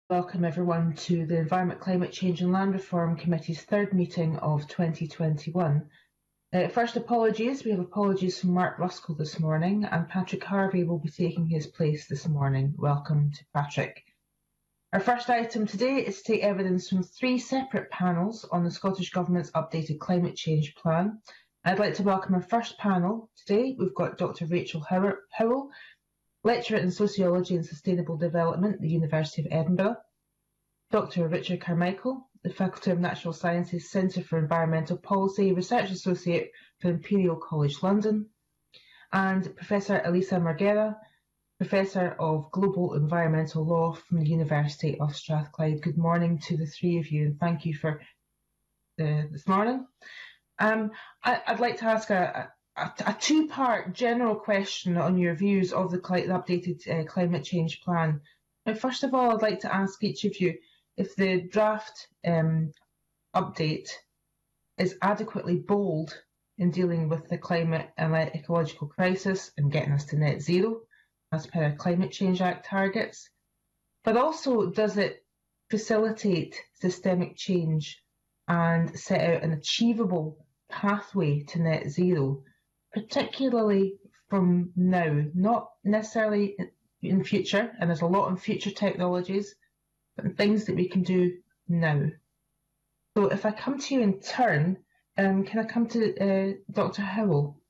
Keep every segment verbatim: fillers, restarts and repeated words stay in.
Welcome everyone to the Environment, Climate Change and Land Reform Committee's third meeting of twenty twenty-one. Uh, first, apologies. We have apologies from Mark Ruskell this morning, and Patrick Harvey will be taking his place this morning. Welcome to Patrick. Our first item today is to take evidence from three separate panels on the Scottish Government's updated climate change plan. I'd like to welcome our first panel today. We've got Doctor Rachel Howell, Lecturer in Sociology and Sustainable Development at the University of Edinburgh, Doctor Richard Carmichael, the Faculty of Natural Sciences Centre for Environmental Policy, Research Associate for Imperial College London, and Professor Elisa Marguera, Professor of Global Environmental Law from the University of Strathclyde. Good morning to the three of you, and thank you for uh, this morning. Um, I, I'd like to ask a, a, a two-part general question on your views of the, the updated uh, climate change plan. Now, first of all, I'd like to ask each of you if the draft um, update is adequately bold in dealing with the climate and ecological crisis and getting us to net zero as per our Climate Change Act targets, but also does it facilitate systemic change and set out an achievable pathway to net zero, particularly from now, not necessarily in future, and there's a lot in future technologies, but things that we can do now. So if I come to you in turn, um, can I come to uh, Doctor Howell?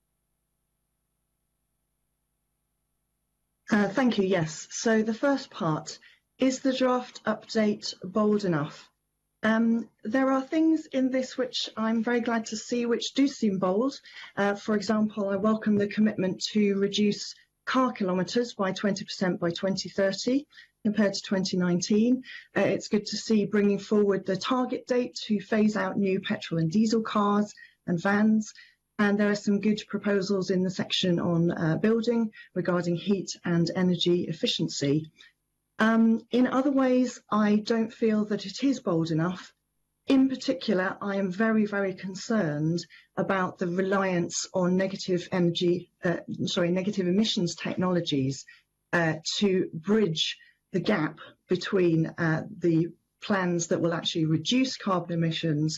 Uh, thank you, yes. So the first part, is the draft update bold enough? Um, there are things in this which I'm very glad to see which do seem bold. Uh, for example, I welcome the commitment to reduce car kilometres by twenty percent by twenty thirty compared to twenty nineteen. Uh, it's good to see bringing forward the target date to phase out new petrol and diesel cars and vans. And there are some good proposals in the section on uh, building regarding heat and energy efficiency. Um, in other ways, I don't feel that it is bold enough. In particular, I am very, very concerned about the reliance on negative energy, uh, sorry, negative emissions technologies uh, to bridge the gap between uh, the plans that will actually reduce carbon emissions.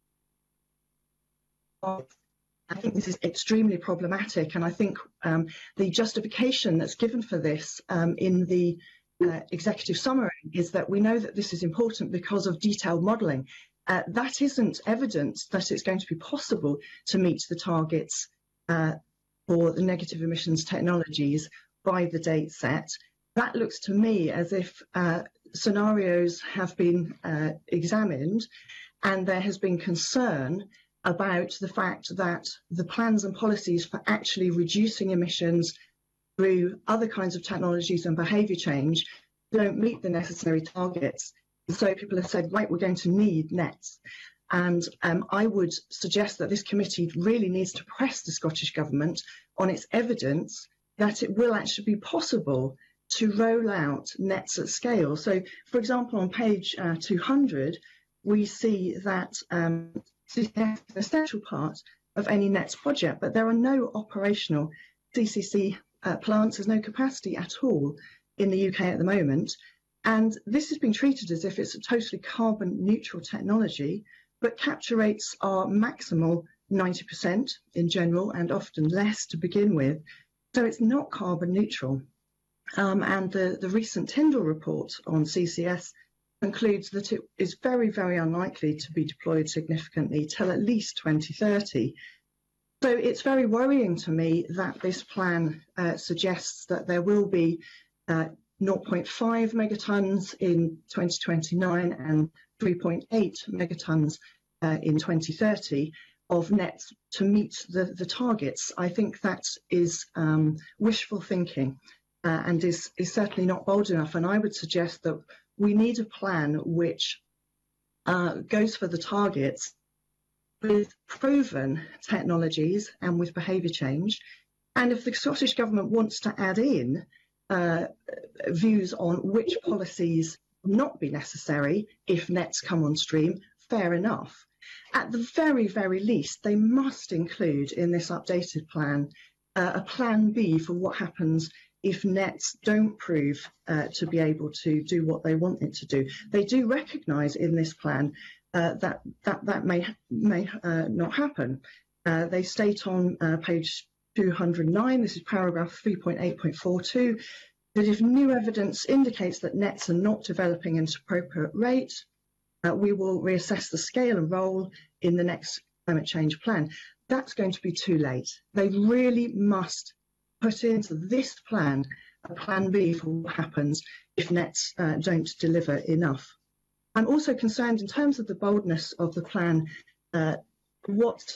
I think this is extremely problematic, and I think um, the justification that's given for this um, in the uh, executive summary is that we know that this is important because of detailed modelling. Uh, that isn't evidence that it's going to be possible to meet the targets uh, for the negative emissions technologies by the date set. That looks to me as if uh, scenarios have been uh, examined and there has been concern about the fact that the plans and policies for actually reducing emissions through other kinds of technologies and behaviour change don't meet the necessary targets. So people have said, right, we're going to need nets. And um, I would suggest that this committee really needs to press the Scottish Government on its evidence that it will actually be possible to roll out nets at scale. So, for example, on page uh, two hundred, we see that um, C C S is an essential part of any nets project, but there are no operational C C C uh, plants. There's no capacity at all in the U K at the moment. And this has been treated as if it's a totally carbon neutral technology, but capture rates are maximal ninety percent in general and often less to begin with. So it's not carbon neutral. Um, and the, the recent Tyndall report on C C S concludes that it is very, very unlikely to be deployed significantly till at least twenty thirty. So it's very worrying to me that this plan uh, suggests that there will be uh, zero point five megatons in twenty twenty-nine and three point eight megatons uh, in twenty thirty of nets to meet the, the targets. I think that is um, wishful thinking uh, and is, is certainly not bold enough. And I would suggest that we need a plan which uh, goes for the targets with proven technologies and with behaviour change. And if the Scottish Government wants to add in uh, views on which policies will not be necessary if nets come on stream, fair enough. At the very, very least, they must include in this updated plan uh, a plan B for what happens if nets don't prove uh, to be able to do what they want it to do. They do recognise in this plan uh, that that, that may, may uh, not happen. Uh, they state on uh, page two hundred nine, this is paragraph three point eight point four two, that if new evidence indicates that nets are not developing at an appropriate rate, uh, we will reassess the scale and role in the next climate change plan. That's going to be too late. They really must put into this plan a plan B for what happens if nets uh, don't deliver enough. I'm also concerned in terms of the boldness of the plan, uh, what,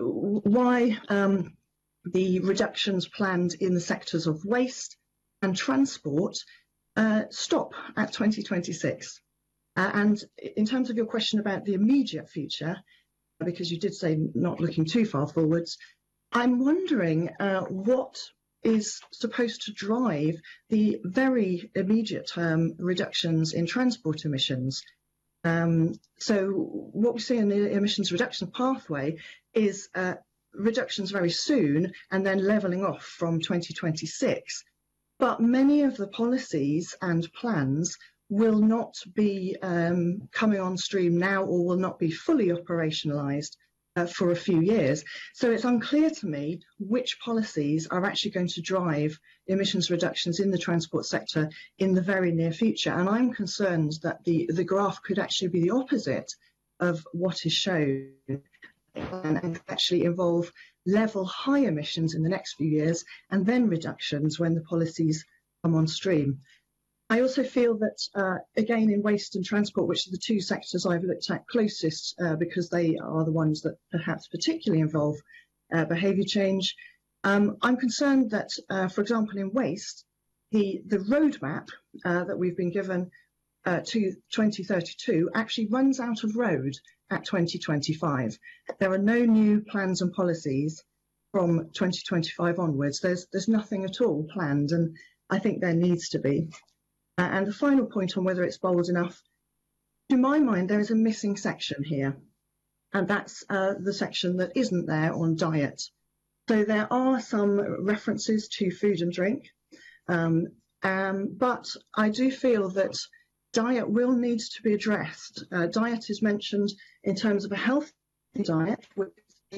why um, the reductions planned in the sectors of waste and transport uh, stop at twenty twenty-six. Uh, and in terms of your question about the immediate future, because you did say not looking too far forwards, I'm wondering uh, what is supposed to drive the very immediate term reductions in transport emissions. Um, so what we see in the emissions reduction pathway is uh, reductions very soon and then levelling off from twenty twenty-six. But many of the policies and plans will not be um, coming on stream now or will not be fully operationalised uh, for a few years. So it's unclear to me which policies are actually going to drive emissions reductions in the transport sector in the very near future. And I'm concerned that the, the graph could actually be the opposite of what is shown and, and actually involve level high emissions in the next few years and then reductions when the policies come on stream. I also feel that, uh, again, in waste and transport, which are the two sectors I've looked at closest uh, because they are the ones that perhaps particularly involve uh, behaviour change, um, I'm concerned that, uh, for example, in waste, the, the roadmap uh, that we've been given uh, to twenty thirty-two actually runs out of road at twenty twenty-five. There are no new plans and policies from twenty twenty-five onwards. There's, there's nothing at all planned, and I think there needs to be. Uh, and the final point on whether it's bold enough, to my mind, there is a missing section here, and that's uh, the section that isn't there on diet. So there are some references to food and drink, um, um, but I do feel that diet will need to be addressed. Uh, diet is mentioned in terms of a healthy diet, which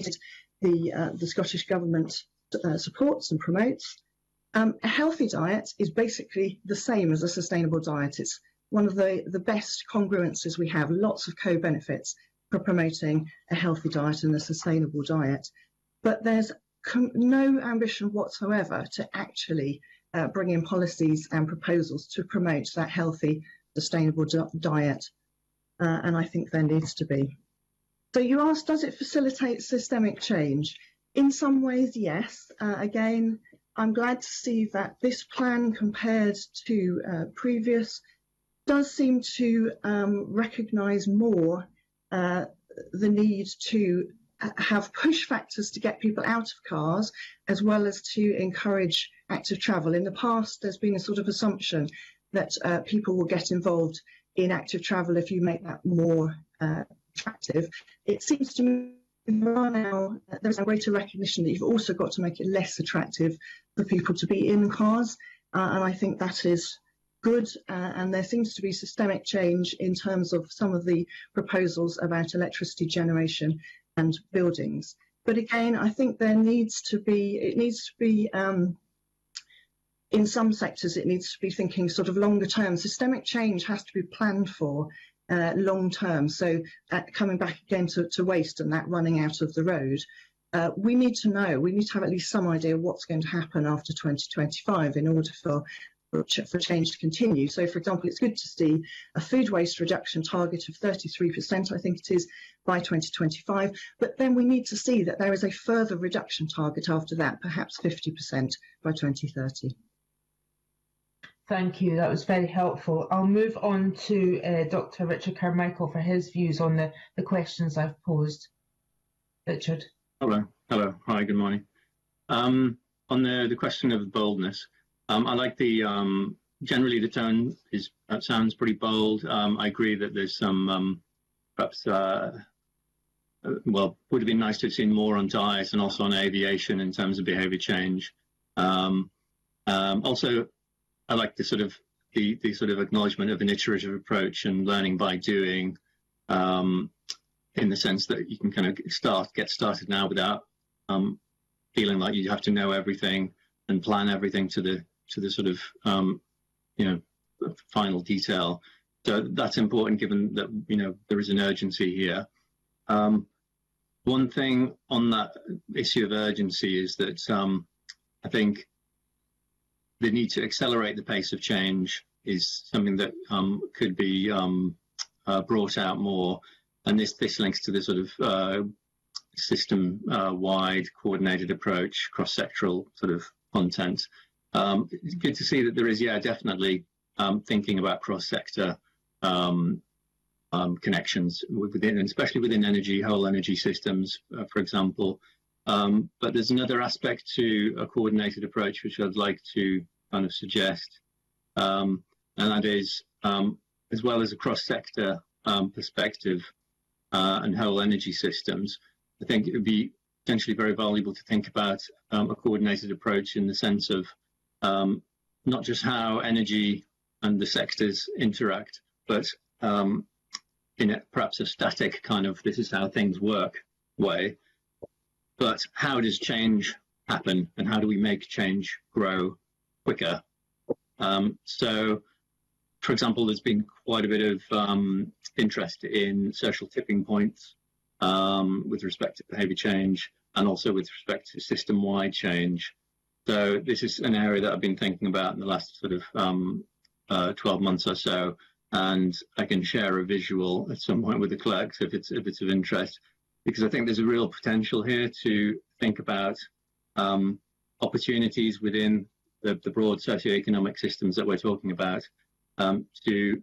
the, uh, the Scottish Government uh, supports and promotes. Um, a healthy diet is basically the same as a sustainable diet. It's one of the, the best congruences we have, lots of co-benefits for promoting a healthy diet and a sustainable diet. But there's no ambition whatsoever to actually uh, bring in policies and proposals to promote that healthy, sustainable diet. Uh, and I think there needs to be. So you asked, does it facilitate systemic change? In some ways, yes. Uh, again, I'm glad to see that this plan compared to uh, previous does seem to um, recognise more uh, the need to have push factors to get people out of cars as well as to encourage active travel. In the past, there's been a sort of assumption that uh, people will get involved in active travel if you make that more uh, attractive. It seems to me there are now, there's a greater recognition that you've also got to make it less attractive for people to be in cars, uh, and I think that is good, uh, and there seems to be systemic change in terms of some of the proposals about electricity generation and buildings. But again, I think there needs to be, it needs to be, um, in some sectors, it needs to be thinking sort of longer term. Systemic change has to be planned for Uh, long term. So uh, coming back again to, to waste and that running out of the road, uh, we need to know, we need to have at least some idea of what's going to happen after twenty twenty-five in order for, for change to continue. So for example, it's good to see a food waste reduction target of thirty-three percent, I think it is, by twenty twenty-five, but then we need to see that there is a further reduction target after that, perhaps fifty percent by twenty thirty. Thank you, that was very helpful. I'll move on to uh, Doctor Richard Carmichael for his views on the, the questions I've posed. Richard. Hello, hello, hi, good morning. Um, on the, the question of boldness, um, I like the, um, generally the tone is, that sounds pretty bold. Um, I agree that there's some, um, perhaps, uh, uh, well, would have been nice to have seen more on diet and also on aviation in terms of behaviour change. Um, Um, also, I like the sort of the, the sort of acknowledgement of an iterative approach and learning by doing, um, in the sense that you can kind of start get started now without um, feeling like you have to know everything and plan everything to the to the sort of um, you know final detail. So that's important, given that you know there is an urgency here. Um, one thing on that issue of urgency is that um, I think the need to accelerate the pace of change is something that um, could be um, uh, brought out more, and this this links to the sort of uh, system-wide uh, coordinated approach, cross-sectoral sort of content. Um, it's good to see that there is, yeah, definitely um, thinking about cross-sector um, um, connections within, especially within energy, whole energy systems, uh, for example. Um, but there's another aspect to a coordinated approach which I'd like to kind of suggest, um, and that is, um, as well as a cross-sector um, perspective uh, and whole energy systems, I think it would be potentially very valuable to think about um, a coordinated approach in the sense of um, not just how energy and the sectors interact, but um, in a, perhaps a static kind of this is how things work way, but how does change happen and how do we make change grow quicker? Um, so, for example, there's been quite a bit of um, interest in social tipping points um, with respect to behaviour change and also with respect to system-wide change. So this is an area that I've been thinking about in the last sort of um, uh, twelve months or so, and I can share a visual at some point with the clerks if it's if it's of interest, because I think there's a real potential here to think about um, opportunities within the, the broad socioeconomic systems that we're talking about um, to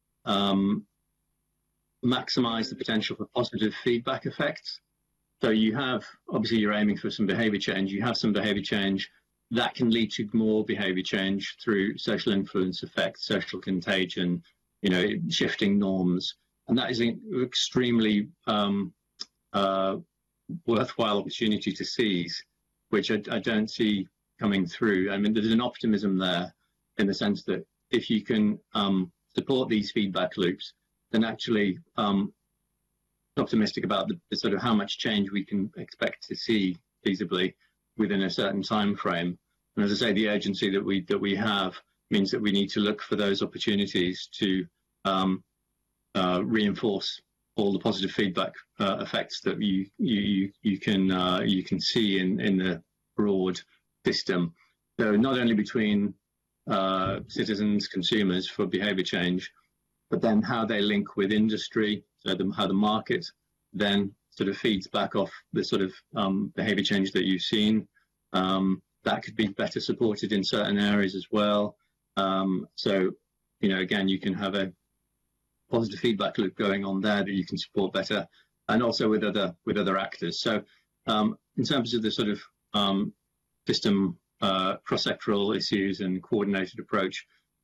um, maximize the potential for positive feedback effects. So you have, obviously you're aiming for some behavior change, you have some behavior change that can lead to more behavior change through social influence effects, social contagion, you know, shifting norms. And that is an extremely um, uh, worthwhile opportunity to seize, which I, I don't see coming through. I mean, there's an optimism there in the sense that if you can um, support these feedback loops, then actually um, optimistic about the, the sort of how much change we can expect to see feasibly within a certain time frame. And as I say, the urgency that we that we have means that we need to look for those opportunities to um, uh, reinforce all the positive feedback uh, effects that you you you can uh, you can see in in the broad system. So not only between uh, citizens, consumers for behaviour change, but then how they link with industry, so the, how the market then sort of feeds back off the sort of um, behaviour change that you've seen. Um, that could be better supported in certain areas as well. Um, so, you know, again, you can have a positive feedback loop going on there that you can support better, and also with other with other actors. So, um, in terms of the sort of um, system uh, cross-sectoral issues and coordinated approach,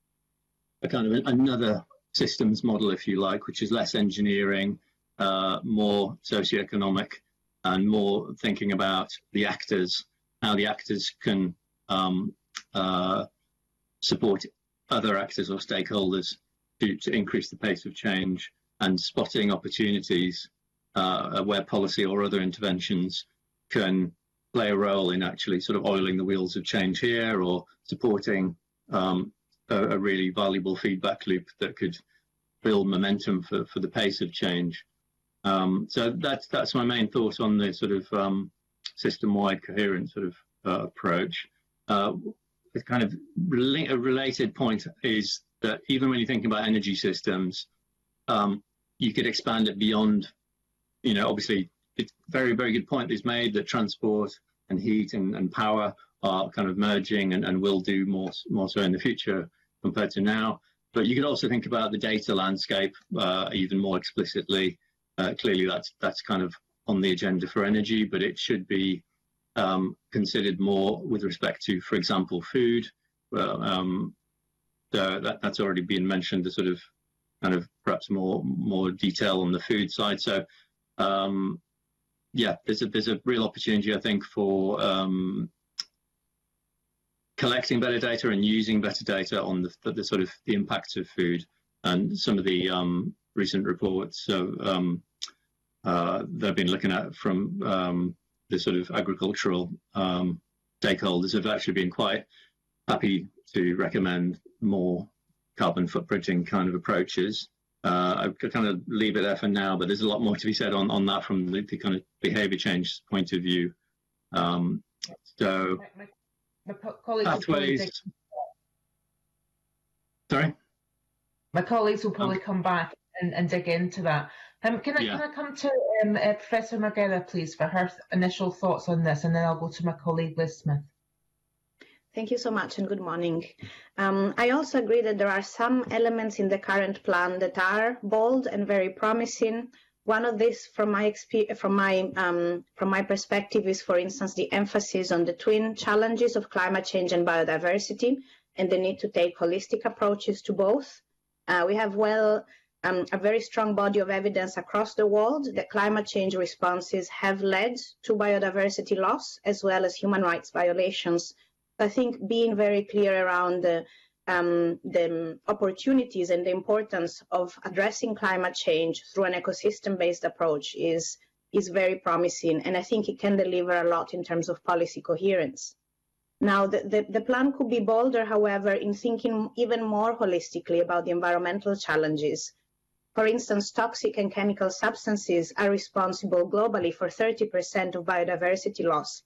a kind of another systems model, if you like, which is less engineering, uh, more socioeconomic, and more thinking about the actors, how the actors can um, uh, support other actors or stakeholders to, to increase the pace of change, and spotting opportunities uh, where policy or other interventions can play a role in actually sort of oiling the wheels of change here, or supporting um, a, a really valuable feedback loop that could build momentum for, for the pace of change. Um, so that's that's my main thought on the sort of um, system-wide coherent sort of uh, approach. Uh, a kind of rel a related point is that even when you're thinking about energy systems, um, you could expand it beyond, you know, obviously it's a very, very good point is made that transport and heat and, and power are kind of merging and, and will do more, more so in the future compared to now. But you could also think about the data landscape uh, even more explicitly. Uh, clearly, that's that's kind of on the agenda for energy, but it should be um, considered more with respect to, for example, food. Well, um, so that, that's already been mentioned. The sort of kind of perhaps more more detail on the food side. So um, yeah, there's a there's a real opportunity, I think, for um, collecting better data and using better data on the, the, the sort of the impacts of food. And some of the um, recent reports so, um, uh, they've been looking at from um, the sort of agricultural um, stakeholders have actually been quite happy to recommend more carbon footprinting kind of approaches. Uh, I could kind of leave it there for now, but there's a lot more to be said on, on that from the, the kind of behaviour change point of view. Um, so, my, my, my colleagues pathways. Will Sorry? My colleagues will probably um, come back and, and dig into that. Um, can I yeah. can I come to um, uh, Professor Marghera, please, for her initial thoughts on this, and then I'll go to my colleague Liz Smith. Thank you so much and good morning. Um, I also agree that there are some elements in the current plan that are bold and very promising. One of these, from my experience, from my um, from my perspective, is, for instance, the emphasis on the twin challenges of climate change and biodiversity, and the need to take holistic approaches to both. Uh, we have well um, a very strong body of evidence across the world that climate change responses have led to biodiversity loss as well as human rights violations. I think being very clear around the, um, the opportunities and the importance of addressing climate change through an ecosystem-based approach is, is very promising, and I think it can deliver a lot in terms of policy coherence. Now, the, the, the plan could be bolder, however, in thinking even more holistically about the environmental challenges. For instance, toxic and chemical substances are responsible globally for thirty percent of biodiversity loss.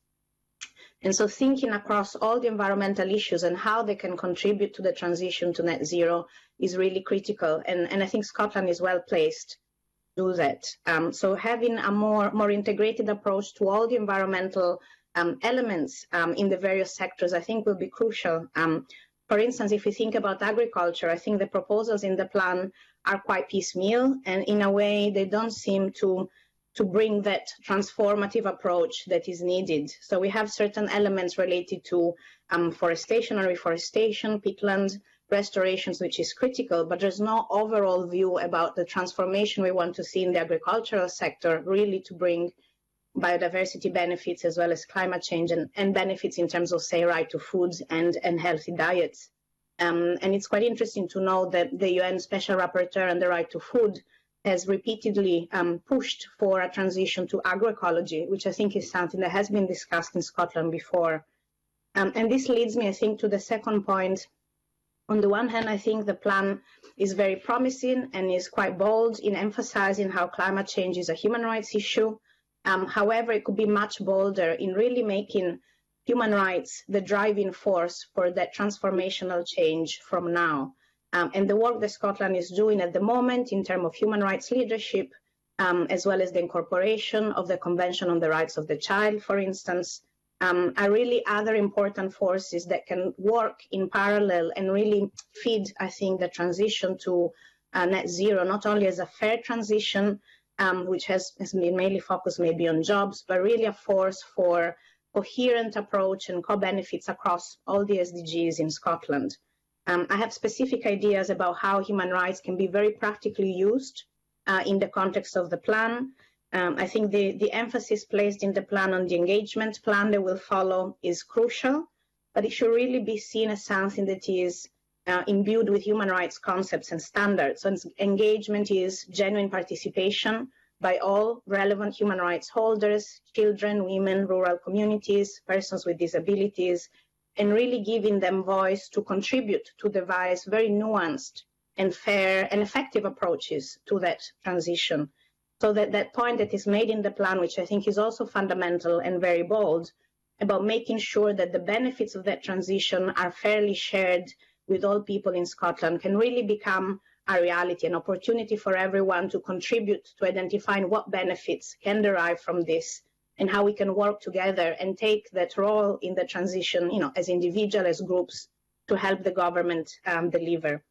And so thinking across all the environmental issues and how they can contribute to the transition to net zero is really critical. And, and I think Scotland is well placed to do that. Um, so having a more, more integrated approach to all the environmental um, elements um, in the various sectors, I think will be crucial. Um, for instance, if we think about agriculture, I think the proposals in the plan are quite piecemeal, and in a way they don't seem to to bring that transformative approach that is needed. So we have certain elements related to um, forestation and reforestation, peatland restorations, which is critical, but there's no overall view about the transformation we want to see in the agricultural sector, really to bring biodiversity benefits as well as climate change and, and benefits in terms of, say, right to foods and, and healthy diets. Um, and it's quite interesting to know that the U N Special Rapporteur on the right to food has repeatedly um, pushed for a transition to agroecology, which I think is something that has been discussed in Scotland before. Um, and this leads me, I think, to the second point. On the one hand, I think the plan is very promising and is quite bold in emphasizing how climate change is a human rights issue. Um, however, it could be much bolder in really making human rights the driving force for that transformational change from now. Um, and the work that Scotland is doing at the moment in terms of human rights leadership, um, as well as the incorporation of the Convention on the Rights of the Child, for instance, um, are really other important forces that can work in parallel and really feed, I think, the transition to uh, net zero, not only as a fair transition, um, which has, has been mainly focused maybe on jobs, but really a force for coherent approach and co-benefits across all the S D Gs in Scotland. Um, I have specific ideas about how human rights can be very practically used uh, in the context of the plan. Um, I think the, the emphasis placed in the plan on the engagement plan that will follow is crucial, but it should really be seen as something that is uh, imbued with human rights concepts and standards. So engagement is genuine participation by all relevant human rights holders, children, women, rural communities, persons with disabilities, and really giving them voice to contribute to devise very nuanced and fair and effective approaches to that transition. So that, that point that is made in the plan, which I think is also fundamental and very bold, about making sure that the benefits of that transition are fairly shared with all people in Scotland, can really become a reality, an opportunity for everyone to contribute to identifying what benefits can derive from this, and how we can work together and take that role in the transition, you know, as individuals, as groups, to help the government um, deliver.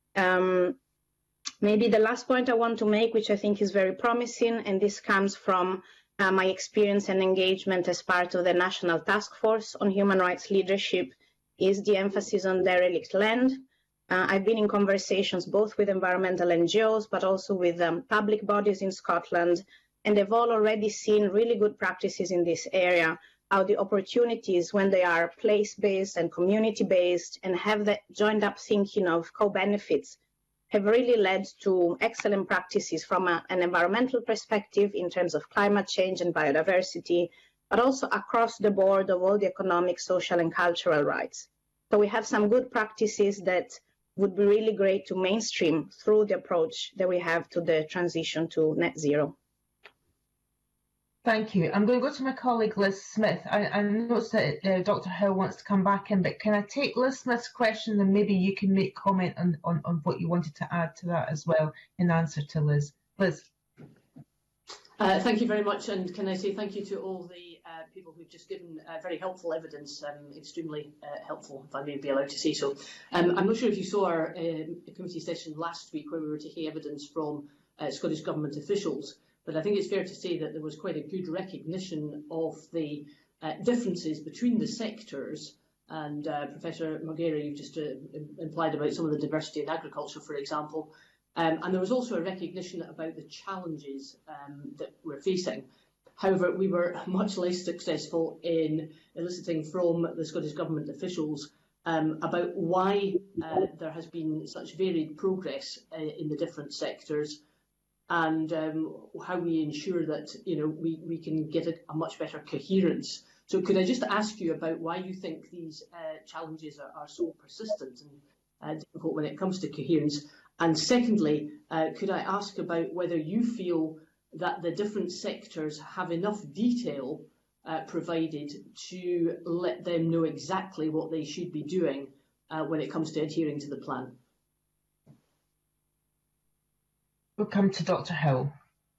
Um, maybe the last point I want to make, which I think is very promising, and this comes from uh, my experience and engagement as part of the National Task Force on Human Rights Leadership, is the emphasis on derelict land. Uh, I've been in conversations both with environmental N G Os, but also with um, public bodies in Scotland, and they've all already seen really good practices in this area, how the opportunities, when they are place-based and community-based and have that joined up thinking of co-benefits, have really led to excellent practices from a, an environmental perspective in terms of climate change and biodiversity, but also across the board of all the economic, social, and cultural rights. So we have some good practices that would be really great to mainstream through the approach that we have to the transition to net zero. Thank you. I'm going to go to my colleague Liz Smith. I, I noticed that uh, Doctor Hill wants to come back in, but can I take Liz Smith's question and maybe you can make comment on, on, on what you wanted to add to that as well in answer to Liz. Liz. Uh, thank you very much, and can I say thank you to all the uh, people who've just given uh, very helpful evidence, um, extremely uh, helpful, if I may be allowed to say so. Um, I'm not sure if you saw our uh, committee session last week where we were taking evidence from uh, Scottish Government officials, but I think it's fair to say that there was quite a good recognition of the uh, differences between the sectors. And uh, Professor Marghera, you've just uh, implied about some of the diversity in agriculture, for example. Um, and there was also a recognition about the challenges um, that we're facing. However, we were much less successful in eliciting from the Scottish Government officials um, about why uh, there has been such varied progress uh, in the different sectors, and um, how we ensure that you know we, we can get a, a much better coherence. So could I just ask you about why you think these uh, challenges are, are so persistent and uh, difficult when it comes to coherence? And secondly, uh, could I ask about whether you feel that the different sectors have enough detail uh, provided to let them know exactly what they should be doing uh, when it comes to adhering to the plan? We'll come to Doctor Hill.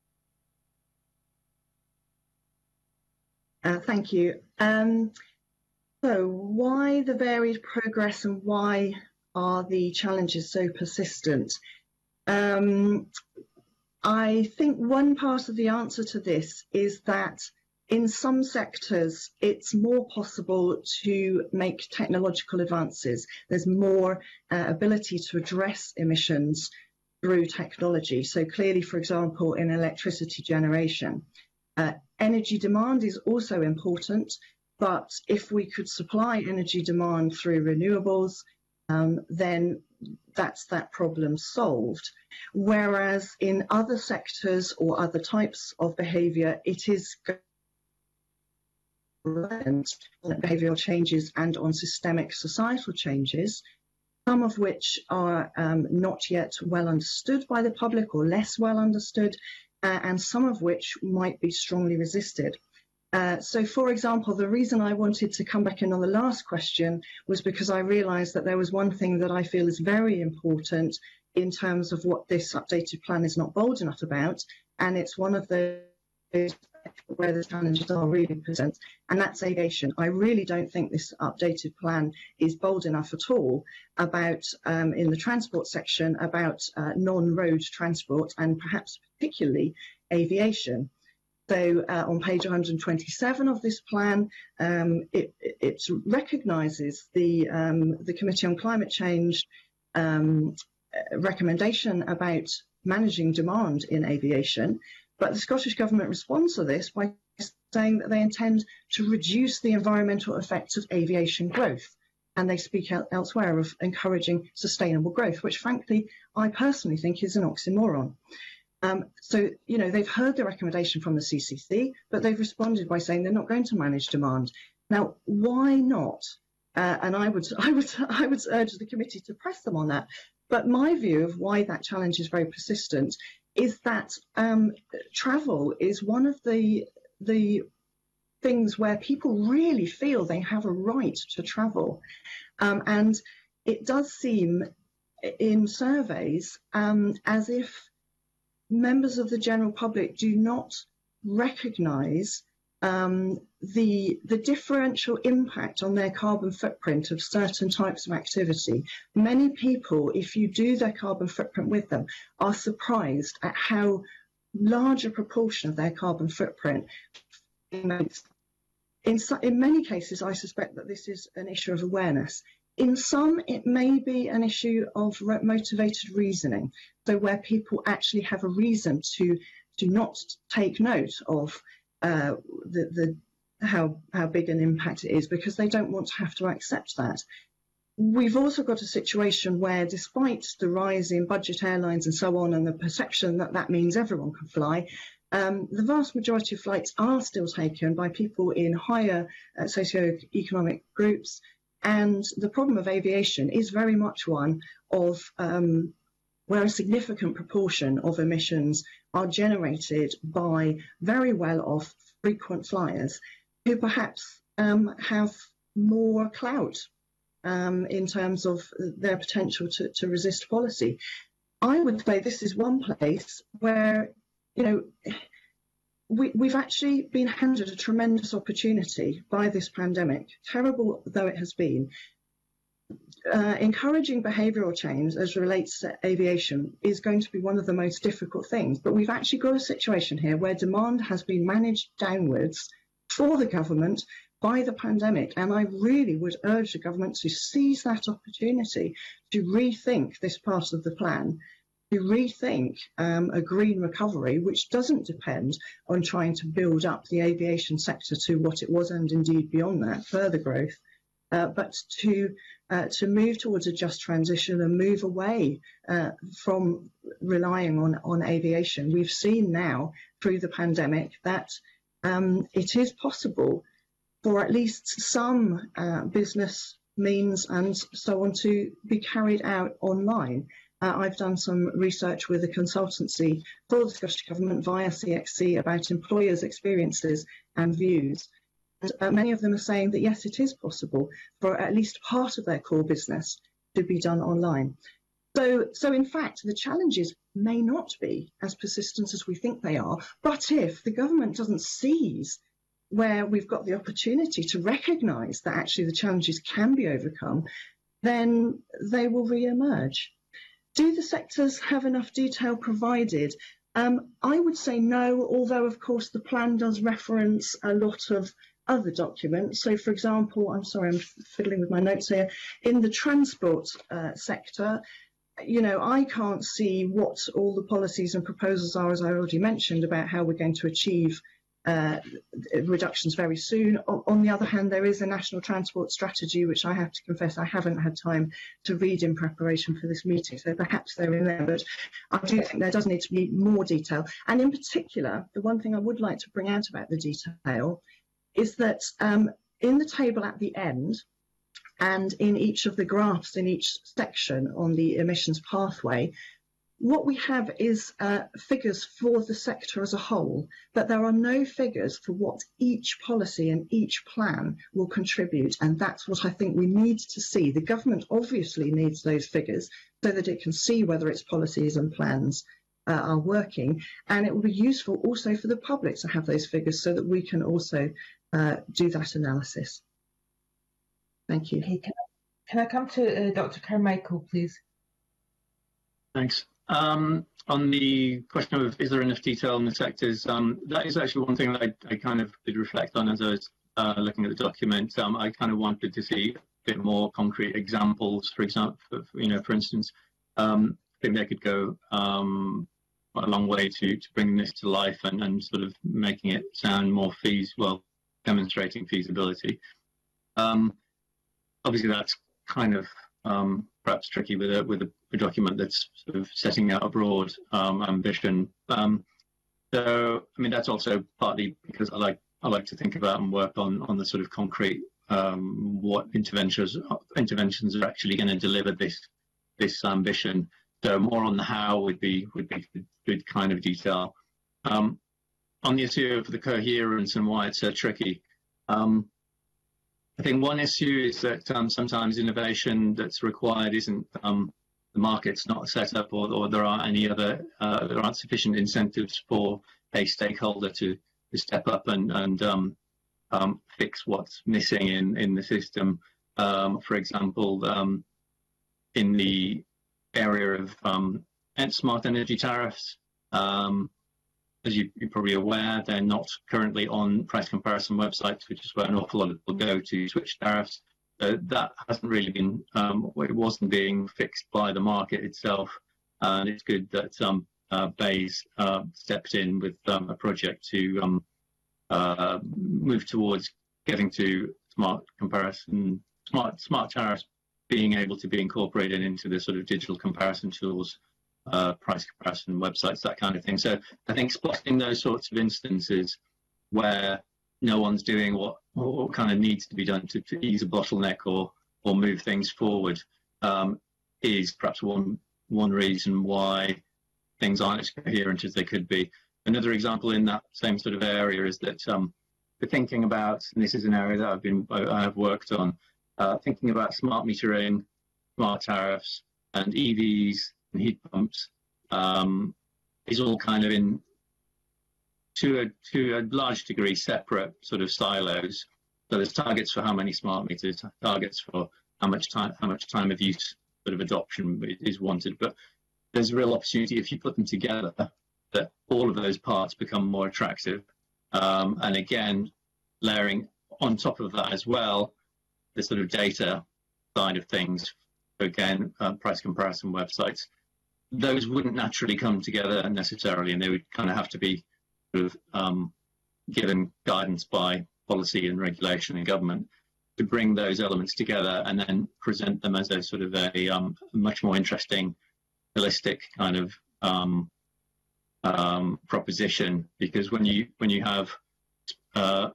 Uh, thank you. Um, so why the varied progress and why are the challenges so persistent? Um, I think one part of the answer to this is that in some sectors it's more possible to make technological advances. There's more uh, ability to address emissions through technology. So clearly, for example, in electricity generation, uh, energy demand is also important, but if we could supply energy demand through renewables, um, then that's that problem solved. Whereas in other sectors or other types of behaviour, it is reliant on behavioural changes and on systemic societal changes, some of which are um, not yet well understood by the public or less well understood, uh, and some of which might be strongly resisted. Uh, so, for example, the reason I wanted to come back in on the last question was because I realised that there was one thing that I feel is very important in terms of what this updated plan is not bold enough about, and it's one of those where the challenges are really present, and that's aviation. I really don't think this updated plan is bold enough at all about, um, in the transport section, about uh, non-road transport and perhaps particularly aviation. So uh, on page one hundred twenty-seven of this plan, um, it, it recognises the, um, the Committee on Climate Change um, recommendation about managing demand in aviation, but the Scottish Government responds to this by saying that they intend to reduce the environmental effects of aviation growth. And they speak out elsewhere of encouraging sustainable growth, which frankly, I personally think is an oxymoron. Um, so, you know, they've heard the recommendation from the C C C, but they've responded by saying they're not going to manage demand. Now, why not? Uh, and I would, I would, I would urge the committee to press them on that. But my view of why that challenge is very persistent is that um, travel is one of the the things where people really feel they have a right to travel, um, and it does seem in surveys um, as if members of the general public do not recognise um, the, the differential impact on their carbon footprint of certain types of activity. Many people, if you do their carbon footprint with them, are surprised at how large a proportion of their carbon footprint makes. In, in many cases, I suspect that this is an issue of awareness. In some, it may be an issue of motivated reasoning, so where people actually have a reason to, to not take note of uh, the, the how, how big an impact it is, because they don't want to have to accept that. We've also got a situation where, despite the rise in budget airlines and so on, and the perception that that means everyone can fly, um, the vast majority of flights are still taken by people in higher uh, socio-economic groups. And the problem of aviation is very much one of um, where a significant proportion of emissions are generated by very well-off frequent flyers who perhaps um, have more clout um, in terms of their potential to, to resist policy. I would say this is one place where, you know, we, we've actually been handed a tremendous opportunity by this pandemic, terrible though it has been. Uh, encouraging behavioural change as relates to aviation is going to be one of the most difficult things, but we've actually got a situation here where demand has been managed downwards for the government by the pandemic, and I really would urge the government to seize that opportunity to rethink this part of the plan, to rethink um, a green recovery which doesn't depend on trying to build up the aviation sector to what it was, and indeed beyond that, further growth, uh, but to uh, to move towards a just transition and move away uh, from relying on, on aviation. We've seen now through the pandemic that um, it is possible for at least some uh, business means and so on to be carried out online. Uh, I've done some research with a consultancy for the Scottish Government via C X C about employers' experiences and views. And uh, many of them are saying that yes, it is possible for at least part of their core business to be done online. So, so in fact, the challenges may not be as persistent as we think they are, but if the government doesn't seize where we've got the opportunity to recognise that actually the challenges can be overcome, then they will re-emerge. Do the sectors have enough detail provided? Um, I would say no, although of course the plan does reference a lot of other documents. So for example, I'm sorry, I'm fiddling with my notes here, in the transport uh, sector, you know, I can't see what all the policies and proposals are, as I already mentioned, about how we're going to achieve Uh, reductions very soon. O on the other hand, there is a national transport strategy, which I have to confess I haven't had time to read in preparation for this meeting, so perhaps they're in there, but I do think there does need to be more detail. And in particular, the one thing I would like to bring out about the detail is that um, in the table at the end, and in each of the graphs in each section on the emissions pathway, what we have is uh, figures for the sector as a whole, but there are no figures for what each policy and each plan will contribute, and that's what I think we need to see. The government obviously needs those figures so that it can see whether its policies and plans uh, are working, and it will be useful also for the public to have those figures so that we can also uh, do that analysis. Thank you. Okay, can, I, can I come to uh, Doctor Carmichael, please? Thanks. Um, on the question of is there enough detail in the sectors, um, that is actually one thing that I, I kind of did reflect on as I was uh, looking at the document. Um, I kind of wanted to see a bit more concrete examples. For example, for, you know, for instance, um, I think they could go um, a long way to to bringing this to life and, and sort of making it sound more feas well, demonstrating feasibility. Um, obviously, that's kind of um, perhaps tricky with a with a, a document that's sort of setting out a broad um, ambition. Um, so, I mean, that's also partly because I like I like to think about and work on on the sort of concrete um, what interventions interventions are actually going to deliver this this ambition. So more on the how would be would be good kind of detail. Um, on the issue of the coherence and why it's so tricky. Um, I think one issue is that um, sometimes innovation that's required isn't um, the market's not set up, or, or there aren't any other uh, there aren't sufficient incentives for a stakeholder to, to step up and and um, um, fix what's missing in in the system. Um, for example, um, in the area of um, smart energy tariffs. Um, As you, you're probably aware, they're not currently on price comparison websites, which is where an awful lot of people go to switch tariffs. Uh, that hasn't really been, um, it wasn't being fixed by the market itself. And it's good that um, uh, Bayes uh, stepped in with um, a project to um, uh, move towards getting to smart comparison, smart smart tariffs being able to be incorporated into the sort of digital comparison tools, uh, price comparison websites, that kind of thing. So I think spotting those sorts of instances where no one's doing what, what kind of needs to be done to, to ease a bottleneck or or move things forward um, is perhaps one one reason why things aren't as coherent as they could be. Another example in that same sort of area is that um, we're thinking about, and this is an area that I've been I have worked on, uh, thinking about smart metering, smart tariffs, and E Vs and heat pumps um, is all kind of in to a to a large degree separate sort of silos. So there's targets for how many smart meters, targets for how much time how much time of use sort of adoption is wanted, but there's a real opportunity if you put them together that all of those parts become more attractive. Um, and again, layering on top of that as well, the sort of data side of things, again, uh, price comparison websites, those wouldn't naturally come together necessarily, and they would kind of have to be sort of um, given guidance by policy and regulation and government to bring those elements together and then present them as a sort of a um, much more interesting, holistic kind of um, um, proposition. Because when you when you have uh,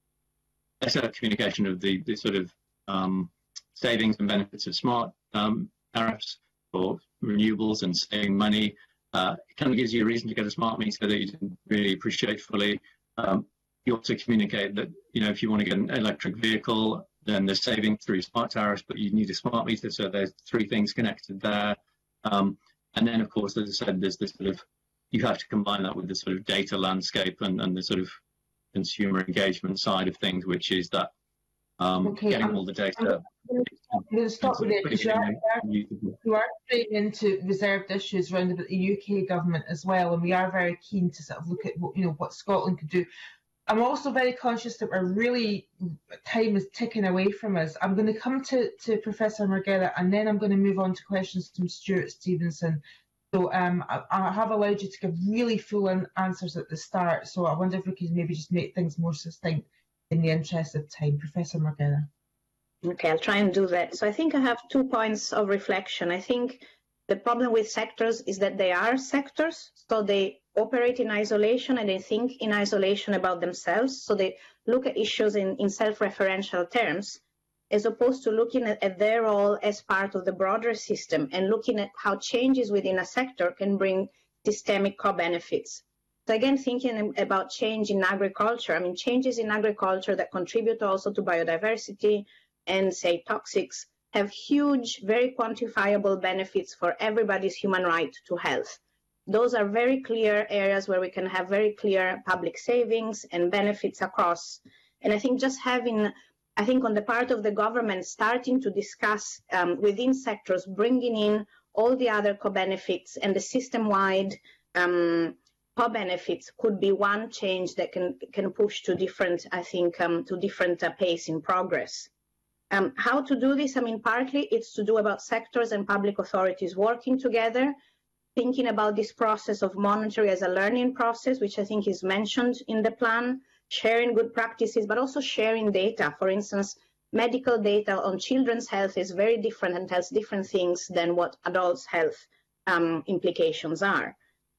better communication of the, the sort of um, savings and benefits of smart um, tariffs for renewables and saving money, uh, it kind of gives you a reason to get a smart meter that you didn't really appreciate fully. Um, you also communicate that, you know, if you want to get an electric vehicle, then there's saving through smart tariffs, but you need a smart meter, so there's three things connected there. Um, and then, of course, as I said, there's this sort of, you have to combine that with the sort of data landscape and, and the sort of consumer engagement side of things, which is that um, okay, getting I'm, all the data. I'm going to stop with it, because you are, you are straight into reserved issues around about the U K government as well, and we are very keen to sort of look at what, you know, what Scotland could do. I'm also very conscious that we're really, time is ticking away from us. I'm going to come to, to Professor Marghera, and then I'm going to move on to questions from Stuart Stevenson. So um, I, I have allowed you to give really full answers at the start, so I wonder if we could maybe just make things more succinct in the interest of time. Professor Marghera. Okay, I'll try and do that. So I think I have two points of reflection. I think the problem with sectors is that they are sectors, so they operate in isolation and they think in isolation about themselves. So they look at issues in, in self-referential terms, as opposed to looking at, at their role as part of the broader system and looking at how changes within a sector can bring systemic co-benefits. So again, thinking about change in agriculture, I mean, changes in agriculture that contribute also to biodiversity and, say, toxics, have huge, very quantifiable benefits for everybody's human right to health. Those are very clear areas where we can have very clear public savings and benefits across. And I think just having, I think on the part of the government, starting to discuss um, within sectors, bringing in all the other co-benefits and the system-wide um, co-benefits could be one change that can, can push to different, I think, um, to different uh, pace in progress. Um, how to do this? I mean, partly it's to do about sectors and public authorities working together, thinking about this process of monitoring as a learning process, which I think is mentioned in the plan, sharing good practices, but also sharing data. For instance, medical data on children's health is very different and tells different things than what adults' health um, implications are.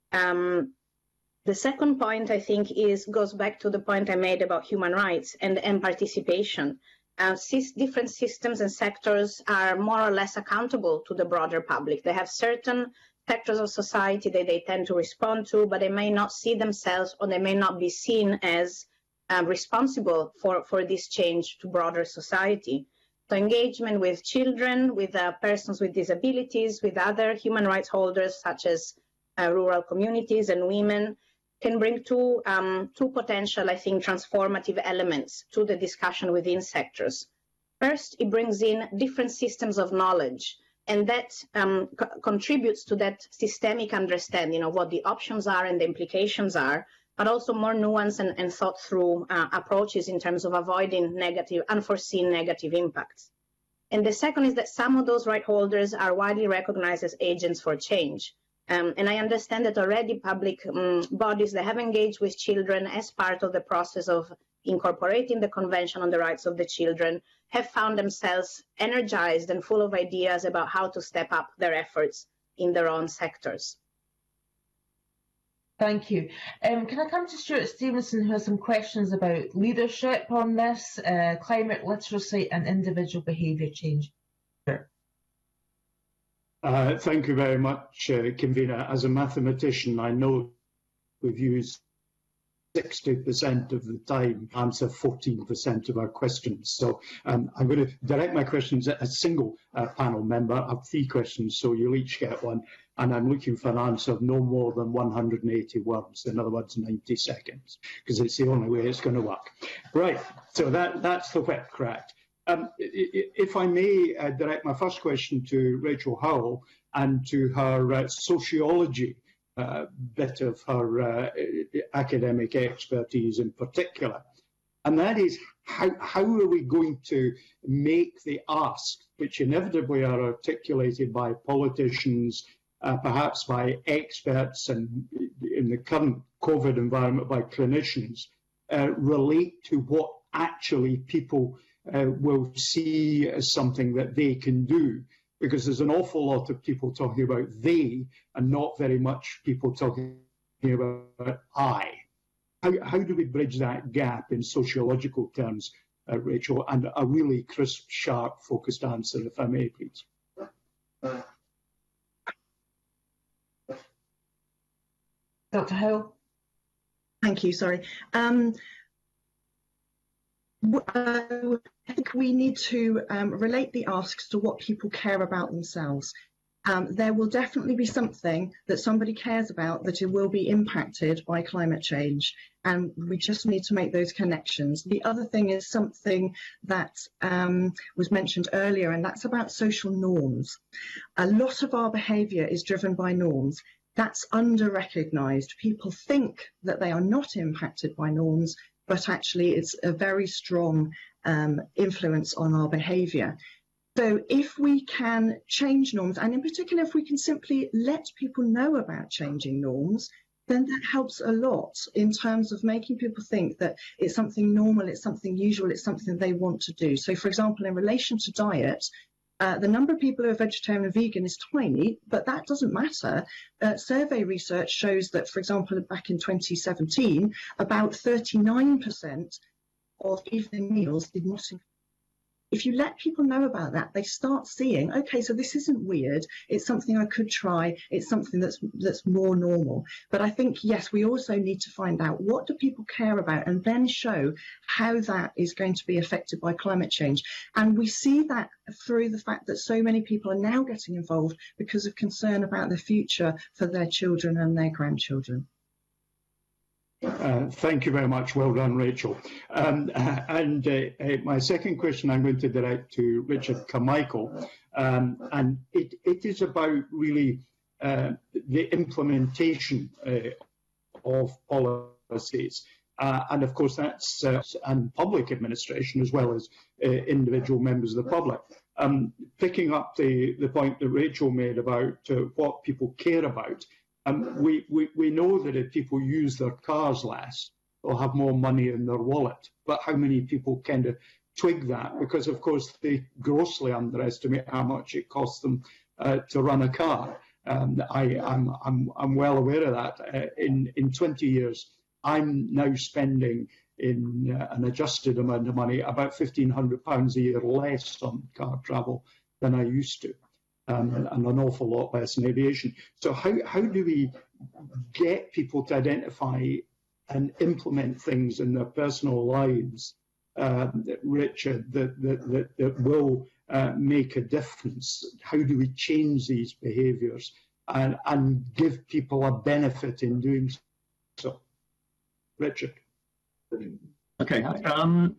Um, the second point, I think, is goes back to the point I made about human rights and, and participation. Uh, different systems and sectors are more or less accountable to the broader public. They have certain sectors of society that they tend to respond to, but they may not see themselves, or they may not be seen as uh, responsible for, for this change to broader society. So engagement with children, with uh, persons with disabilities, with other human rights holders, such as uh, rural communities and women, can bring two, um, two potential, I think, transformative elements to the discussion within sectors. First, it brings in different systems of knowledge, and that um, co contributes to that systemic understanding of what the options are and the implications are, but also more nuanced and, and thought through uh, approaches in terms of avoiding negative, unforeseen negative impacts. And the second is that some of those right holders are widely recognized as agents for change. Um, and I understand that already public um, bodies that have engaged with children as part of the process of incorporating the Convention on the Rights of the Children have found themselves energized and full of ideas about how to step up their efforts in their own sectors. Thank you. Um, can I come to Stuart Stevenson, who has some questions about leadership on this, uh, climate literacy and individual behaviour change? Sure. Uh, thank you very much, uh, Convener. As a mathematician, I know we've used sixty percent of the time to answer fourteen percent of our questions. So um, I'm going to direct my questions at a single uh, panel member. I have three questions, so you'll each get one. And I'm looking for an answer of no more than one hundred eighty words, in other words, ninety seconds, because it's the only way it's going to work. Right, so that, that's the whip cracked. Um, if I may uh, direct my first question to Rachel Howell and to her uh, sociology uh, bit of her uh, academic expertise in particular, and that is how, how are we going to make the ask, which inevitably are articulated by politicians, uh, perhaps by experts, and in the current COVID environment by clinicians, uh, relate to what actually people Uh, will see as something that they can do, because there's an awful lot of people talking about they and not very much people talking about I. How, how do we bridge that gap in sociological terms, uh, Rachel? And a really crisp, sharp, focused answer, if I may, please. Doctor Howell? Thank you, sorry. Um, Uh, I think we need to um, relate the asks to what people care about themselves. Um, there will definitely be something that somebody cares about that it will be impacted by climate change, and we just need to make those connections. The other thing is something that um, was mentioned earlier, and that's about social norms. A lot of our behaviour is driven by norms. That's under-recognised. People think that they are not impacted by norms, but actually it's a very strong um, influence on our behaviour. So if we can change norms, and in particular if we can simply let people know about changing norms, then that helps a lot in terms of making people think that it's something normal, it's something usual, it's something they want to do. So for example, in relation to diet, Uh, the number of people who are vegetarian and vegan is tiny, but that doesn't matter. Uh, survey research shows that, for example, back in twenty seventeen, about thirty-nine percent of evening meals did not include. If you let people know about that, they start seeing, okay, so this isn't weird, it's something I could try, it's something that's that's more normal. But I think, yes, we also need to find out what do people care about and then show how that is going to be affected by climate change. And we see that through the fact that so many people are now getting involved because of concern about the future for their children and their grandchildren. Uh, thank you very much. Well done, Rachel. Um, uh, and uh, uh, my second question I'm going to direct to Richard Carmichael, um, and it, it is about really uh, the implementation uh, of policies. Uh, and of course, that's uh, and public administration as well as uh, individual members of the public. Um, picking up the, the point that Rachel made about uh, what people care about, Um, we, we, we know that if people use their cars less, they'll have more money in their wallet. But how many people kind of twig that? Because, of course, they grossly underestimate how much it costs them uh, to run a car. Um, I, I'm, I'm, I'm well aware of that. Uh, in, in twenty years, I'm now spending in uh, an adjusted amount of money about fifteen hundred pounds a year less on car travel than I used to. Um, and an awful lot less in aviation. So how, how do we get people to identify and implement things in their personal lives, um, Richard, that, that, that, that will uh, make a difference? How do we change these behaviours and, and give people a benefit in doing so? Richard. Okay. Um,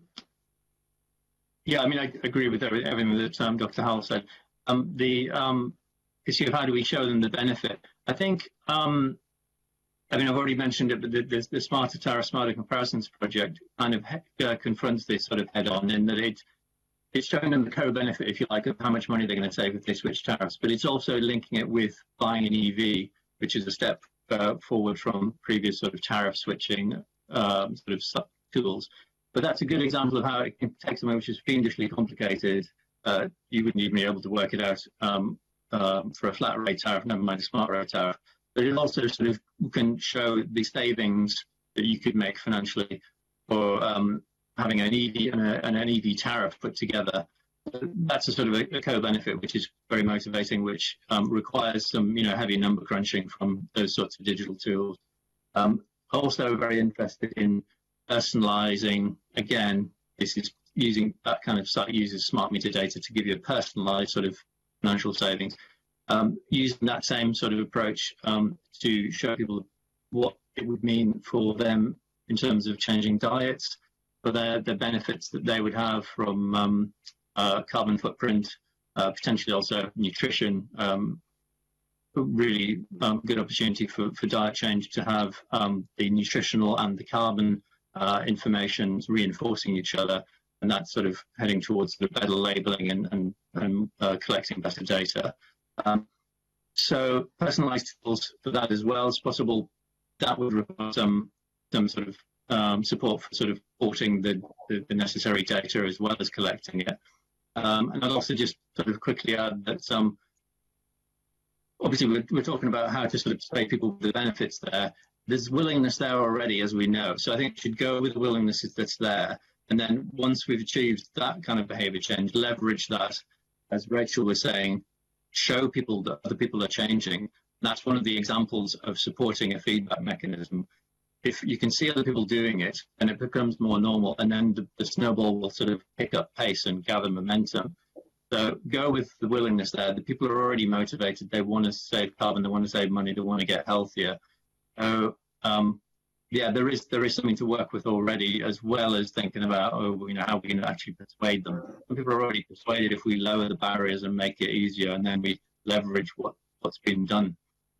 yeah, I mean, I agree with everything that um, Doctor Howell said. Um, the um, issue of how do we show them the benefit? I think, um, I mean, I've already mentioned it, but the, the, the Smarter Tariff, Smarter Comparisons project kind of uh, confronts this sort of head on in that it, it's showing them the co-benefit, if you like, of how much money they're going to save if they switch tariffs. But it's also linking it with buying an E V which is a step uh, forward from previous sort of tariff switching um, sort of tools. But that's a good example of how it can take something which is fiendishly complicated. Uh, you wouldn't even be able to work it out um, um, for a flat rate tariff, never mind a smart rate tariff. But it also sort of can show the savings that you could make financially for um, having an E V and, a, and an E V tariff put together. That's a sort of a, a co-benefit which is very motivating, which um, requires some, you know, heavy number crunching from those sorts of digital tools. Um, also very interested in personalizing. Again, this is using that kind of site uses smart meter data to give you a personalized sort of financial savings. Um, using that same sort of approach um, to show people what it would mean for them in terms of changing diets, for their, the benefits that they would have from um, uh, carbon footprint, uh, potentially also nutrition. Um, really um, good opportunity for, for diet change to have um, the nutritional and the carbon uh, information reinforcing each other, and that's sort of heading towards the better labeling and, and, and uh, collecting better data. Um, so personalized tools for that as well as possible. That would require some some sort of um, support for sort of porting the, the, the necessary data as well as collecting it. Um, and I'd also just sort of quickly add that um, obviously we're, we're talking about how to sort of persuade people with the benefits there. There's willingness there already, as we know. So I think we should go with the willingness that's there. And then once we've achieved that kind of behavior change, leverage that, as Rachel was saying, show people that other people are changing. That's one of the examples of supporting a feedback mechanism. If you can see other people doing it, and it becomes more normal, and then the, the snowball will sort of pick up pace and gather momentum. So go with the willingness there. The people are already motivated. They want to save carbon. They want to save money. They want to get healthier. So um, yeah, there is there is something to work with already, as well as thinking about, oh, you know, how are we going to actually persuade them? Some people are already persuaded if we lower the barriers and make it easier, and then we leverage what what's been done.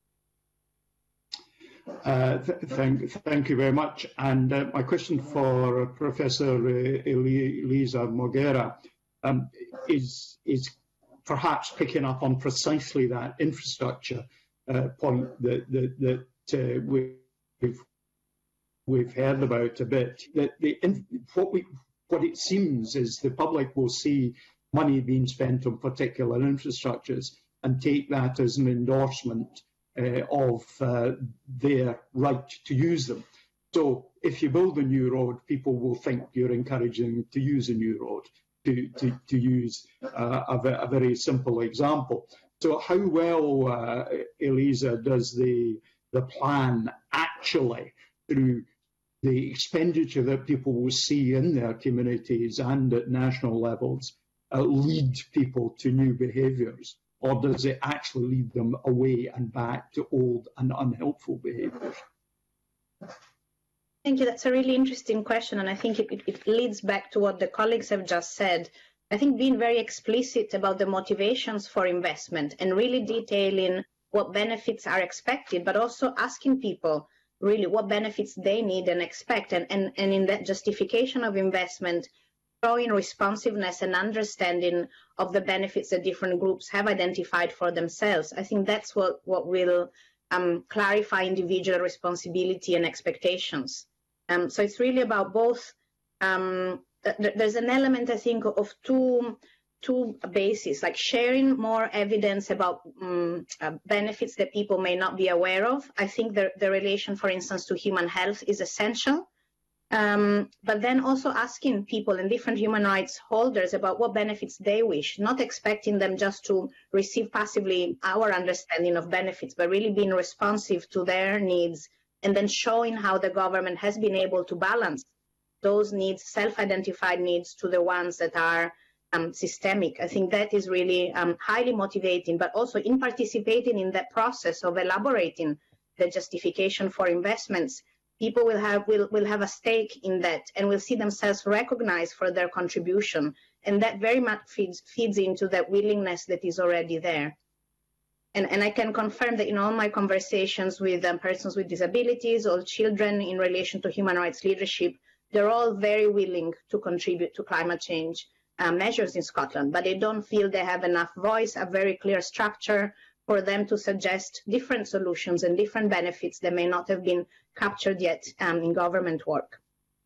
Uh, th thank, thank you very much. And uh, my question for Professor uh, Elisa Morguera um, is, is perhaps picking up on precisely that infrastructure uh, point that, that, that uh, we've, we've heard about a bit. That the, what, we, what it seems is the public will see money being spent on particular infrastructures and take that as an endorsement Uh, of uh, their right to use them. So if you build a new road, people will think you're encouraging to use a new road, to, to, to use uh, a, a very simple example. So how well, uh, Elisa, does the, the plan actually, through the expenditure that people will see in their communities and at national levels, uh, lead people to new behaviours? Or does it actually lead them away and back to old and unhelpful behaviours? Thank you. That's a really interesting question, and I think it, it leads back to what the colleagues have just said. I think being very explicit about the motivations for investment and really detailing what benefits are expected, but also asking people really what benefits they need and expect, and, and, and in that justification of investment, showing responsiveness and understanding of the benefits that different groups have identified for themselves. I think that's what, what will um, clarify individual responsibility and expectations. Um, so it's really about both. Um, th there's an element, I think, of two, two bases, like sharing more evidence about um, uh, benefits that people may not be aware of. I think the, the relation, for instance, to human health is essential. Um, but then also asking people and different human rights holders about what benefits they wish, not expecting them just to receive passively our understanding of benefits, but really being responsive to their needs, and then showing how the government has been able to balance those needs, self-identified needs, to the ones that are um, systemic. I think that is really um, highly motivating, but also in participating in that process of elaborating the justification for investments, people will have will, will have a stake in that and will see themselves recognized for their contribution, and that very much feeds feeds into that willingness that is already there. And, and I can confirm that in all my conversations with um, persons with disabilities or children in relation to human rights leadership, they're all very willing to contribute to climate change uh, measures in Scotland, but they don't feel they have enough voice, a very clear structure for them to suggest different solutions and different benefits that may not have been captured yet um, in government work.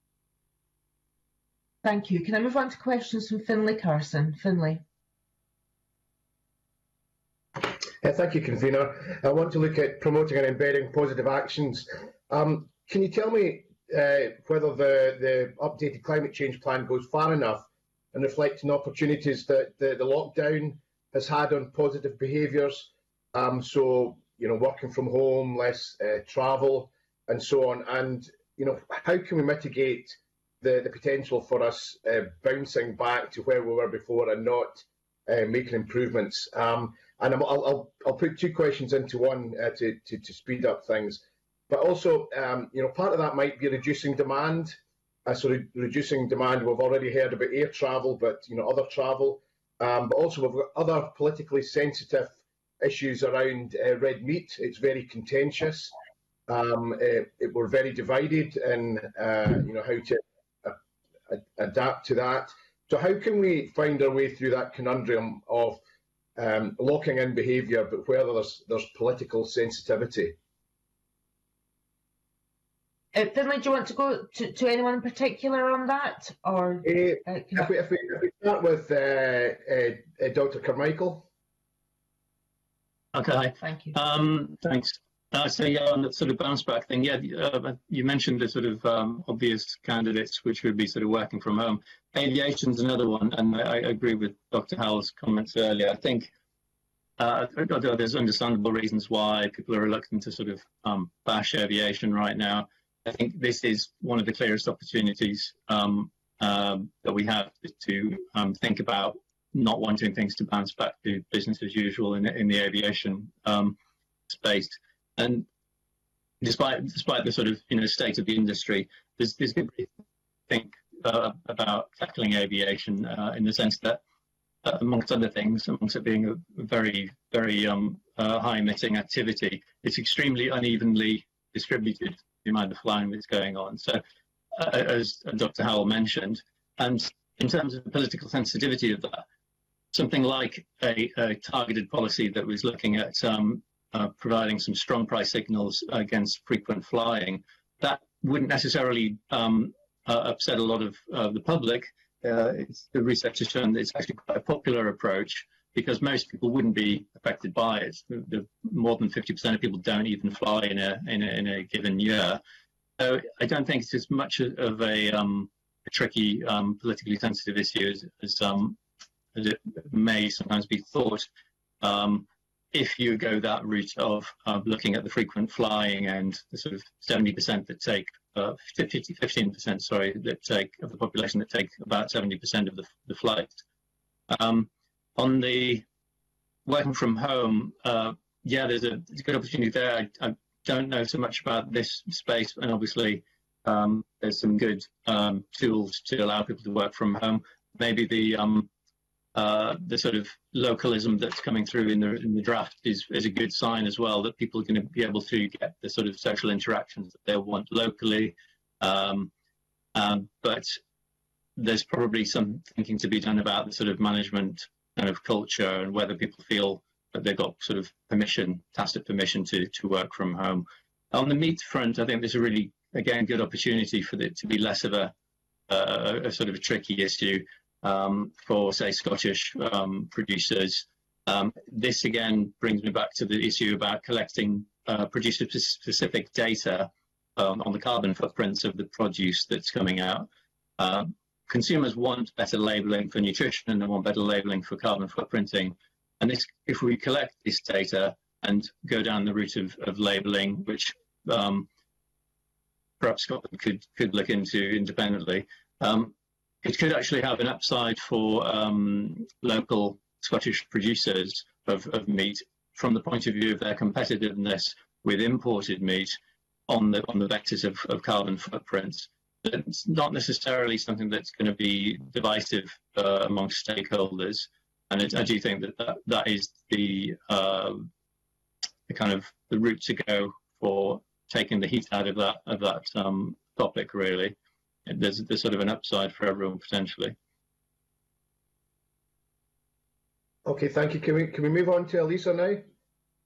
Thank you. Can I move on to questions from Finlay Carson? Finlay. Uh, thank you, Convener. I want to look at promoting and embedding positive actions. Um, can you tell me uh, whether the, the updated climate change plan goes far enough and reflecting opportunities that the, the lockdown has had on positive behaviours? Um, so, you know, working from home, less uh, travel, and so on. And, you know, how can we mitigate the, the potential for us uh, bouncing back to where we were before and not uh, making improvements? Um, and I'm, I'll, I'll, I'll put two questions into one uh, to, to, to speed up things. But also, um, you know, part of that might be reducing demand. Uh, so re reducing demand, we've already heard about air travel, but, you know, other travel. Um, but also we've got other politically sensitive issues around uh, red meat. It's very contentious. Um, it, it, we're very divided in, uh, you know, how to uh, adapt to that. So how can we find our way through that conundrum of um, locking in behaviour, but where there's, there's political sensitivity? Uh, Finlay, do you want to go to, to anyone in particular on that? Or uh, uh, if, we, if, we, if we start with uh, uh, uh, Doctor Carmichael. Okay. Thank you. Um, thanks. Uh, so yeah, on the sort of bounce back thing, yeah, uh, you mentioned the sort of um, obvious candidates, which would be sort of working from home. Aviation's another one, and I, I agree with Doctor Howell's comments earlier. I think uh, there's understandable reasons why people are reluctant to sort of um, bash aviation right now. I think this is one of the clearest opportunities um, um, that we have to um, think about not wanting things to bounce back to business as usual in, in the aviation um, space. And despite despite the sort of you know state of the industry, there's there's good reason to think uh, about tackling aviation uh, in the sense that, uh, amongst other things, amongst it being a very very um, uh, high emitting activity, it's extremely unevenly distributed, the amount of flying that's going on. So, uh, as Doctor Howell mentioned, and in terms of the political sensitivity of that, something like a, a targeted policy that was looking at um, uh, providing some strong price signals against frequent flying, that wouldn't necessarily um, uh, upset a lot of uh, the public. Uh, it's, the research has shown that it's actually quite a popular approach because most people wouldn't be affected by it. The, the, more than fifty percent of people don't even fly in a, in a, in a given year. So I don't think it's as much of a, um, a tricky um, politically sensitive issue as, as um, as it may sometimes be thought, um, if you go that route of uh, looking at the frequent flying and the sort of seventy percent that take, uh, fifteen percent, sorry, that take of the population that take about seventy percent of the, the flight. Um, on the working from home, uh, yeah, there's a, there's a good opportunity there. I, I don't know so much about this space, and obviously um, there's some good um, tools to allow people to work from home. Maybe the um, Uh, the sort of localism that's coming through in the, in the draft is, is a good sign as well, that people are going to be able to get the sort of social interactions that they want locally. Um, um, but there's probably some thinking to be done about the sort of management kind of culture and whether people feel that they've got sort of permission, tacit permission to, to work from home. On the meat front, I think there's a really, again, good opportunity for it to be less of a, uh, a sort of a tricky issue. Um, for, say, Scottish um, producers. Um, this, again, brings me back to the issue about collecting uh, producer-specific data um, on the carbon footprints of the produce that's coming out. Uh, consumers want better labelling for nutrition and they want better labelling for carbon footprinting. And this, if we collect this data and go down the route of, of labelling, which um, perhaps Scotland could, could look into independently, um, it could actually have an upside for um, local Scottish producers of, of meat from the point of view of their competitiveness with imported meat on the on the vectors of, of carbon footprints. It's not necessarily something that's going to be divisive uh, amongst stakeholders, and it, I do think that that, that is the uh, the kind of the route to go for taking the heat out of that of that um, topic, really. There's, there's sort of an upside for everyone potentially. Okay, thank you. Can we can we move on to Elisa now?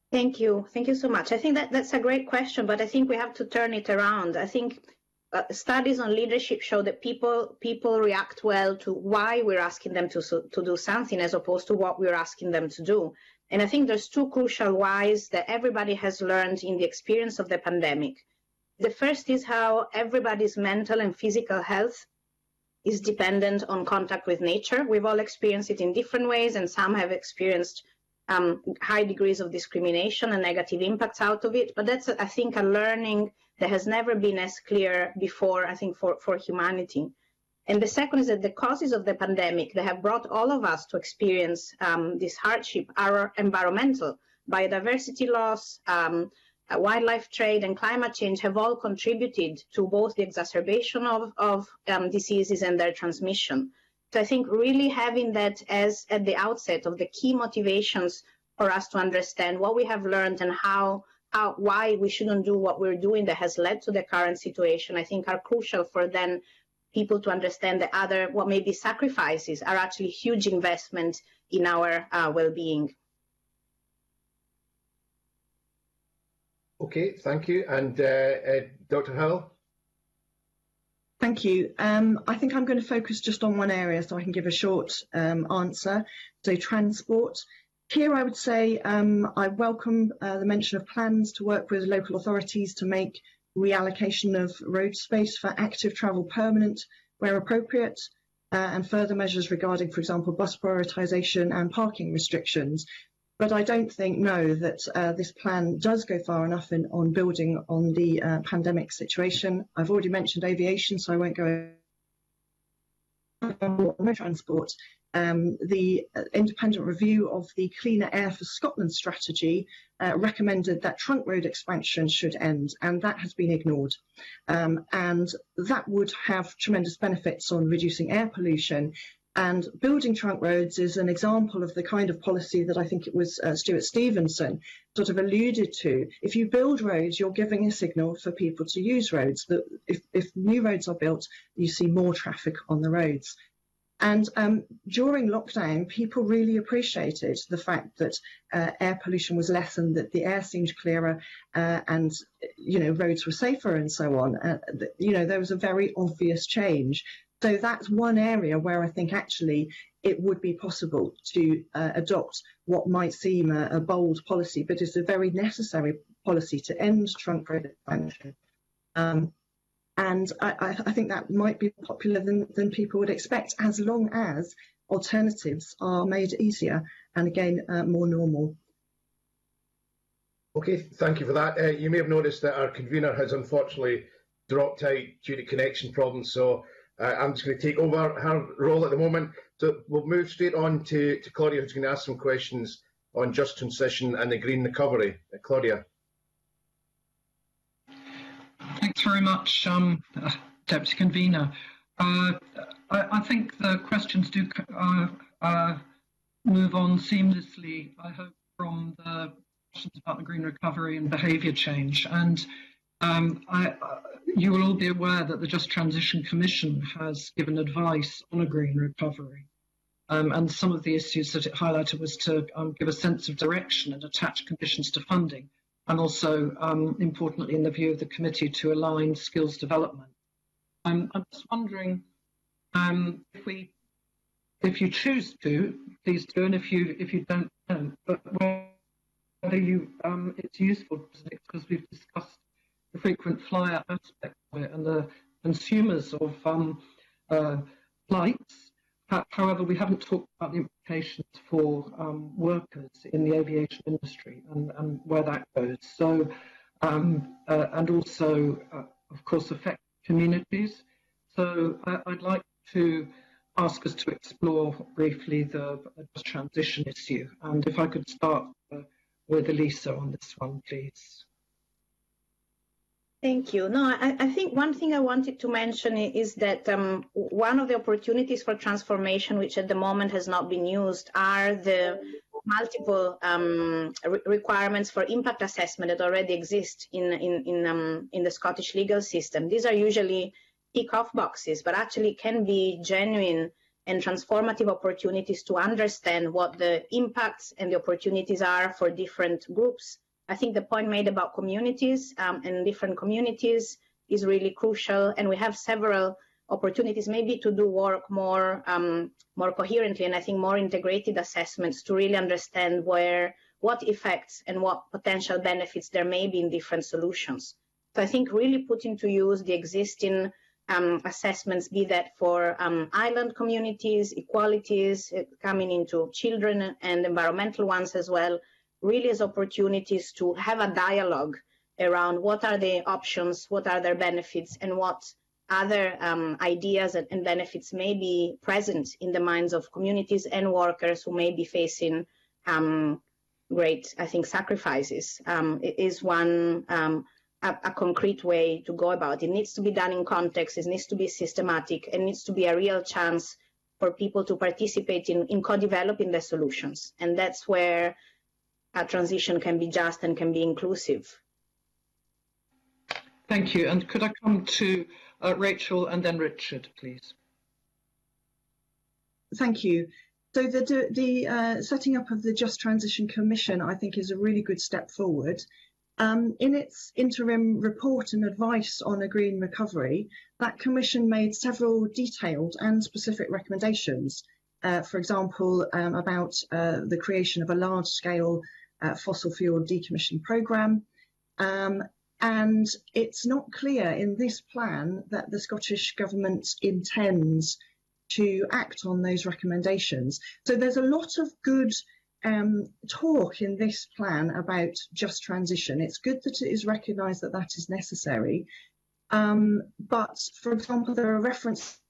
Thank you. Thank you so much. I think that that's a great question, but I think we have to turn it around. I think uh, studies on leadership show that people people react well to why we're asking them to, to do something as opposed to what we're asking them to do. And I think there's two crucial whys that everybody has learned in the experience of the pandemic. The first is how everybody's mental and physical health is dependent on contact with nature. We've all experienced it in different ways, and some have experienced Um, high degrees of discrimination and negative impacts out of it. But that's, I think, a learning that has never been as clear before, I think, for, for humanity. And the second is that the causes of the pandemic that have brought all of us to experience um, this hardship are environmental. Biodiversity loss, um, wildlife trade, and climate change have all contributed to both the exacerbation of, of um, diseases and their transmission. So I think really having that as at the outset of the key motivations for us to understand what we have learned and how, how why we shouldn't do what we're doing that has led to the current situation, I think are crucial for then people to understand that other, what may be sacrifices, are actually huge investments in our uh, well-being. Okay, thank you. And uh, uh, Doctor Howell? Thank you. Um, I think I'm going to focus just on one area so I can give a short um, answer. So transport. Here I would say um, I welcome uh, the mention of plans to work with local authorities to make reallocation of road space for active travel permanent where appropriate, uh, and further measures regarding, for example, bus prioritisation and parking restrictions. But I don't think, no, that uh, this plan does go far enough in, on building on the uh, pandemic situation. I've already mentioned aviation, so I won't go on transport. Um, the independent review of the Cleaner Air for Scotland strategy uh, recommended that trunk road expansion should end, and that has been ignored. Um, and that would have tremendous benefits on reducing air pollution. And building trunk roads is an example of the kind of policy that I think it was uh, Stuart Stevenson sort of alluded to. If you build roads, you're giving a signal for people to use roads. That if, if new roads are built, you see more traffic on the roads. And um, during lockdown, people really appreciated the fact that uh, air pollution was lessened, that the air seemed clearer, uh, and you know roads were safer and so on. Uh, you know there was a very obvious change. So that's one area where I think actually it would be possible to uh, adopt what might seem a, a bold policy, but is a very necessary policy to end trunk road expansion. Um, and I, I think that might be popular than, than people would expect, as long as alternatives are made easier and again uh, more normal. Okay, thank you for that. Uh, you may have noticed that our convener has unfortunately dropped out due to connection problems, so Uh, I'm just going to take over her role at the moment. So we'll move straight on to, to Claudia, who's going to ask some questions on just transition and the green recovery. Uh, Claudia. Thanks very much, um, uh, Deputy Convener. Uh, I, I think the questions do uh, uh, move on seamlessly, I hope, from the questions about the green recovery and behaviour change. And um, I, uh, you will all be aware that the Just Transition Commission has given advice on a green recovery. Um, and some of the issues that it highlighted was to um, give a sense of direction and attach conditions to funding, and also, um, importantly, in the view of the committee, to align skills development. Um, I'm just wondering um, if we, if you choose to, please do, and if you if you don't, don't but whether you um, it's useful because we've discussed the frequent flyer aspect of it and the consumers of um, uh, flights. However, we haven't talked about the implications for um, workers in the aviation industry and, and where that goes. So, um, uh, and also, uh, of course, affect communities. So I, I'd like to ask us to explore briefly the just transition issue. And if I could start uh, with Elisa on this one, please. Thank you. No, I, I think one thing I wanted to mention is that um, one of the opportunities for transformation, which at the moment has not been used, are the multiple um, re requirements for impact assessment that already exist in in in, um, in the Scottish legal system. These are usually tick-off boxes, but actually can be genuine and transformative opportunities to understand what the impacts and the opportunities are for different groups. I think the point made about communities um, and different communities is really crucial, and we have several opportunities maybe to do work more um, more coherently, and I think more integrated assessments to really understand where what effects and what potential benefits there may be in different solutions. So I think really putting to use the existing um, assessments, be that for um, island communities, equalities, uh, coming into children and environmental ones as well, really as opportunities to have a dialogue around what are the options, what are their benefits, and what other um, ideas and, and benefits may be present in the minds of communities and workers who may be facing um, great, I think, sacrifices. Um, it is one um, a, a concrete way to go about it. It needs to be done in context, it needs to be systematic, and needs to be a real chance for people to participate in, in co-developing the solutions. And that's where a transition can be just and can be inclusive. Thank you. And could I come to uh, Rachel and then Richard, please? Thank you. So the, the uh, setting up of the Just Transition Commission, I think, is a really good step forward. Um, in its interim report and advice on a green recovery, that commission made several detailed and specific recommendations. Uh, for example, um, about uh, the creation of a large-scale uh, fossil fuel decommission programme. Um, and it's not clear in this plan that the Scottish Government intends to act on those recommendations. So there's a lot of good um, talk in this plan about just transition. It's good that it is recognised that that is necessary. Um, but, for example, there are references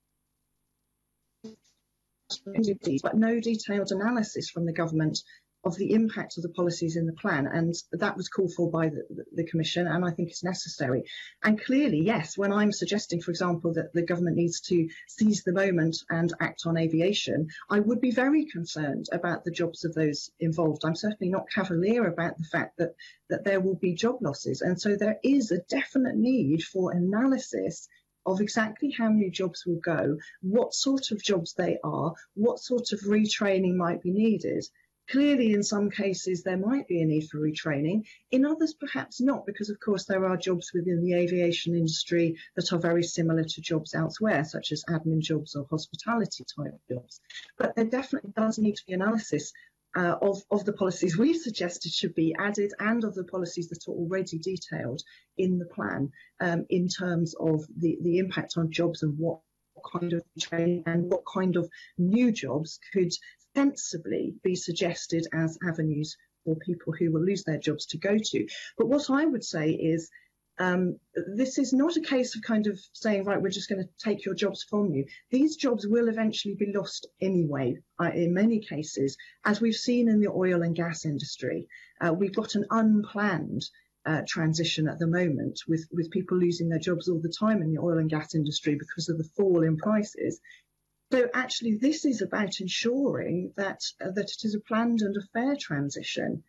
but no detailed analysis from the government of the impact of the policies in the plan, and that was called for by the, the Commission, and I think it's necessary. And clearly, yes, when I'm suggesting, for example, that the government needs to seize the moment and act on aviation, I would be very concerned about the jobs of those involved. I'm certainly not cavalier about the fact that, that there will be job losses, and so there is a definite need for analysis of exactly how many jobs will go, what sort of jobs they are, what sort of retraining might be needed. Clearly, in some cases, there might be a need for retraining. In others, perhaps not, because, of course, there are jobs within the aviation industry that are very similar to jobs elsewhere, such as admin jobs or hospitality type jobs. But there definitely does need to be analysis uh, of, of the policies we suggested should be added and of the policies that are already detailed in the plan um, in terms of the, the impact on jobs and what kind of training and what kind of new jobs could sensibly be suggested as avenues for people who will lose their jobs to go to. But what I would say is um, this is not a case of kind of saying, right, we're just going to take your jobs from you. These jobs will eventually be lost anyway, uh, in many cases, as we've seen in the oil and gas industry. Uh, we've got an unplanned uh, transition at the moment with, with people losing their jobs all the time in the oil and gas industry because of the fall in prices. So actually, this is about ensuring that uh, that it is a planned and a fair transition.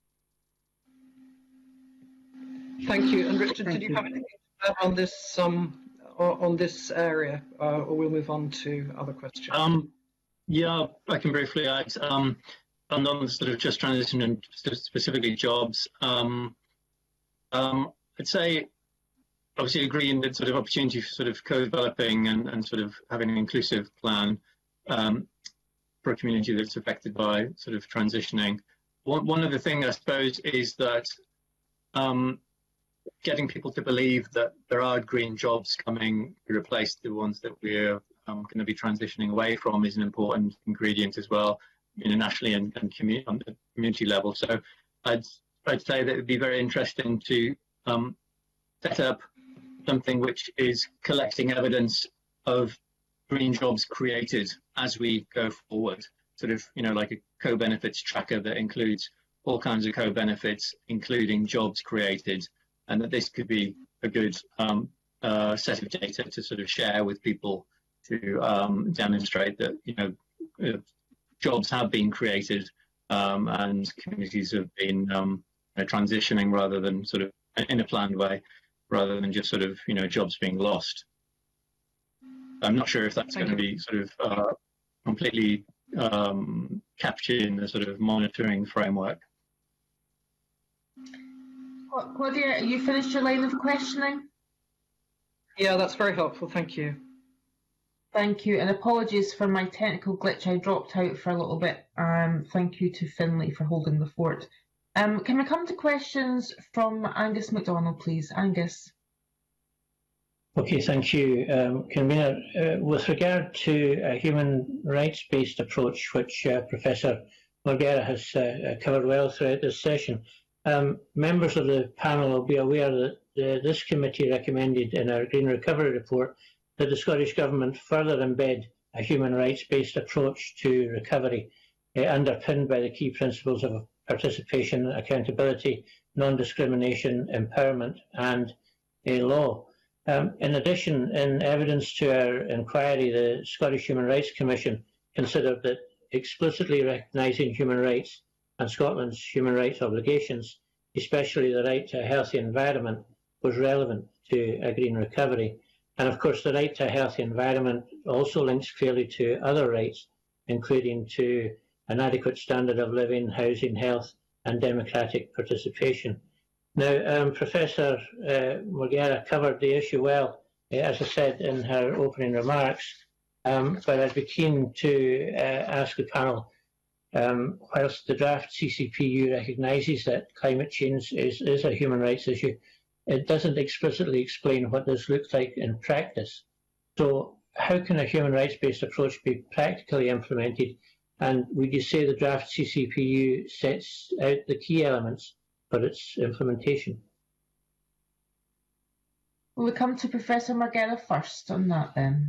Thank you. And Richard, Thank did you, you have anything to add on this um, on this area, uh, or we'll move on to other questions? Um, yeah, I can briefly add um, on the sort of just transition and specifically jobs. Um, um, I'd say. Obviously agree in the sort of opportunity for sort of co-developing and, and sort of having an inclusive plan um, for a community that's affected by sort of transitioning. One, one of the things I suppose is that um, getting people to believe that there are green jobs coming to replace the ones that we're um, going to be transitioning away from is an important ingredient as well, internationally and, and commu on the community level. So I'd, I'd say that it would be very interesting to um, set up something which is collecting evidence of green jobs created as we go forward, sort of, you know, like a co-benefits tracker that includes all kinds of co-benefits, including jobs created, and that this could be a good um, uh, set of data to sort of share with people to um, demonstrate that, you know, uh, jobs have been created um, and communities have been um, you know, transitioning rather than sort of in a planned way, rather than just sort of, you know, jobs being lost. I'm not sure if that's Thank going you. to be sort of uh, completely um, captured in the sort of monitoring framework. Claudia, you finished your line of questioning? Yeah, that's very helpful. Thank you. Thank you, and apologies for my technical glitch. I dropped out for a little bit. Um, thank you to Finlay for holding the fort. Um, can we come to questions from Angus MacDonald, please? Angus. Okay, thank you, um, Convener. Uh, with regard to a human rights-based approach, which uh, Professor Morgera has uh, covered well throughout this session, um, members of the panel will be aware that uh, this committee recommended in our Green Recovery report that the Scottish Government further embed a human rights-based approach to recovery, uh, underpinned by the key principles of participation, accountability, non-discrimination, empowerment, and a law. Um, in addition, in evidence to our inquiry, the Scottish Human Rights Commission considered that explicitly recognising human rights and Scotland's human rights obligations, especially the right to a healthy environment, was relevant to a green recovery. And of course, the right to a healthy environment also links clearly to other rights, including to an adequate standard of living, housing, health, and democratic participation. Now, um, Professor uh, Morgera covered the issue well, uh, as I said in her opening remarks, um, but I'd be keen to uh, ask the panel, um, whilst the draft C C P U recognises that climate change is, is a human rights issue, it doesn't explicitly explain what this looks like in practice. So how can a human rights-based approach be practically implemented? And would you say the draft C C P U sets out the key elements for its implementation? Will we come to Professor Morgera first on that then?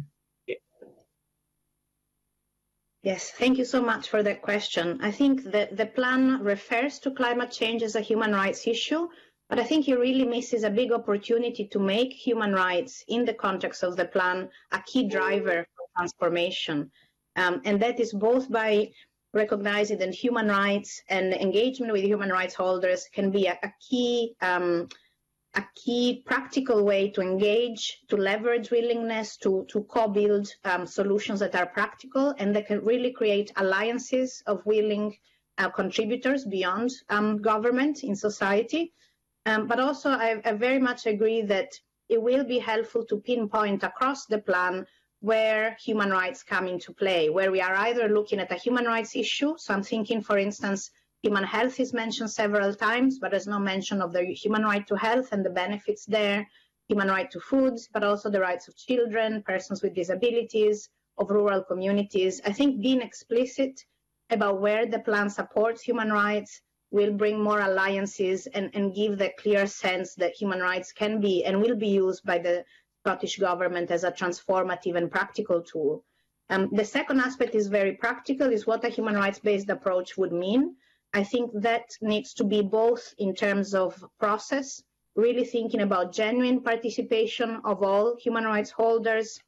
Yes, thank you so much for that question. I think that the plan refers to climate change as a human rights issue, but I think it really misses a big opportunity to make human rights in the context of the plan a key driver for transformation. Um, and that is both by recognizing that human rights and engagement with human rights holders can be a, a key um, a key practical way to engage, to leverage willingness, to, to co-build um, solutions that are practical and that can really create alliances of willing uh, contributors beyond um, government in society. Um, but also, I, I very much agree that it will be helpful to pinpoint across the plan where human rights come into play, where we are either looking at a human rights issue. So I'm thinking, for instance, human health is mentioned several times, but there's no mention of the human right to health and the benefits there, human right to food, but also the rights of children, persons with disabilities, of rural communities. I think being explicit about where the plan supports human rights will bring more alliances and, and give the clear sense that human rights can be and will be used by the Scottish Government as a transformative and practical tool. Um, the second aspect is very practical, is what a human rights-based approach would mean. I think that needs to be both in terms of process, really thinking about genuine participation of all human rights holders,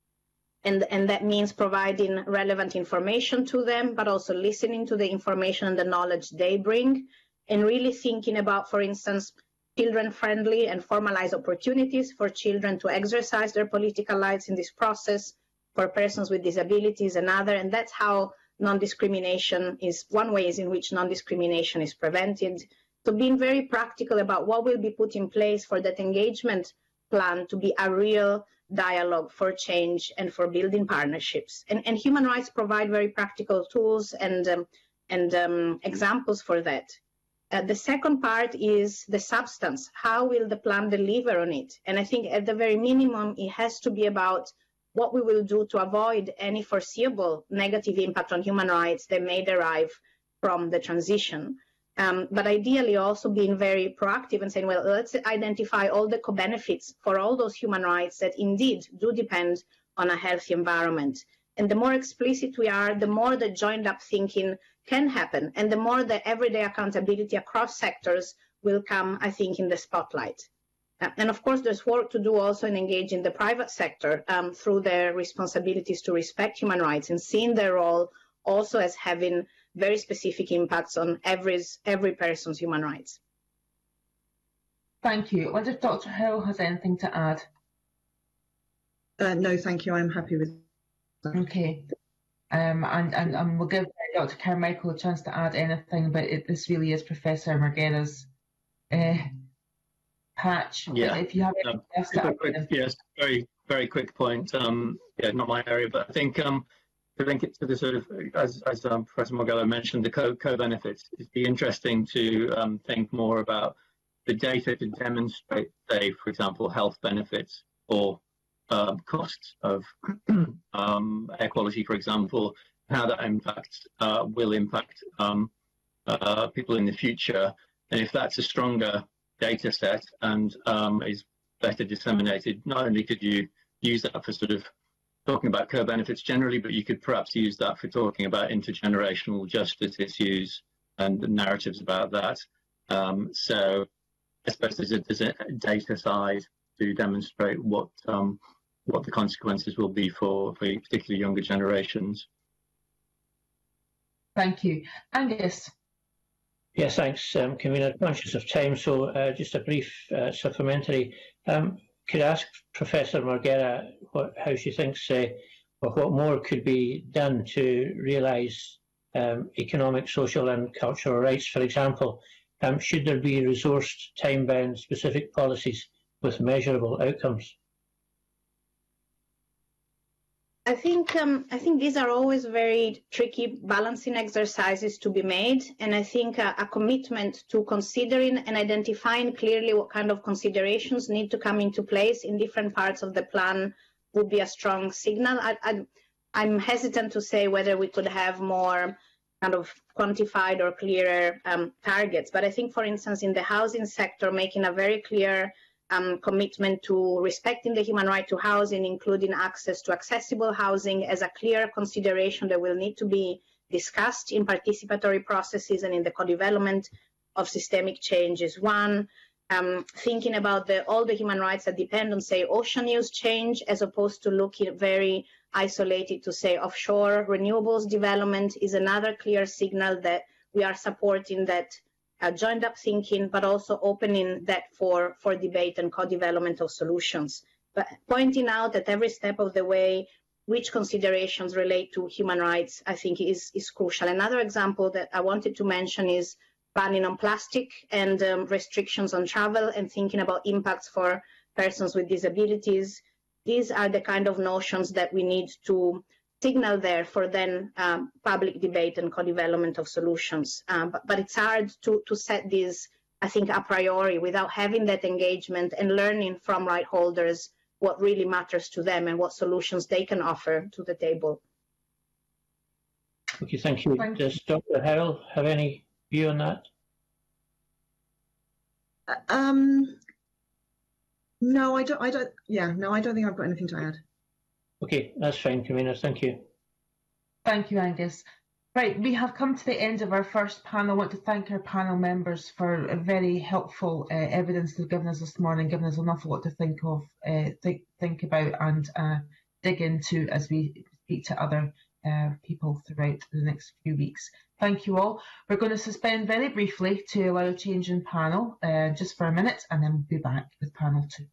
and, and that means providing relevant information to them, but also listening to the information and the knowledge they bring, and really thinking about, for instance, children-friendly and formalized opportunities for children to exercise their political rights in this process, for persons with disabilities and other, and that's how non-discrimination is, one way is in which non-discrimination is prevented. So being very practical about what will be put in place for that engagement plan to be a real dialogue for change and for building partnerships. And, and human rights provide very practical tools and, um, and um, examples for that. Uh, the second part is the substance. How will the plan deliver on it? And I think at the very minimum, it has to be about what we will do to avoid any foreseeable negative impact on human rights that may derive from the transition. Um, but ideally also being very proactive and saying, well, let's identify all the co-benefits for all those human rights that indeed do depend on a healthy environment. And the more explicit we are, the more the joined up thinking can happen, and the more the everyday accountability across sectors will come, I think, in the spotlight. Uh, and of course, there's work to do also in engaging the private sector um, through their responsibilities to respect human rights and seeing their role also as having very specific impacts on every, every person's human rights. Thank you. I wonder if Doctor Hill has anything to add. Uh, no, thank you. I'm happy with that. Okay. Um, and, and, and we'll give Doctor Carmichael a chance to add anything, but it, this really is Professor Marghera's uh, patch. Yeah. If you have Um, anything else to super add. quick, yes, very, very quick point. Um, yeah, not my area, but I think um, to link it to the sort of, as, as um, Professor Marghera mentioned, the co- co-benefits, it'd be interesting to um, think more about the data to demonstrate, say, for example, health benefits or uh, costs of um, air quality, for example, how that impacts uh, will impact um, uh, people in the future. And if that's a stronger data set and um, is better disseminated, not only could you use that for sort of talking about co-benefits generally, but you could perhaps use that for talking about intergenerational justice issues and the narratives about that. Um, so I suppose there's a, there's a data side to demonstrate what um, what the consequences will be for, for particularly younger generations. Thank you. Angus. Yes, thanks, um, Convener. Conscious of time, so uh, just a brief uh, supplementary. Um, could I ask Professor Marghera what, how she thinks uh, or what more could be done to realise um, economic, social and cultural rights, for example? Um, should there be resourced, time-bound, specific policies with measurable outcomes? I think um, I think these are always very tricky balancing exercises to be made, and I think a, a commitment to considering and identifying clearly what kind of considerations need to come into place in different parts of the plan would be a strong signal. I, I, I'm hesitant to say whether we could have more kind of quantified or clearer um, targets, but I think, for instance, in the housing sector, making a very clear Um, commitment to respecting the human right to housing, including access to accessible housing, as a clear consideration that will need to be discussed in participatory processes and in the co-development of systemic changes. One, um, thinking about the, all the human rights that depend on, say, ocean use change, as opposed to looking very isolated to, say, offshore renewables development, is another clear signal that we are supporting that Uh, joined up thinking, but also opening that for, for debate and co-development of solutions. But pointing out at every step of the way which considerations relate to human rights, I think is, is crucial. Another example that I wanted to mention is banning on plastic and um, restrictions on travel and thinking about impacts for persons with disabilities. These are the kind of notions that we need to signal there for then um, public debate and co-development of solutions. Um, but, but it's hard to, to set these, I think, a priori without having that engagement and learning from right holders what really matters to them and what solutions they can offer to the table. Okay, thank you. Thank Does Doctor Howell have any view on that? Um, no, I don't. I don't. Yeah, no, I don't think I've got anything to add. Okay, that's fine, Convener. Thank you. Thank you, Angus. Right, we have come to the end of our first panel. I want to thank our panel members for a very helpful uh, evidence they've given us this morning, giving us an awful lot to think of, uh, think, think about and uh, dig into as we speak to other uh, people throughout the next few weeks. Thank you all. We're going to suspend very briefly to allow a change in panel, uh, just for a minute, and then we'll be back with panel two.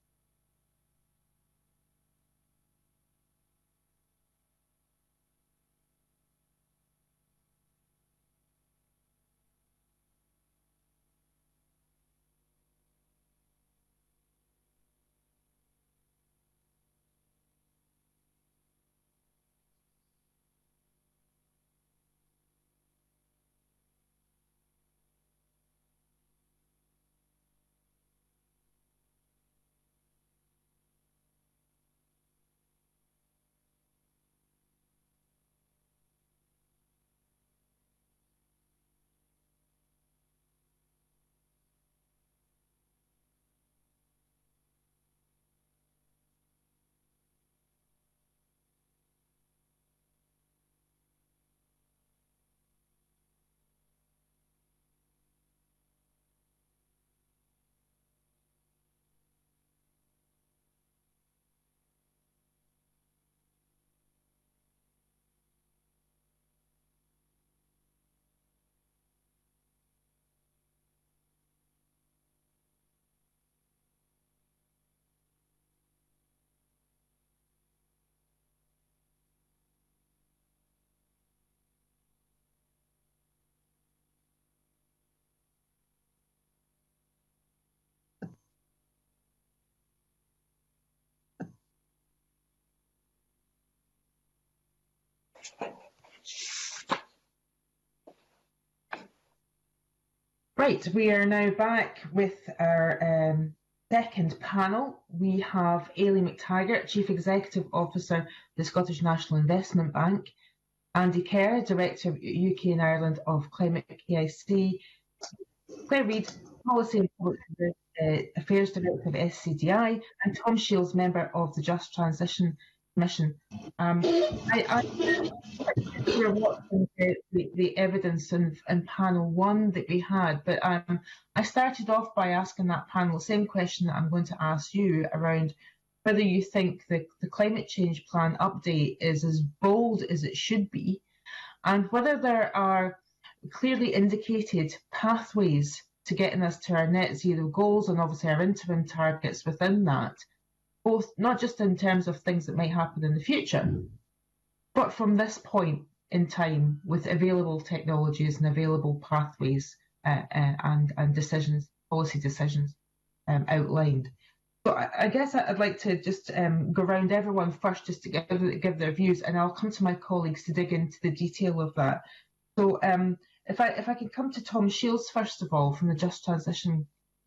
Right, we are now back with our um, second panel. We have Aileen McTaggart, Chief Executive Officer of the Scottish National Investment Bank, Andy Kerr, Director of U K and Ireland of Climate K I C, Claire Reid, Policy and Public Affairs Director of S C D I, and Tom Shields, Member of the Just Transition Commission. Um, I, I we're watching the, the, the evidence in, in panel one that we had, but um, I started off by asking that panel the same question that I'm going to ask you around whether you think the, the climate change plan update is as bold as it should be, and whether there are clearly indicated pathways to getting us to our net zero goals and obviously our interim targets within that, both not just in terms of things that might happen in the future, but from this point in time with available technologies and available pathways uh, uh, and, and decisions, policy decisions um, outlined. So I, I guess I'd like to just um, go around everyone first just to give, give their views, and I'll come to my colleagues to dig into the detail of that. So um, if I if I can come to Tom Shields first of all from the Just Transition.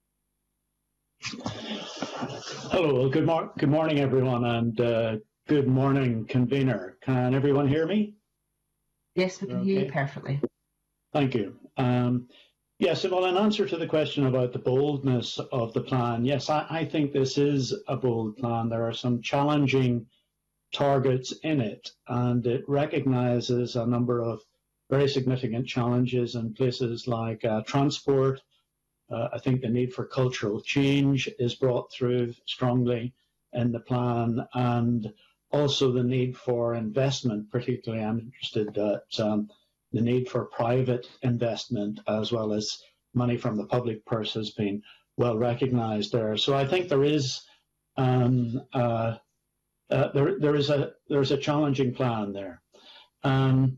Hello, well, good, mor good morning everyone, and uh, good morning convener. Can everyone hear me? Yes, we can okay. hear you perfectly. Thank you. Um, yes, well, in answer to the question about the boldness of the plan, yes, I, I think this is a bold plan. There are some challenging targets in it, and it recognises a number of very significant challenges in places like uh, transport. Uh, I think the need for cultural change is brought through strongly in the plan, and also the need for investment. Particularly, I'm interested that um, the need for private investment as well as money from the public purse has been well recognised there. So I think there is um, uh, uh, there there is a there's a challenging plan there. Um,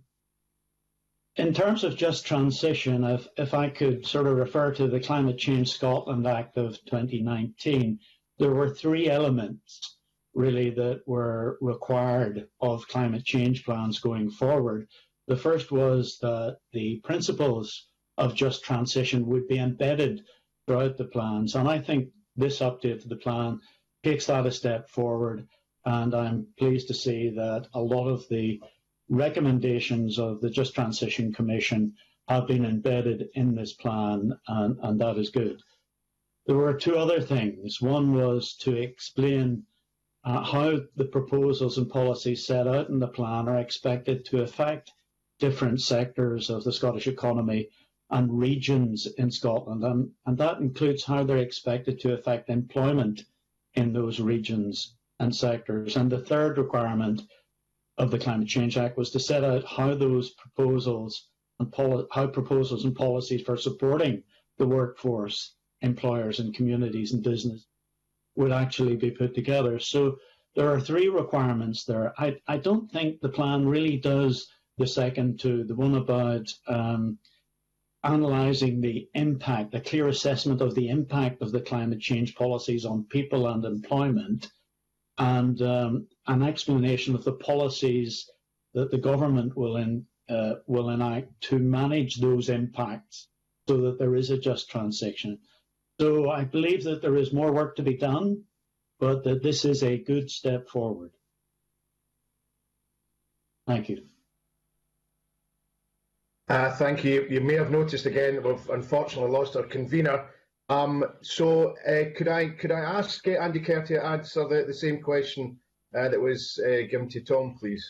In terms of just transition, if, if I could sort of refer to the Climate Change Scotland Act of twenty nineteen, there were three elements really that were required of climate change plans going forward. The first was that the principles of just transition would be embedded throughout the plans, and I think this update to the plan takes that a step forward, and I'm pleased to see that a lot of the recommendations of the Just Transition Commission have been embedded in this plan, and, and that is good. There were two other things. One was to explain uh, how the proposals and policies set out in the plan are expected to affect different sectors of the Scottish economy and regions in Scotland, and, and that includes how they're expected to affect employment in those regions and sectors. And the third requirement of the Climate Change Act was to set out how those proposals and how proposals and policies for supporting the workforce, employers and communities and business would actually be put together. So there are three requirements there. I, I don't think the plan really does the second two, the one about um, analysing the impact, a clear assessment of the impact of the climate change policies on people and employment, and um, an explanation of the policies that the government will, in, uh, will enact to manage those impacts so that there is a just transition. So I believe that there is more work to be done, but that this is a good step forward. Thank you. Uh, thank you. You may have noticed again we've unfortunately lost our convener. Um, so uh, could I could I ask uh, Andy Kerr to answer the, the same question uh, that was uh, given to Tom, please?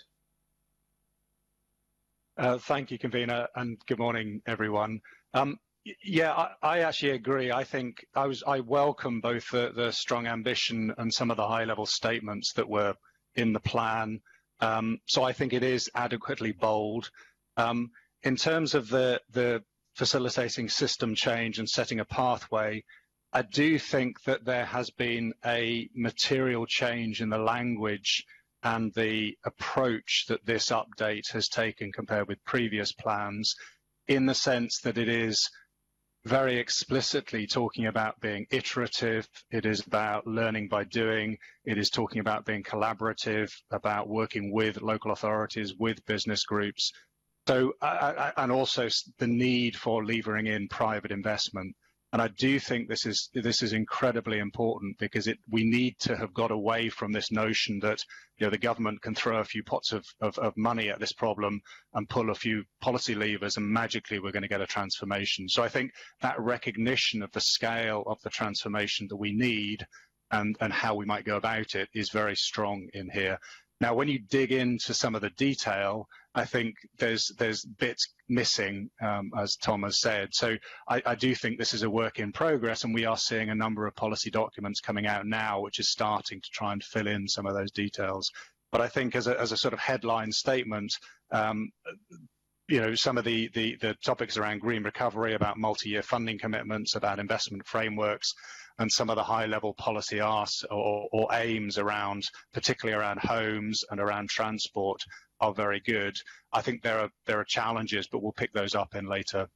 Uh, thank you, convener, and good morning, everyone. Um, yeah, I, I actually agree. I think I was I welcome both the, the strong ambition and some of the high-level statements that were in the plan. Um, so I think it is adequately bold. Um, in terms of the the facilitating system change and setting a pathway, I do think that there has been a material change in the language and the approach that this update has taken compared with previous plans, in the sense that it is very explicitly talking about being iterative. It is about learning by doing. It is talking about being collaborative, about working with local authorities, with business groups. So, uh, and also the need for levering in private investment. And I do think this is this is incredibly important, because it we need to have got away from this notion that, you know, the government can throw a few pots of, of, of money at this problem and pull a few policy levers and magically we're going to get a transformation. So I think that recognition of the scale of the transformation that we need and, and how we might go about it is very strong in here. Now, when you dig into some of the detail, I think there's there's bits missing, um, as Tom has said. So I, I do think this is a work in progress, and we are seeing a number of policy documents coming out now, which is starting to try and fill in some of those details. But I think as a, as a sort of headline statement, um, you know, some of the, the, the topics around green recovery, about multi-year funding commitments, about investment frameworks, and some of the high-level policy asks or, or aims around, particularly around homes and around transport, are very good. I think there are there are challenges, but we'll pick those up in later.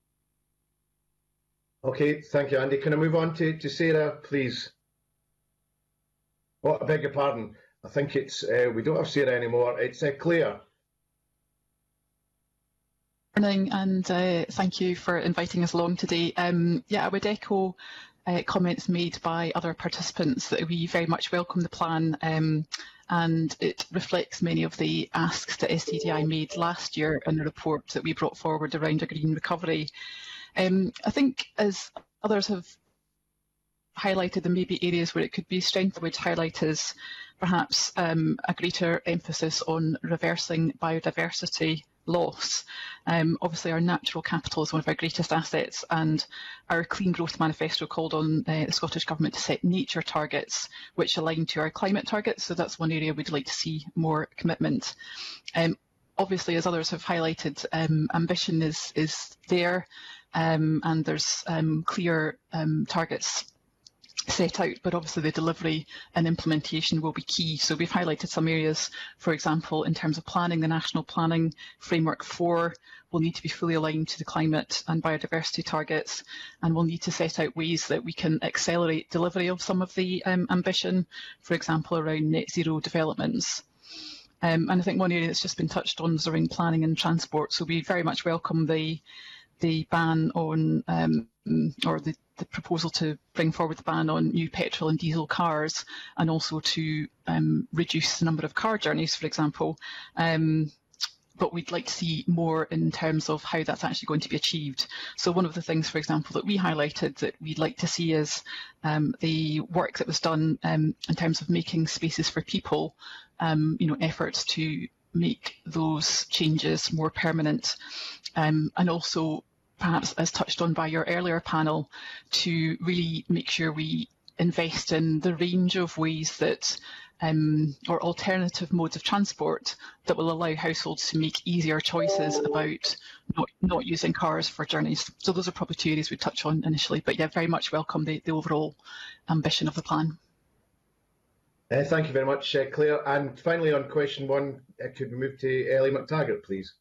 Okay, thank you, Andy. Can I move on to, to Sarah, please? Oh, I beg your pardon. I think it's uh, we don't have Sarah anymore. It's uh, Claire. Morning, and uh, thank you for inviting us along today. Um, yeah, I would echo Uh, comments made by other participants that we very much welcome the plan, um, and it reflects many of the asks that S T D I made last year in the report that we brought forward around a green recovery. Um, I think, as others have highlighted, there may be areas where it could be strengthened. I would highlight as perhaps um, a greater emphasis on reversing biodiversity loss. Um, obviously, our natural capital is one of our greatest assets, and our Clean Growth Manifesto called on uh, the Scottish Government to set nature targets which align to our climate targets, so that's one area we'd like to see more commitment. Um, obviously, as others have highlighted, um, ambition is, is there, um, and there's um, clear um, targets set out, but obviously the delivery and implementation will be key. So we've highlighted some areas, for example, in terms of planning. The National Planning Framework four will need to be fully aligned to the climate and biodiversity targets, and we'll need to set out ways that we can accelerate delivery of some of the um, ambition, for example, around net zero developments. Um, and I think one area that's just been touched on is around planning and transport. So we very much welcome the the ban on, um, or the, the proposal to bring forward the ban on new petrol and diesel cars, and also to um, reduce the number of car journeys, for example. Um, but we'd like to see more in terms of how that's actually going to be achieved. So one of the things, for example, that we highlighted that we'd like to see is um, the work that was done um, in terms of making spaces for people, um, you know, efforts to make those changes more permanent, um, and also perhaps as touched on by your earlier panel, to really make sure we invest in the range of ways that, um, or alternative modes of transport that will allow households to make easier choices about not, not using cars for journeys. So those are probably two areas we touch on initially, but yeah, very much welcome the, the overall ambition of the plan. Uh, thank you very much, uh, Claire. And finally, on question one, uh, could we move to Ellie McTaggart, please?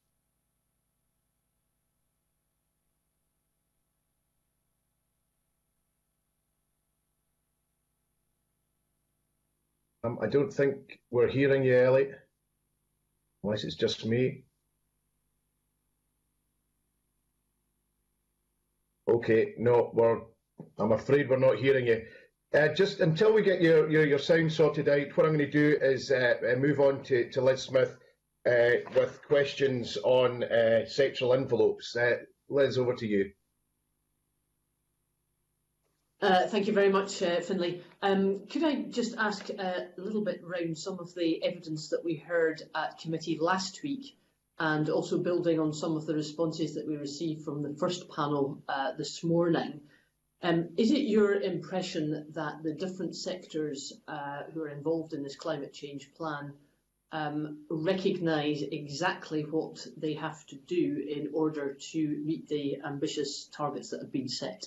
Um, I don't think we're hearing you, Ellie, unless it's just me. Okay, no, we're, I'm afraid we're not hearing you. Uh, just until we get your, your, your sound sorted out, what I'm going to do is uh, move on to, to Liz Smith uh, with questions on uh, sectoral envelopes. Uh, Liz, over to you. Uh, thank you very much, uh, Finlay. Um, could I just ask uh, a little bit around some of the evidence that we heard at committee last week, and also building on some of the responses that we received from the first panel uh, this morning. Um, is it your impression that the different sectors uh, who are involved in this climate change plan um, recognise exactly what they have to do in order to meet the ambitious targets that have been set?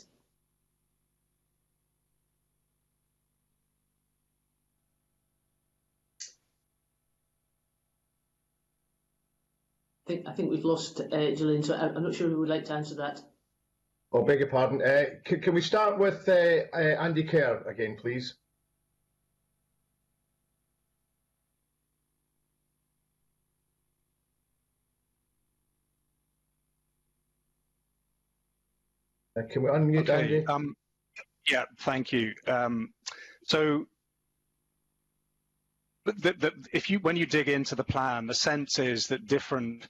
I think, I think we've lost uh, Gillian, so I'm not sure who would like to answer that. Oh, beg your pardon. Uh, can, can we start with uh, uh, Andy Kerr again, please? Uh, can we unmute okay, Andy? Um, yeah, thank you. Um, so, the, the, if you when you dig into the plan, the sense is that different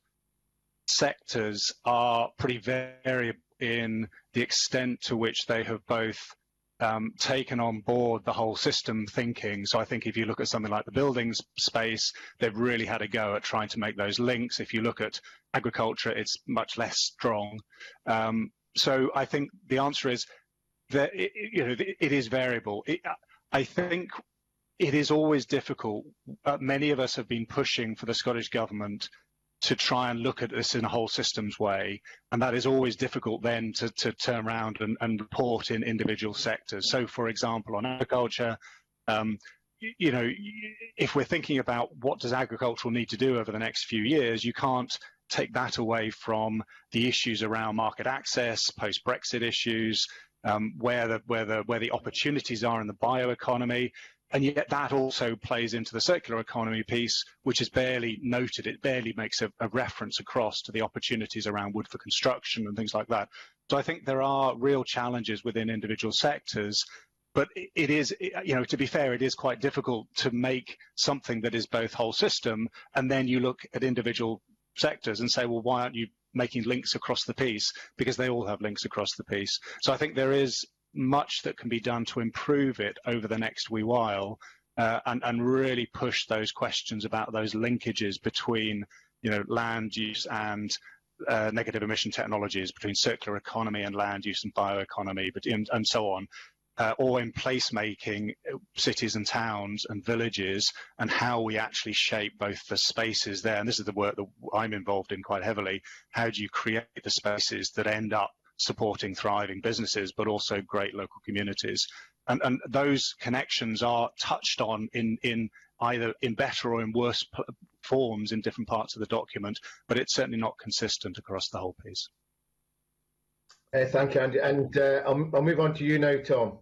sectors are pretty variable in the extent to which they have both um, taken on board the whole system thinking. So I think if you look at something like the buildings space, they've really had a go at trying to make those links. If you look at agriculture, it's much less strong. Um, so I think the answer is that it, you know, it is variable. It, I think it is always difficult. Uh, many of us have been pushing for the Scottish Government to try and look at this in a whole systems way, and that is always difficult then to, to turn around and, and report in individual sectors. So, for example, on agriculture, um, you know, if we're thinking about what does agriculture need to do over the next few years, you can't take that away from the issues around market access, post-Brexit issues, um, where the where the where the opportunities are in the bioeconomy. And yet that also plays into the circular economy piece, which is barely noted. It barely makes a, a reference across to the opportunities around wood for construction and things like that. So I think there are real challenges within individual sectors, but it, it is, you know, to be fair, it is quite difficult to make something that is both whole system, and then you look at individual sectors and say, well, why aren't you making links across the piece? Because they all have links across the piece. So I think there is much that can be done to improve it over the next wee while, uh, and, and really push those questions about those linkages between, you know, land use and uh, negative emission technologies, between circular economy and land use and bioeconomy, but in, and so on, uh, or in placemaking cities and towns and villages, and how we actually shape both the spaces there. And this is the work that I'm involved in quite heavily. How do you create the spaces that end up supporting thriving businesses, but also great local communities? And, and those connections are touched on in, in either in better or in worse forms in different parts of the document, but it's certainly not consistent across the whole piece. Uh, thank you, Andy. And uh, I'll, I'll move on to you now, Tom.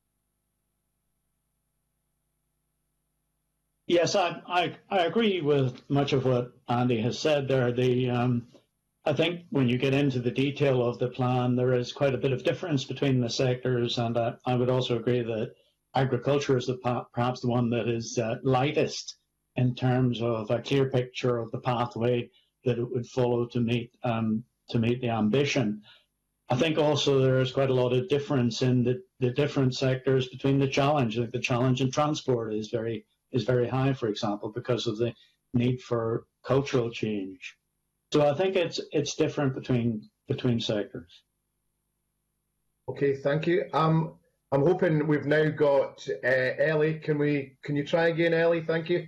Yes, I, I, I agree with much of what Andy has said there. The um, I think when you get into the detail of the plan, there is quite a bit of difference between the sectors, and uh, I would also agree that agriculture is the, perhaps the one that is uh, lightest in terms of a clear picture of the pathway that it would follow to meet um, to meet the ambition. I think also there is quite a lot of difference in the, the different sectors between the challenge. Like the challenge in transport is very is very high, for example, because of the need for cultural change. So I think it's it's different between between sectors. Okay, thank you. Um, I'm hoping we've now got uh, Ellie. Can we? Can you try again, Ellie? Thank you.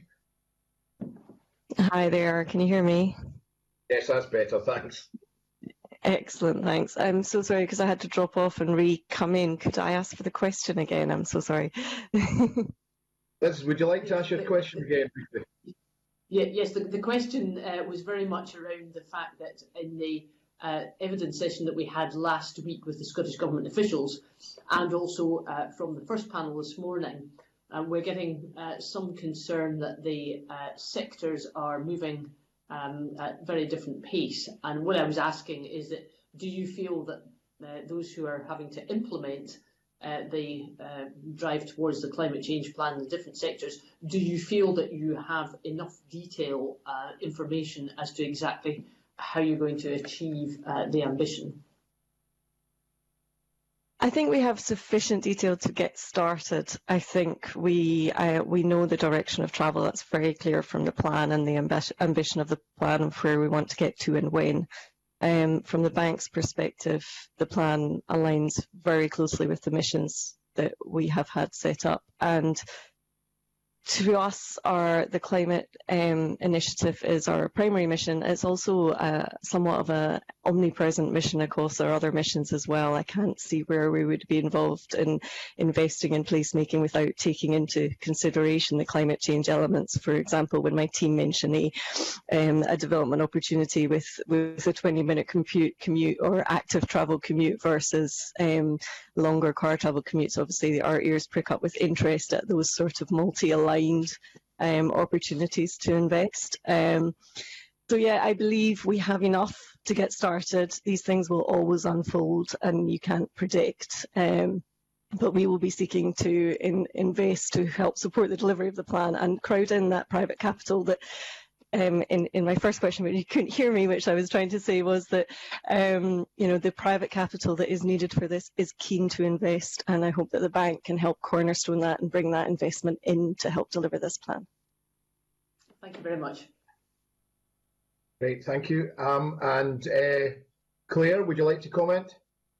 Hi there. Can you hear me? Yes, that's better. Thanks. Excellent. Thanks. I'm so sorry because I had to drop off and re-come in. Could I ask for the question again? I'm so sorry. Liz, would you like to ask your question again? Yeah, yes, the, the question uh, was very much around the fact that in the uh, evidence session that we had last week with the Scottish Government officials, and also uh, from the first panel this morning, uh, we're getting uh, some concern that the uh, sectors are moving um, at very different pace. And what I was asking is that, do you feel that uh, those who are having to implement Uh, the uh, drive towards the climate change plan in the different sectors, do you feel that you have enough detail, uh, information as to exactly how you're going to achieve uh, the ambition? I think we have sufficient detail to get started. I think we uh, we know the direction of travel. That's very clear from the plan and the ambi ambition of the plan of where we want to get to and when. Um, from the bank's perspective, the plan aligns very closely with the missions that we have had set up. And to us, our the climate um, initiative is our primary mission. It's also uh, somewhat of an omnipresent mission across our other missions as well. I can't see where we would be involved in investing in placemaking without taking into consideration the climate change elements. For example, when my team mentioned a, um, a development opportunity with, with a twenty minute commute, commute or active travel commute versus um, longer car travel commutes, obviously our ears prick up with interest at those sort of multi-aligned Um, opportunities to invest. Um, so yeah, I believe we have enough to get started. These things will always unfold and you can't predict, um, but we will be seeking to in, invest to help support the delivery of the plan and crowd in that private capital that Um, in, in my first question, but you couldn't hear me, which I was trying to say was that, um, you know, the private capital that is needed for this is keen to invest, and I hope that the bank can help cornerstone that and bring that investment in to help deliver this plan. Thank you very much. Great, thank you. Um, and uh, Claire, would you like to comment?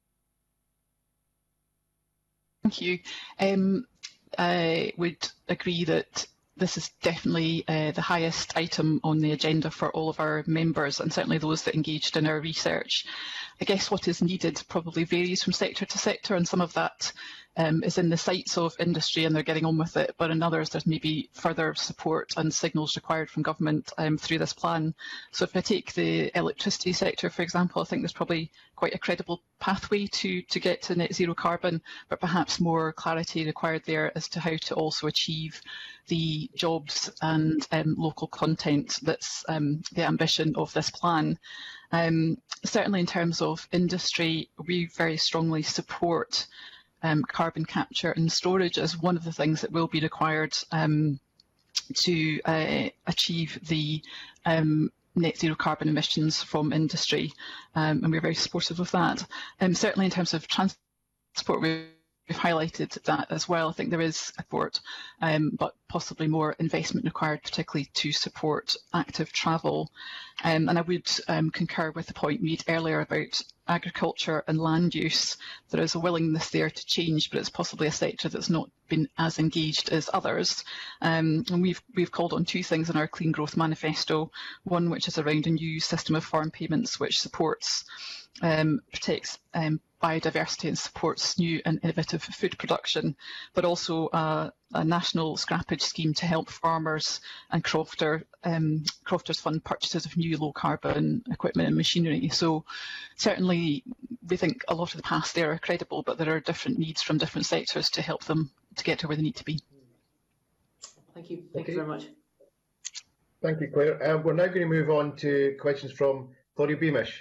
Thank you. Um, I would agree that this is definitely uh, the highest item on the agenda for all of our members, and certainly those that engaged in our research. I guess what is needed probably varies from sector to sector, and some of that um, is in the sights of industry and they're getting on with it, but in others there's maybe further support and signals required from government um, through this plan. So if I take the electricity sector, for example, I think there's probably quite a credible pathway to, to get to net zero carbon, but perhaps more clarity required there as to how to also achieve the jobs and um, local content that's um, the ambition of this plan. Um, certainly in terms of industry, we very strongly support um, carbon capture and storage as one of the things that will be required um, to uh, achieve the um, net zero carbon emissions from industry, um, and we're very supportive of that. Um, certainly in terms of transport, we We've highlighted that as well. I think there is support, um, but possibly more investment required, particularly to support active travel. Um, and I would um, concur with the point made earlier about agriculture and land use. There is a willingness there to change, but it's possibly a sector that's not been as engaged as others. Um, and we've, we've called on two things in our Clean Growth Manifesto, one which is around a new system of farm payments which supports, um, protects um, biodiversity and supports new and innovative food production, but also uh, a national scrappage scheme to help farmers and crofter, um, crofters fund purchases of new low carbon equipment and machinery. So certainly we think a lot of the paths there are credible, but there are different needs from different sectors to help them to get to where they need to be. Thank you. Thank okay. you very much. Thank you, Claire. Uh, we're now going to move on to questions from Claudia Beamish.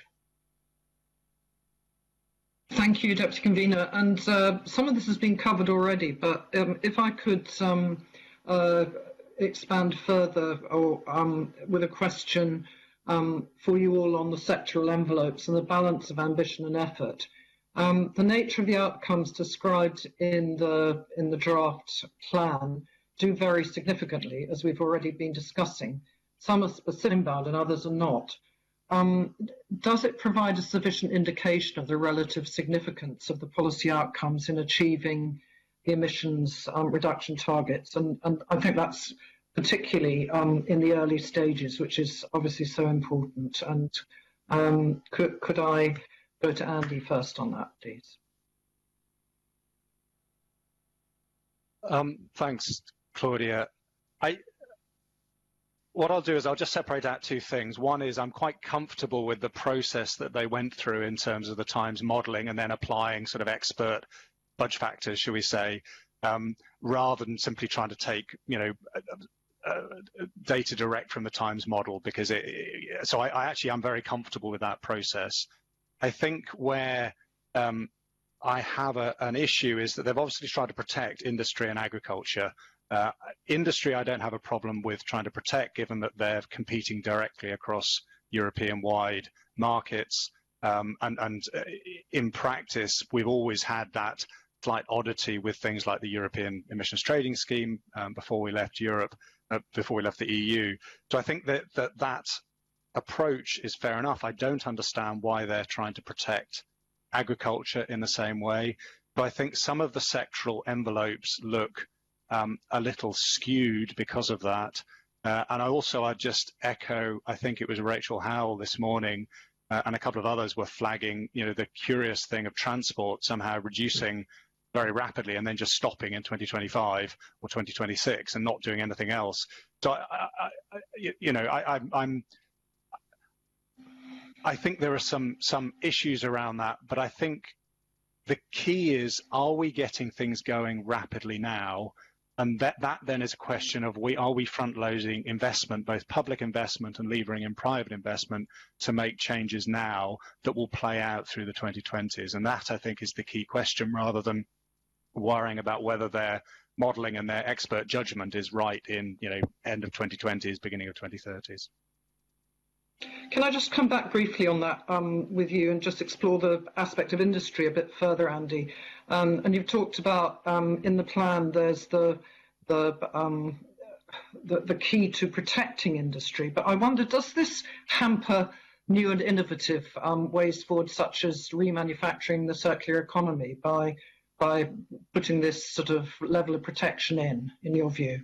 Thank you, Deputy Convener. And uh, some of this has been covered already, but um, if I could um, uh, expand further or um, with a question um, for you all on the sectoral envelopes and the balance of ambition and effort. Um, the nature of the outcomes described in the, in the draft plan do vary significantly, as we've already been discussing. Some are specific bound and others are not. Um, does it provide a sufficient indication of the relative significance of the policy outcomes in achieving the emissions um, reduction targets? And, and I think that's particularly um, in the early stages, which is obviously so important. And um, could, could I go to Andy first on that, please? Um, thanks, Claudia. I, what I'll do is I'll just separate out two things. One is I'm quite comfortable with the process that they went through in terms of the Times modelling and then applying sort of expert budge factors, shall we say, um, rather than simply trying to take, you know, uh, uh, data direct from the Times model, because it, it, so I, I actually am very comfortable with that process. I think where um, I have a, an issue is that they've obviously tried to protect industry and agriculture. Uh, industry, I don't have a problem with trying to protect, given that they're competing directly across European-wide markets. Um, and, and in practice, we've always had that slight oddity with things like the European Emissions Trading Scheme um, before we left Europe, uh, before we left the E U. So I think that, that that approach is fair enough. I don't understand why they're trying to protect agriculture in the same way. But I think some of the sectoral envelopes look um, a little skewed because of that. Uh, and I also, I'd just echo, I think it was Rachel Howell this morning, uh, and a couple of others were flagging, you know, the curious thing of transport somehow reducing very rapidly and then just stopping in twenty twenty-five or twenty twenty-six and not doing anything else. So, I, I, I, you know, I, I'm, I think there are some some issues around that, but I think the key is, are we getting things going rapidly now? And that, that then is a question of, we are we front-loading investment, both public investment and levering in private investment, to make changes now that will play out through the twenty twenties? And that, I think, is the key question, rather than worrying about whether their modelling and their expert judgment is right in, you know, end of twenty twenties, beginning of twenty thirties. Can I just come back briefly on that um, with you and just explore the aspect of industry a bit further, Andy? Um, and you've talked about um, in the plan there's the the, um, the the key to protecting industry, but I wonder, does this hamper new and innovative um, ways forward, such as remanufacturing the circular economy, by by putting this sort of level of protection in, in your view?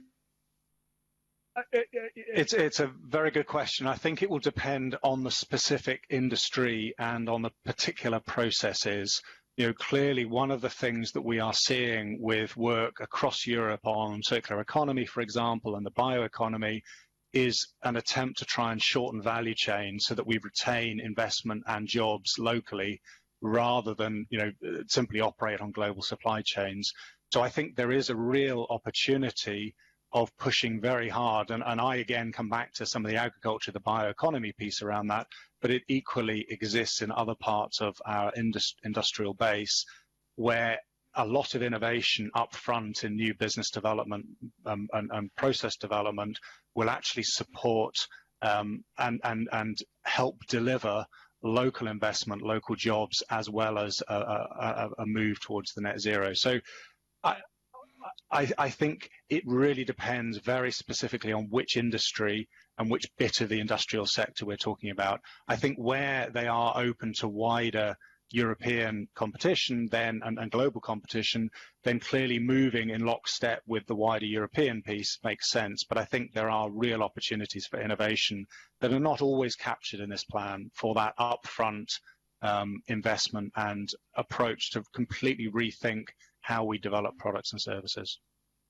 It's, it's a very good question. I think it will depend on the specific industry and on the particular processes. You know, clearly one of the things that we are seeing with work across Europe on circular economy, for example, and the bioeconomy, is an attempt to try and shorten value chains so that we retain investment and jobs locally, rather than, you know, simply operate on global supply chains. So I think there is a real opportunity of pushing very hard, and, and I again come back to some of the agriculture, the bioeconomy piece around that, but it equally exists in other parts of our indus industrial base, where a lot of innovation up front in new business development um, and, and process development will actually support um, and, and, and help deliver local investment, local jobs, as well as a, a, a move towards the net zero. So I, I, I think it really depends very specifically on which industry and which bit of the industrial sector we're talking about. I think where they are open to wider European competition then and, and global competition, then clearly moving in lockstep with the wider European piece makes sense. But I think there are real opportunities for innovation that are not always captured in this plan for that upfront um, investment and approach to completely rethink how we develop products and services.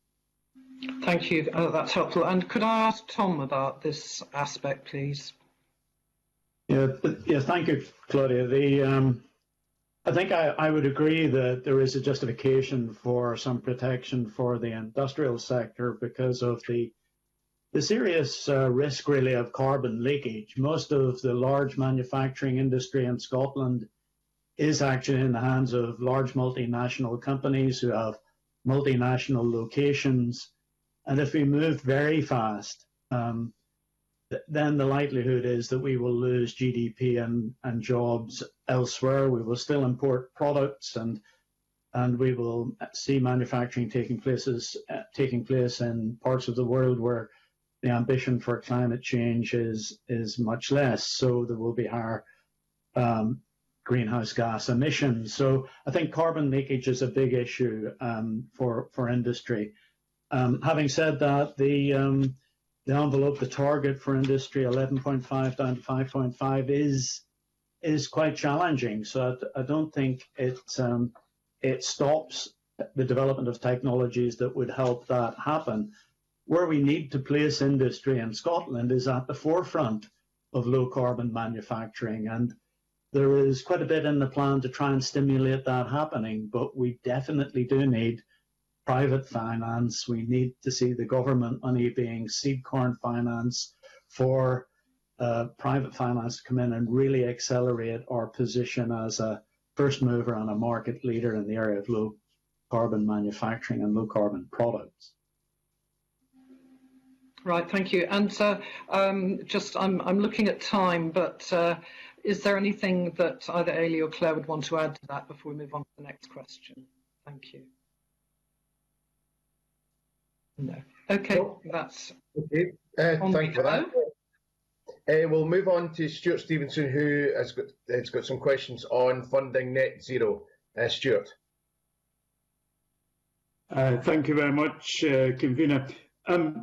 Thank you, uh, that's helpful. And could I ask Tom about this aspect, please? Yeah, yeah. Thank you, Claudia. The um, I think I, I would agree that there is a justification for some protection for the industrial sector because of the the serious uh, risk, really, of carbon leakage. Most of the large manufacturing industry in Scotland is actually in the hands of large multinational companies who have multinational locations. And if we move very fast, um, th then the likelihood is that we will lose G D P and, and jobs elsewhere. We will still import products, and and we will see manufacturing taking places uh, taking place in parts of the world where the ambition for climate change is is much less. So there will be higher um, greenhouse gas emissions. So I think carbon leakage is a big issue um, for for industry. Um, having said that, the um, the envelope, the target for industry, eleven point five down to five point five, is is quite challenging. So I, I don't think it um, it stops the development of technologies that would help that happen. Where we need to place industry in Scotland is at the forefront of low carbon manufacturing, and there is quite a bit in the plan to try and stimulate that happening, but we definitely do need private finance. We need to see the government money being seed corn finance for uh, private finance to come in and really accelerate our position as a first mover and a market leader in the area of low carbon manufacturing and low carbon products. Right, thank you. And uh, um, just, I'm, I'm looking at time, but uh, is there anything that either Ailey or Claire would want to add to that before we move on to the next question? Thank you. No. Okay, no. That's okay. Uh, thank you for that. Uh, we'll move on to Stuart Stevenson, who has got, has got some questions on funding net zero. Uh, Stuart. Uh, thank you very much, uh, Convener. Um,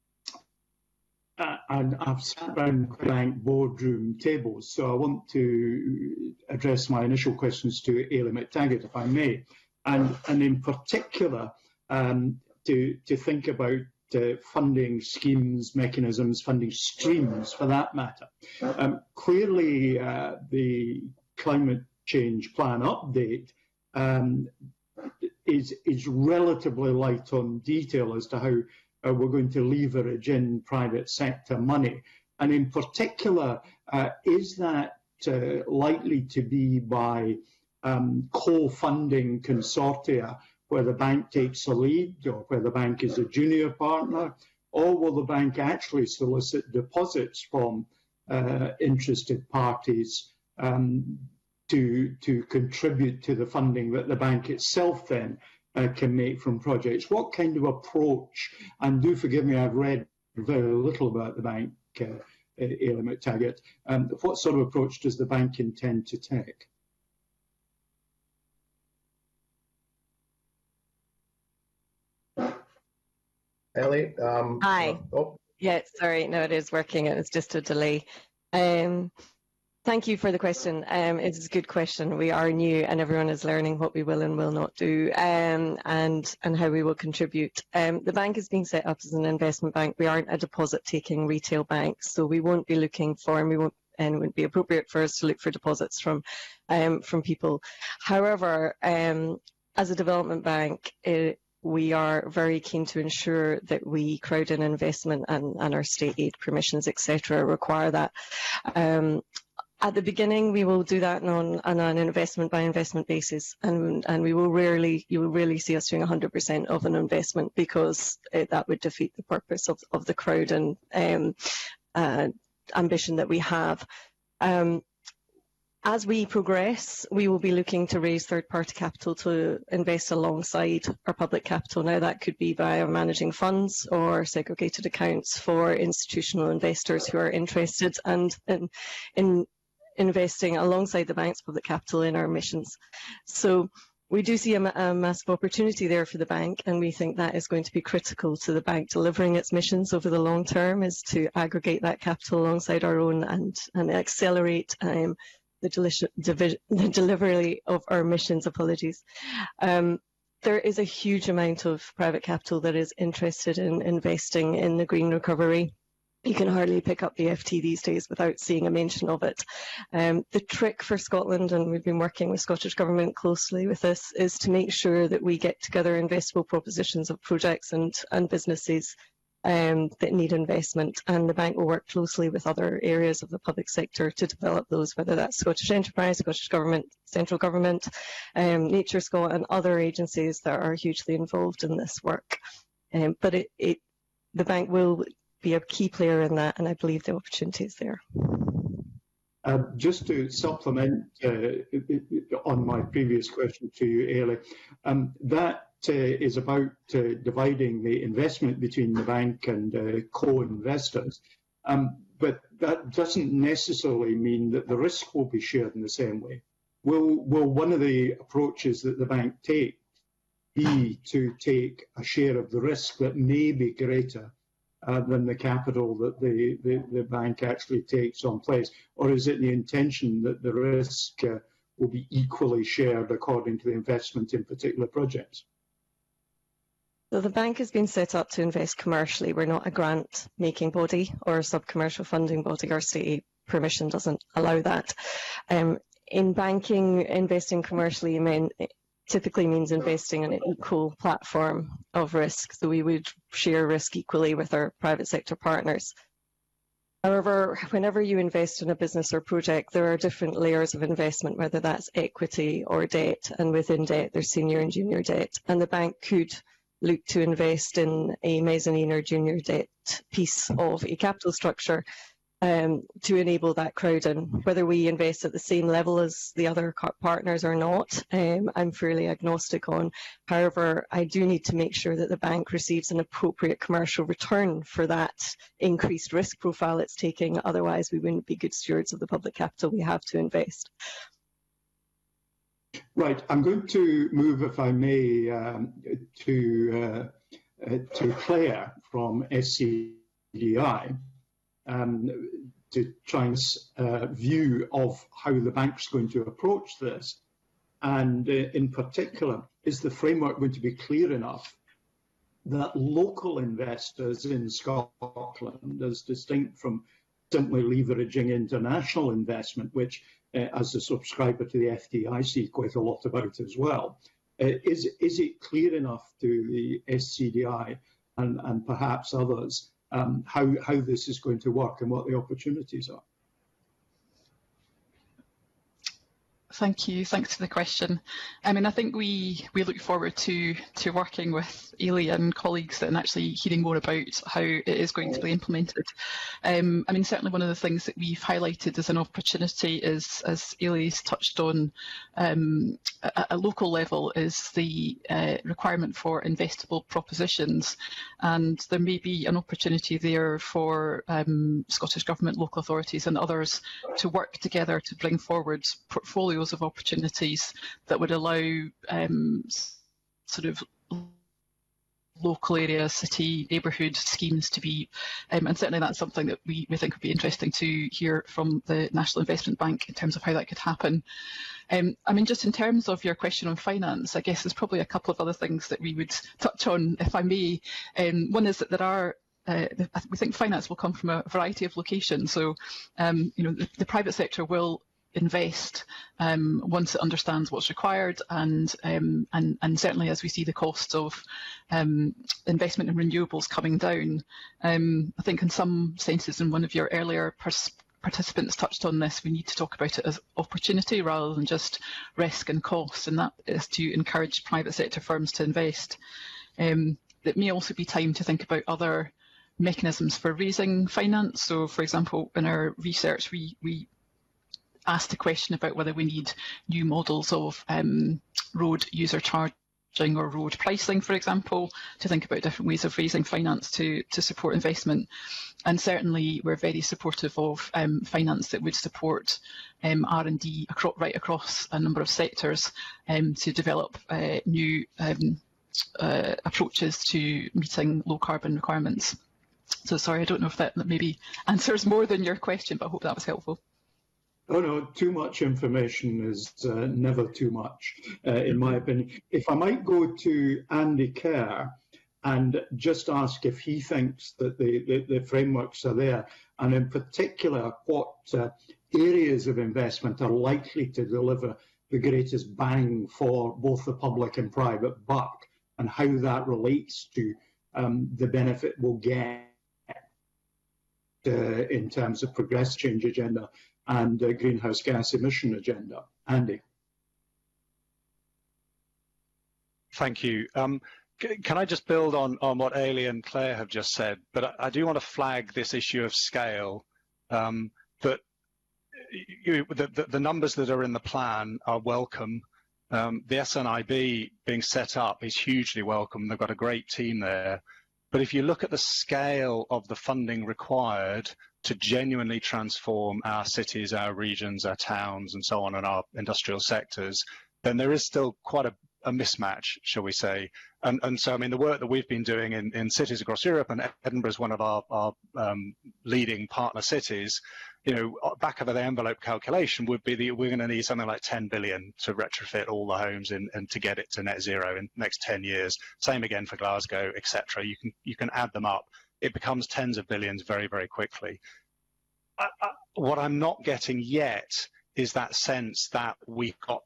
uh, and I've sat around bank boardroom tables, so I want to address my initial questions to Ailey McTaggart, if I may, and, and in particular um, to, to think about uh, funding schemes, mechanisms, funding streams for that matter. Um, clearly, uh, the climate change plan update um, is, is relatively light on detail as to how uh, we're going to leverage in private sector money. And in particular, uh, is that uh, likely to be by um, co-funding consortia where the bank takes the lead or where the bank is a junior partner, or will the bank actually solicit deposits from uh, interested parties um, to, to contribute to the funding that the bank itself then uh, can make from projects? What kind of approach, and do forgive me, I've read very little about the bank, uh, Ailey McTaggart, um, what sort of approach does the bank intend to take? Ellie? Um, Hi. Oh. Yeah, sorry, no, it is working. It was just a delay. Um, thank you for the question. Um, it's a good question. We are new and everyone is learning what we will and will not do um, and, and how we will contribute. Um, the bank is being set up as an investment bank. We aren't a deposit-taking retail bank, so we won't be looking for, and we won't and it wouldn't be appropriate for us to look for deposits from, um, from people. However, um, as a development bank, it, we are very keen to ensure that we crowd in investment, and, and our state aid permissions, et cetera, require that. Um, at the beginning, we will do that on, on an investment by investment basis, and, and we will rarely, you will rarely see us doing one hundred percent of an investment, because it, that would defeat the purpose of, of the crowd and um, uh, ambition that we have. Um, As we progress, we will be looking to raise third-party capital to invest alongside our public capital. Now, that could be via managing funds or segregated accounts for institutional investors who are interested and in, in investing alongside the bank's public capital in our missions. So we do see a, a massive opportunity there for the bank, and we think that is going to be critical to the bank delivering its missions over the long term, is to aggregate that capital alongside our own and, and accelerate um, The, the delivery of our missions, apologies. Um, there is a huge amount of private capital that is interested in investing in the green recovery. You can hardly pick up the F T these days without seeing a mention of it. Um, the trick for Scotland, and we've been working with Scottish Government closely with this, is to make sure that we get together investable propositions of projects and, and businesses Um, that need investment, and the bank will work closely with other areas of the public sector to develop those, whether that's Scottish Enterprise, Scottish Government, Central Government, um, Nature Scot and other agencies that are hugely involved in this work. Um, but it, it, the bank will be a key player in that, and I believe the opportunity is there. Uh, just to supplement uh, on my previous question to you, Ailey, um, that Uh, is about uh, dividing the investment between the bank and uh, co-investors, um, but that doesn't necessarily mean that the risk will be shared in the same way. Will, will one of the approaches that the bank takes be to take a share of the risk that may be greater uh, than the capital that the, the, the bank actually takes on place, or is it the intention that the risk uh, will be equally shared according to the investment in particular projects? So the bank has been set up to invest commercially. We're not a grant-making body or a sub-commercial funding body. Our state aid permission doesn't allow that. Um, in banking, investing commercially mean, typically means investing in an equal platform of risk. So we would share risk equally with our private sector partners. However, whenever you invest in a business or project, there are different layers of investment, whether that's equity or debt. And within debt, there's senior and junior debt. And the bank could look to invest in a mezzanine or junior debt piece of a capital structure um, to enable that crowding. Whether we invest at the same level as the other partners or not, um, I'm fairly agnostic on. However, I do need to make sure that the bank receives an appropriate commercial return for that increased risk profile it's taking. Otherwise, we wouldn't be good stewards of the public capital we have to invest. Right, I'm going to move, if I may, um, to uh, uh, to Claire from S C D I um, to try and uh, view of how the bank's going to approach this, and uh, in particular, is the framework going to be clear enough that local investors in Scotland, as distinct from simply leveraging international investment, which uh, as a subscriber to the F D I C quite a lot about as well, uh, is, is it clear enough to the S C D I and, and perhaps others um, how, how this is going to work and what the opportunities are? Thank you. Thanks for the question. I mean, I think we we look forward to to working with Ailey and colleagues and actually hearing more about how it is going to be implemented. Um, I mean, certainly one of the things that we've highlighted as an opportunity is, as Ailey's touched on, um, at a local level, is the uh, requirement for investable propositions, and there may be an opportunity there for um, Scottish Government, local authorities and others to work together to bring forward portfolios of opportunities that would allow um, sort of local area, city, neighbourhood schemes to be, um, and certainly that's something that we, we think would be interesting to hear from the National Investment Bank in terms of how that could happen. Um, I mean, just in terms of your question on finance, I guess there's probably a couple of other things that we would touch on, if I may. Um, one is that there are Uh, we think finance will come from a variety of locations. So, um, you know, the, the private sector will invest um, once it understands what's required, and, um, and and certainly as we see the costs of um, investment in renewables coming down. Um, I think in some senses, in one of your earlier participants touched on this, we need to talk about it as opportunity rather than just risk and cost, and that is to encourage private sector firms to invest. Um, it may also be time to think about other mechanisms for raising finance. So, for example, in our research, we, we asked the question about whether we need new models of um, road user charging or road pricing, for example, to think about different ways of raising finance to, to support investment. And certainly we're very supportive of um, finance that would support um, R and D across, right across a number of sectors um, to develop uh, new um, uh, approaches to meeting low carbon requirements. So sorry, I don't know if that maybe answers more than your question, but I hope that was helpful. Oh no, too much information is uh, never too much, uh, in my opinion. If I might go to Andy Kerr and just ask if he thinks that the, the, the frameworks are there, and in particular, what uh, areas of investment are likely to deliver the greatest bang for both the public and private buck, and how that relates to um, the benefit we'll get Uh, in terms of progressive change agenda and uh, greenhouse gas emission agenda. Andy. Thank you. Um, can I just build on, on what Ailey and Claire have just said? But I, I do want to flag this issue of scale, um, that you, the, the, the numbers that are in the plan are welcome. Um, the S N I B being set up is hugely welcome. They've got a great team there. But if you look at the scale of the funding required to genuinely transform our cities, our regions, our towns, and so on, and our industrial sectors, then there is still quite a, a mismatch, shall we say. And, and so, I mean, the work that we've been doing in, in cities across Europe, and Edinburgh is one of our, our um, leading partner cities, you know, back of the envelope calculation would be that we're going to need something like ten billion to retrofit all the homes in, and to get it to net zero in the next ten years. Same again for Glasgow, et cetera. You can you can add them up. It becomes tens of billions very, very quickly. I, I, what I'm not getting yet is that sense that we've got.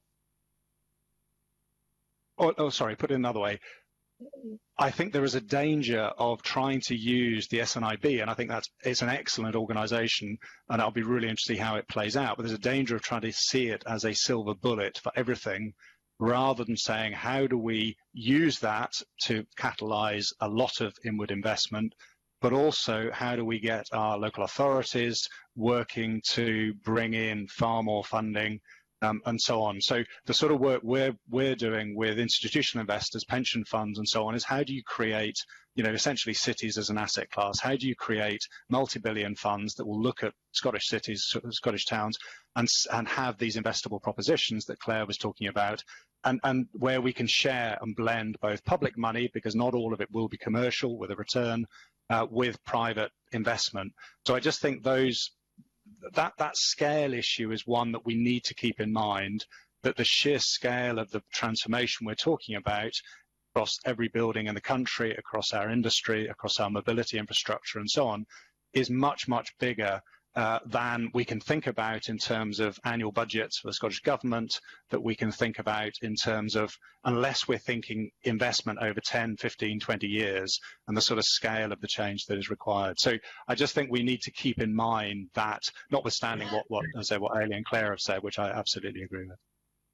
Oh, oh, sorry. Put it another way. I think there is a danger of trying to use the S N I B, and I think that's it's an excellent organisation, and I'll be really interested to see how it plays out. But there's a danger of trying to see it as a silver bullet for everything, rather than saying how do we use that to catalyse a lot of inward investment, but also how do we get our local authorities working to bring in far more funding, um, and so on. So the sort of work we're, we're doing with institutional investors, pension funds and so on is how do you create, you know, essentially cities as an asset class? How do you create multi-billion funds that will look at Scottish cities, Scottish towns, and, and have these investable propositions that Claire was talking about, and, and where we can share and blend both public money, because not all of it will be commercial with a return, uh, with private investment. So I just think those that that scale issue is one that we need to keep in mind, that the sheer scale of the transformation we're talking about across every building in the country, across our industry, across our mobility infrastructure and so on, is much, much bigger uh, than we can think about in terms of annual budgets for the Scottish Government, that we can think about in terms of, unless we're thinking investment over ten, fifteen, twenty years and the sort of scale of the change that is required. So I just think we need to keep in mind that, notwithstanding what, what, I say, what Aileen and Claire have said, which I absolutely agree with.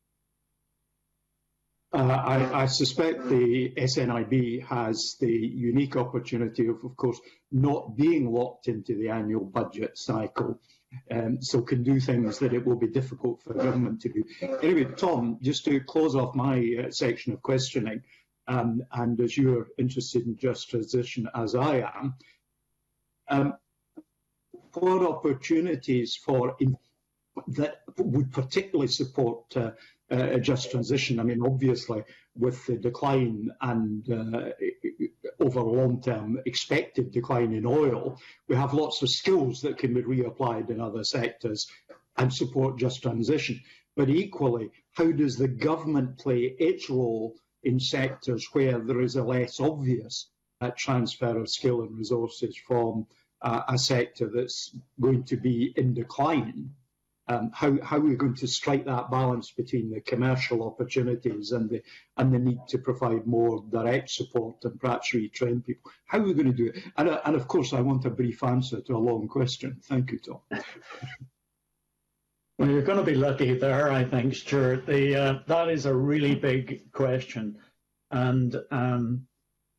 Uh, I, I suspect the S N I B has the unique opportunity of, of course, not being locked into the annual budget cycle, um, so can do things that it will be difficult for government to do. Anyway, Tom, just to close off my uh, section of questioning, um, and as you're interested in just transition as I am, um, what opportunities for in, that would particularly support uh, Uh, a just transition? I mean, obviously, with the decline and uh, over long term expected decline in oil, we have lots of skills that can be reapplied in other sectors and support just transition. But equally, how does the government play its role in sectors where there is a less obvious uh, transfer of skill and resources from uh, a sector that's going to be in decline? Um, how, how are we going to strike that balance between the commercial opportunities and the and the need to provide more direct support and perhaps retrain people? How are we going to do it? And, uh, and of course, I want a brief answer to a long question. Thank you, Tom. Well, you're going to be lucky there, I think, Stuart. The, uh, that is a really big question. And um,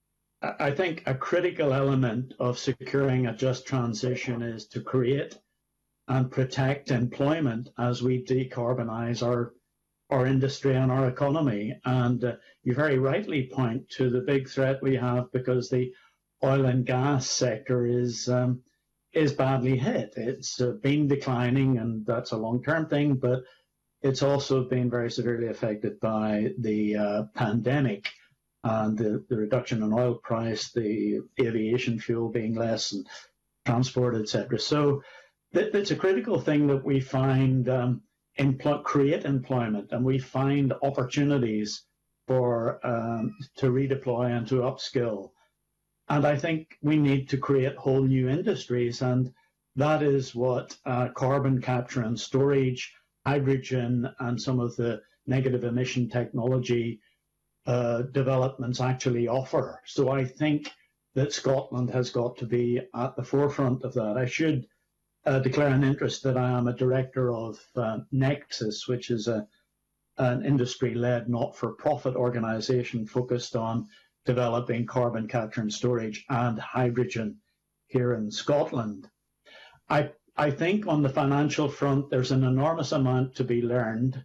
I think a critical element of securing a just transition is to create and protect employment as we decarbonise our our industry and our economy. And uh, you very rightly point to the big threat we have, because the oil and gas sector is um, is badly hit. It's uh, been declining, and that's a long-term thing, but it's also been very severely affected by the uh, pandemic and the, the reduction in oil price, the aviation fuel being less, and transport, et cetera. So it's a critical thing that we find um, empl- create employment, and we find opportunities for um, to redeploy and to upskill. And I think we need to create whole new industries, and that is what uh, carbon capture and storage, hydrogen, and some of the negative emission technology uh, developments actually offer. So I think that Scotland has got to be at the forefront of that. I should Uh, declare an interest that I am a director of uh, Nexus, which is a, an industry-led, not-for-profit organisation focused on developing carbon capture and storage and hydrogen here in Scotland. I, I think on the financial front, there's an enormous amount to be learned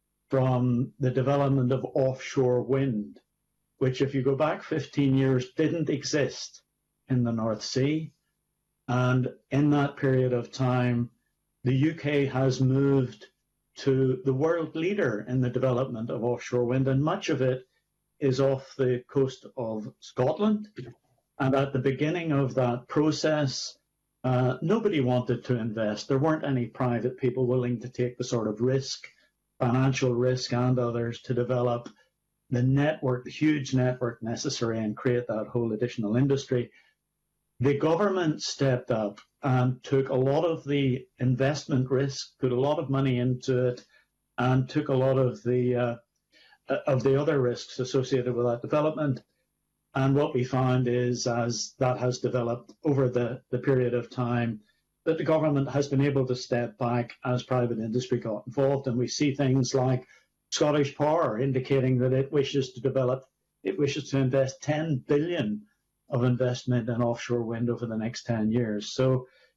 from the development of offshore wind, which, if you go back fifteen years, didn't exist in the North Sea. And in that period of time, the U K has moved to the world leader in the development of offshore wind, and much of it is off the coast of Scotland. And at the beginning of that process, uh, nobody wanted to invest. There weren't any private people willing to take the sort of risk, financial risk and others, to develop the network, the huge network necessary and create that whole additional industry. The government stepped up and took a lot of the investment risk, put a lot of money into it, and took a lot of the uh, of the other risks associated with that development. And what we found is, as that has developed over the, the period of time, that the government has been able to step back as private industry got involved. And we see things like Scottish Power indicating that it wishes to develop, it wishes to invest ten billion of investment in offshore wind over the next ten years. So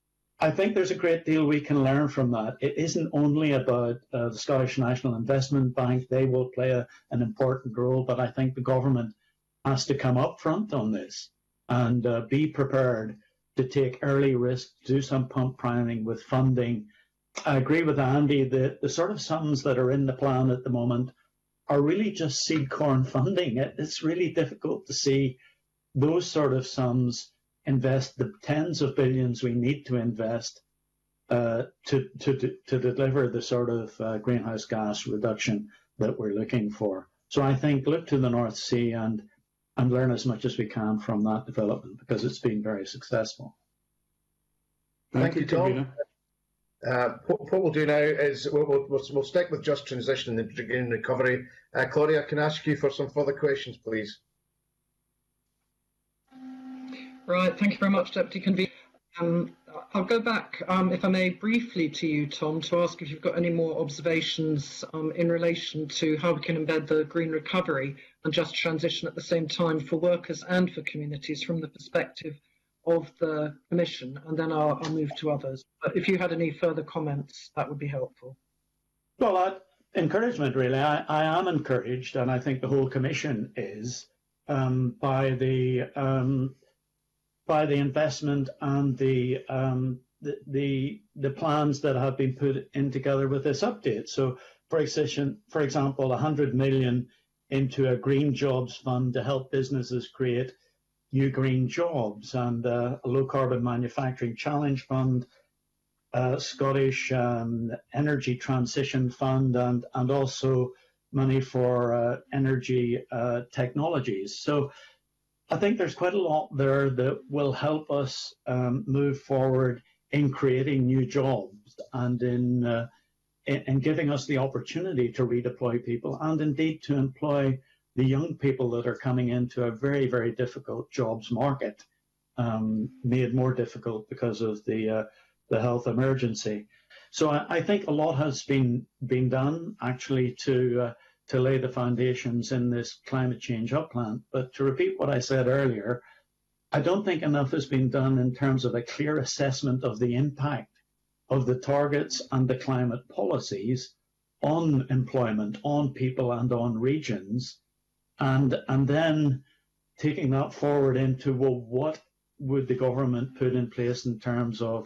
I think there's a great deal we can learn from that. It isn't only about uh, the Scottish National Investment Bank. They will play a, an important role, but I think the government has to come up front on this and uh, be prepared to take early risk, do some pump priming with funding. I agree with Andy that the sort of sums that are in the plan at the moment are really just seed corn funding. It, it's really difficult to see those sort of sums invest the tens of billions we need to invest uh, to, to, to deliver the sort of uh, greenhouse gas reduction that we're looking for. So I think look to the North Sea and, and learn as much as we can from that development, because it's been very successful. Thank, Thank you, Tom. Uh, what, what we'll do now is we'll, we'll, we'll stick with just transition and the green recovery. Uh, Claudia, can I ask you for some further questions, please? Right, thank you very much, Deputy Convener. Um, I'll go back, um, if I may, briefly to you, Tom, to ask if you've got any more observations um, in relation to how we can embed the green recovery and just transition at the same time for workers and for communities from the perspective of the Commission, and then I'll, I'll move to others. But if you had any further comments, that would be helpful. Well, uh, encouragement, really. I, I am encouraged, and I think the whole Commission is, um, by the um, by the investment and the, um, the the the plans that have been put in together with this update. So, for example, for example, one hundred million into a green jobs fund to help businesses create new green jobs, and uh, a low carbon manufacturing challenge fund, uh, Scottish um, energy transition fund, and and also money for uh, energy uh, technologies. So I think there's quite a lot there that will help us um, move forward in creating new jobs and in, uh, in in giving us the opportunity to redeploy people, and indeed to employ the young people that are coming into a very, very difficult jobs market, um, made more difficult because of the uh, the health emergency. So I, I think a lot has been been done actually to uh, to lay the foundations in this climate change up plan. But to repeat what I said earlier, I don't think enough has been done in terms of a clear assessment of the impact of the targets and the climate policies on employment, on people and on regions, and and then taking that forward into, well, what would the government put in place in terms of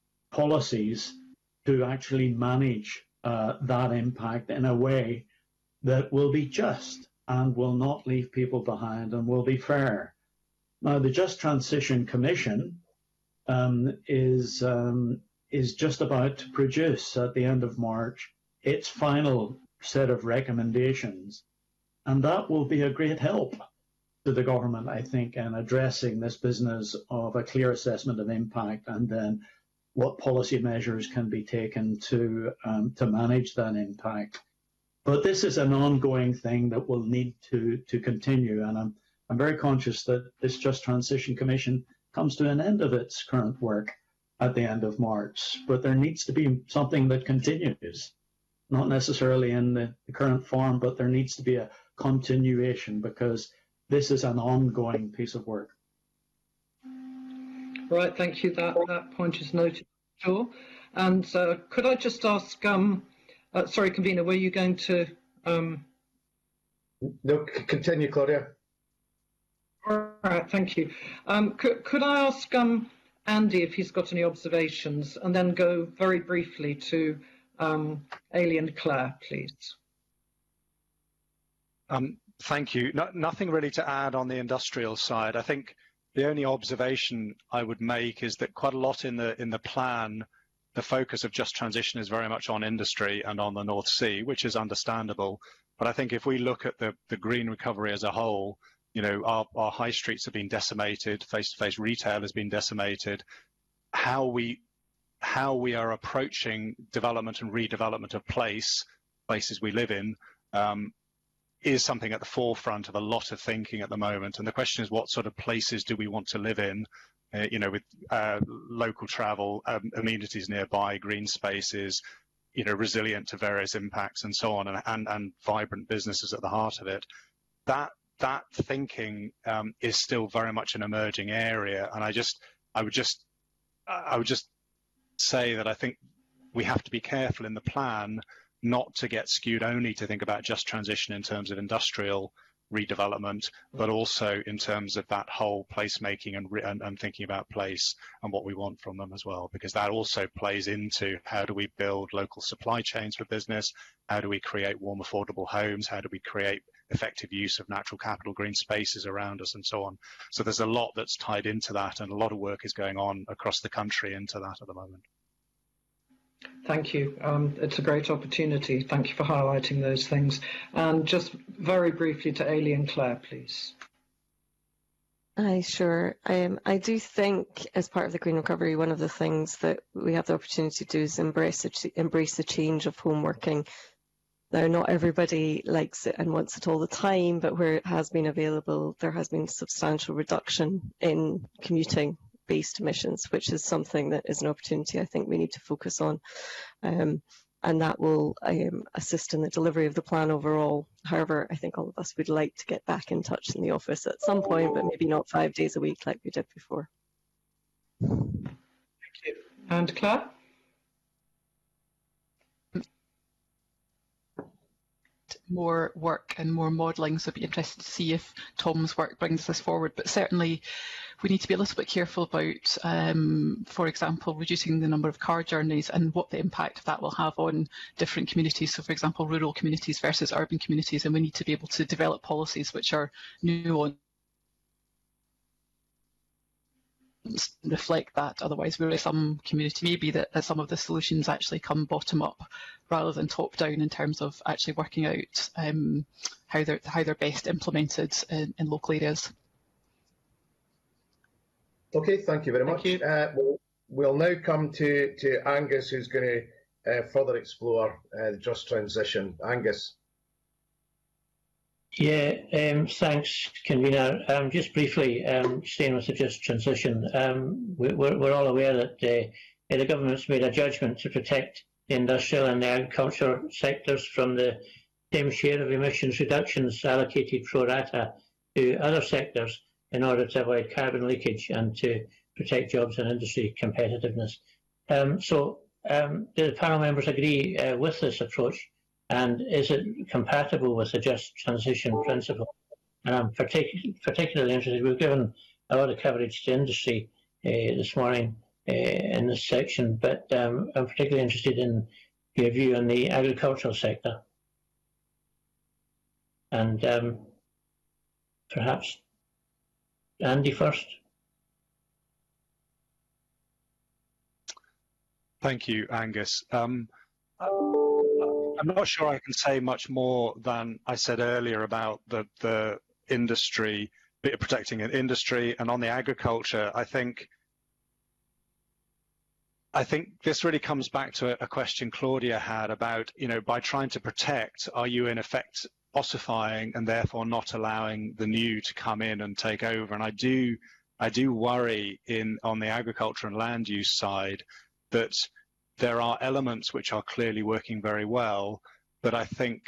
policies to actually manage uh, that impact in a way that will be just and will not leave people behind and will be fair. Now, the Just Transition Commission um, is um, is just about to produce at the end of March its final set of recommendations, and that will be a great help to the government, I think, in addressing this business of a clear assessment of impact and then what policy measures can be taken to um, to manage that impact. But this is an ongoing thing that will need to to continue, and I'm I'm very conscious that this Just Transition Commission comes to an end of its current work at the end of March. But there needs to be something that continues, not necessarily in the, the current form, but there needs to be a continuation, because this is an ongoing piece of work. Right, thank you. That that point is noted, sure. And uh, could I just ask? Um, uh, sorry, Convener, were you going to? Um... No, continue, Claudia. All right, thank you. Um, could could I ask um, Andy if he's got any observations, and then go very briefly to um, Ailey and Claire, please. Um, thank you. No, nothing really to add on the industrial side. I think the only observation I would make is that quite a lot in the in the plan, the focus of Just Transition is very much on industry and on the North Sea, which is understandable. But I think if we look at the, the green recovery as a whole, you know, our, our high streets have been decimated, face-to-face retail has been decimated. How we how we are approaching development and redevelopment of place, places we live in, um, is something at the forefront of a lot of thinking at the moment. And the question is, what sort of places do we want to live in, uh, you know, with uh, local travel, um, amenities nearby, green spaces, you know, resilient to various impacts and so on, and, and, and vibrant businesses at the heart of it. That that thinking um, is still very much an emerging area. And I just, I would just, I would just say that I think we have to be careful in the plan not to get skewed only to think about just transition in terms of industrial redevelopment, but also in terms of that whole placemaking and, and, and thinking about place and what we want from them as well, because that also plays into how do we build local supply chains for business, how do we create warm, affordable homes, how do we create effective use of natural capital, green spaces around us, and so on. So there's a lot that's tied into that, and a lot of work is going on across the country into that at the moment. Thank you. Um, it's a great opportunity. Thank you for highlighting those things. And just very briefly to Ailey and Claire, please. Aye, sure. Um, I do think, as part of the Green Recovery, one of the things that we have the opportunity to do is embrace it, embrace the change of home working. Now, not everybody likes it and wants it all the time, but where it has been available, there has been substantial reduction in commuting based emissions, which is something that is an opportunity I think we need to focus on, um, and that will um, assist in the delivery of the plan overall. However, I think all of us would like to get back in touch in the office at some point, but maybe not five days a week like we did before. Thank you. And Claire? More work and more modelling, so I'd be interested to see if Tom's work brings this forward. But certainly we need to be a little bit careful about, um, for example, reducing the number of car journeys and what the impact of that will have on different communities. So, for example, rural communities versus urban communities, and we need to be able to develop policies which are nuanced, reflect that. Otherwise, we're in some community, maybe that, that some of the solutions actually come bottom up rather than top down in terms of actually working out um, how they're how they're best implemented in, in local areas. Okay, thank you very much. Thank you. Uh, we'll, we'll now come to, to Angus, who's going to uh, further explore uh, the just transition. Angus. Yeah, um, thanks, Convener. Um, just briefly, um, staying with the just transition, um, we, we're, we're all aware that uh, the government's made a judgment to protect the industrial and the agriculture sectors from the same share of emissions reductions allocated pro rata to other sectors in order to avoid carbon leakage and to protect jobs and industry competitiveness. Um, so, um, do the panel members agree uh, with this approach? And is it compatible with the just transition principle? And I'm partic particularly interested, we've given a lot of coverage to industry uh, this morning uh, in this section, but um, I'm particularly interested in your view on the agricultural sector. And um, perhaps Andy first. Thank you, Angus. Um, I'm not sure I can say much more than I said earlier about the, the industry, protecting an industry, and on the agriculture, I think I think this really comes back to a question Claudia had about, you know, by trying to protect, are you in effect ossifying and therefore not allowing the new to come in and take over? And I do, I do worry in on the agriculture and land use side that there are elements which are clearly working very well, but I think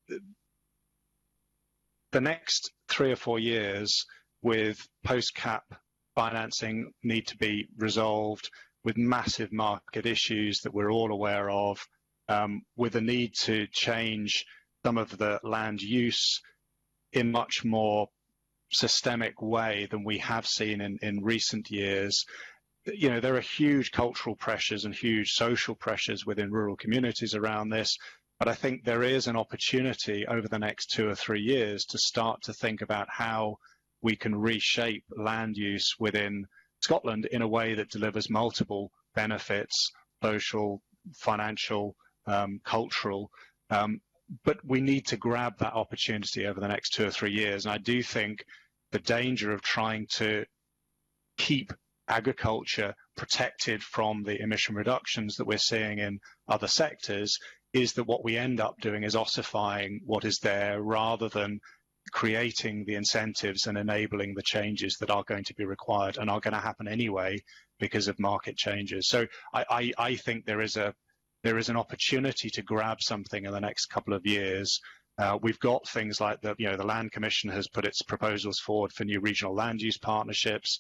the next three or four years with post-cap financing need to be resolved, with massive market issues that we're all aware of, um, with a need to change some of the land use in much more systemic way than we have seen in, in recent years. You know, there are huge cultural pressures and huge social pressures within rural communities around this, but I think there is an opportunity over the next two or three years to start to think about how we can reshape land use within Scotland in a way that delivers multiple benefits, social, financial, um, cultural, um, but we need to grab that opportunity over the next two or three years. And I do think the danger of trying to keep agriculture protected from the emission reductions that we're seeing in other sectors is that what we end up doing is ossifying what is there rather than creating the incentives and enabling the changes that are going to be required and are going to happen anyway because of market changes. So I, I, I think there is a there is an opportunity to grab something in the next couple of years. Uh, we've got things like the you know the Land Commission has put its proposals forward for new regional land use partnerships.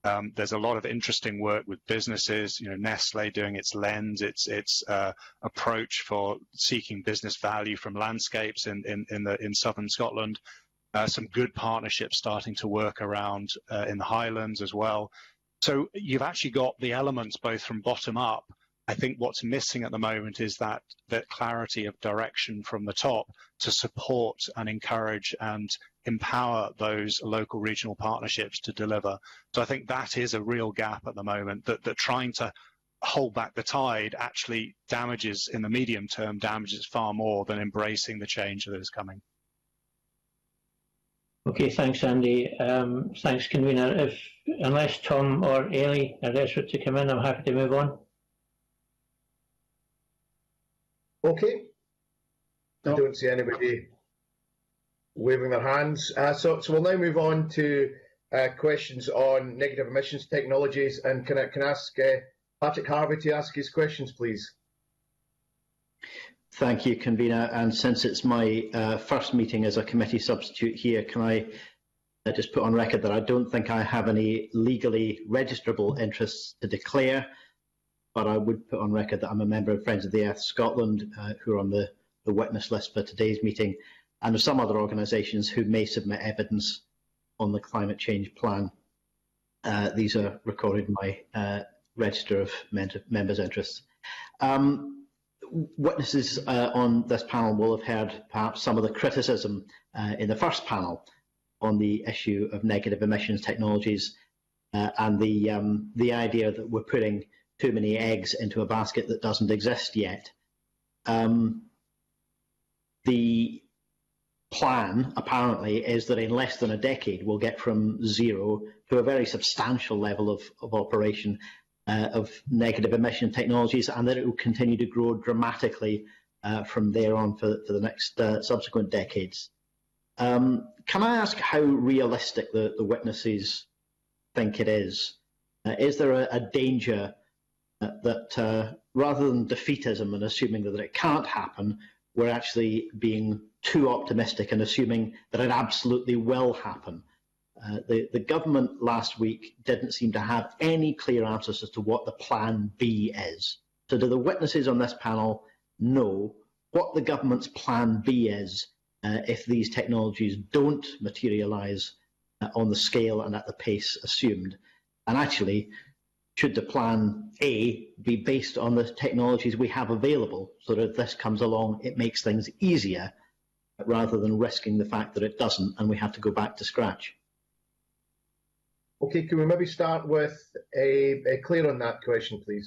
Um, there's a lot of interesting work with businesses, you know, Nestle doing its lens, its its uh, approach for seeking business value from landscapes in in in, the, in southern Scotland. Uh, some good partnerships starting to work around uh, in the Highlands as well. So you've actually got the elements both from bottom up. I think what's missing at the moment is that that clarity of direction from the top to support and encourage and empower those local regional partnerships to deliver. So I think that is a real gap at the moment, that, that trying to hold back the tide actually damages, in the medium term, damages far more than embracing the change that is coming. Okay, thanks, Andy. Um, thanks, convener. If unless Tom or Ailey are desperate to come in, I'm happy to move on. Okay. No. I don't see anybody waving their hands. Uh, so, so we'll now move on to uh, questions on negative emissions technologies. And can I can I ask uh, Patrick Harvey to ask his questions, please? Thank you, convener. And since it's my uh, first meeting as a committee substitute here, can I uh, just put on record that I don't think I have any legally registrable interests to declare, but I would put on record that I'm a member of Friends of the Earth Scotland, uh, who are on the, the witness list for today's meeting, and of some other organisations who may submit evidence on the climate change plan. Uh, these are recorded in my uh, register of members' interests. Um, witnesses uh, on this panel will have heard perhaps some of the criticism uh, in the first panel on the issue of negative emissions technologies uh, and the, um, the idea that we're putting too many eggs into a basket that doesn't exist yet. Um, the plan, apparently, is that in less than a decade we'll get from zero to a very substantial level of, of operation uh, of negative emission technologies, and that it will continue to grow dramatically uh, from there on for, for the next uh, subsequent decades. Um, can I ask how realistic the, the witnesses think it is? Uh, is there a, a danger that uh, rather than defeatism and assuming that it can't happen, we're actually being too optimistic and assuming that it absolutely will happen? Uh, the, the government last week didn't seem to have any clear answers as to what the plan B is. So do the witnesses on this panel know what the government's plan B is uh, if these technologies don't materialise uh, on the scale and at the pace assumed? And actually, should the plan A be based on the technologies we have available, so that if this comes along, it makes things easier, rather than risking the fact that it doesn't and we have to go back to scratch? Okay, can we maybe start with a, a Claire on that question, please?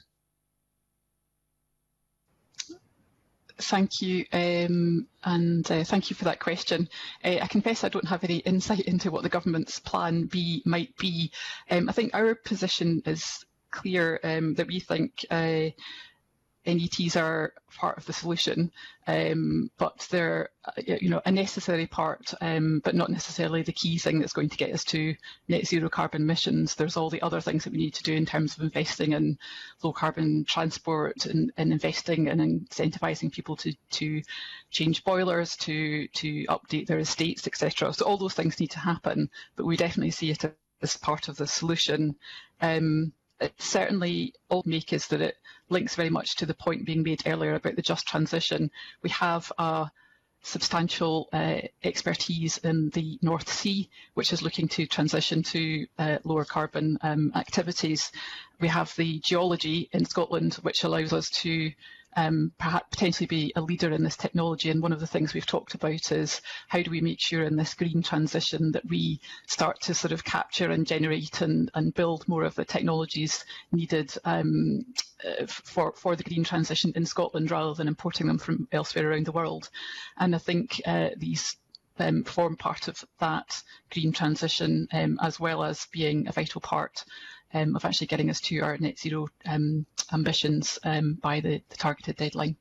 Thank you, um, and uh, thank you for that question. Uh, I confess I don't have any insight into what the government's plan B might be. Um, I think our position is clear, um, that we think uh, N E Ts are part of the solution, um, but they're you know a necessary part, um, but not necessarily the key thing that's going to get us to net zero carbon emissions. There's all the other things that we need to do in terms of investing in low carbon transport and, and investing and incentivising people to to change boilers, to to update their estates, et cetera. So all those things need to happen, but we definitely see it as part of the solution. Um, It certainly all make is that it links very much to the point being made earlier about the just transition. We have a substantial uh, expertise in the North Sea, which is looking to transition to uh, lower carbon um, activities. We have the geology in Scotland, which allows us to um, perhaps potentially be a leader in this technology. And one of the things we've talked about is how do we make sure in this green transition that we start to sort of capture and generate and, and build more of the technologies needed um, uh, for, for the green transition in Scotland rather than importing them from elsewhere around the world. And I think uh, these um, form part of that green transition, um, as well as being a vital part Um, of actually getting us to our net zero um, ambitions um, by the, the targeted deadline.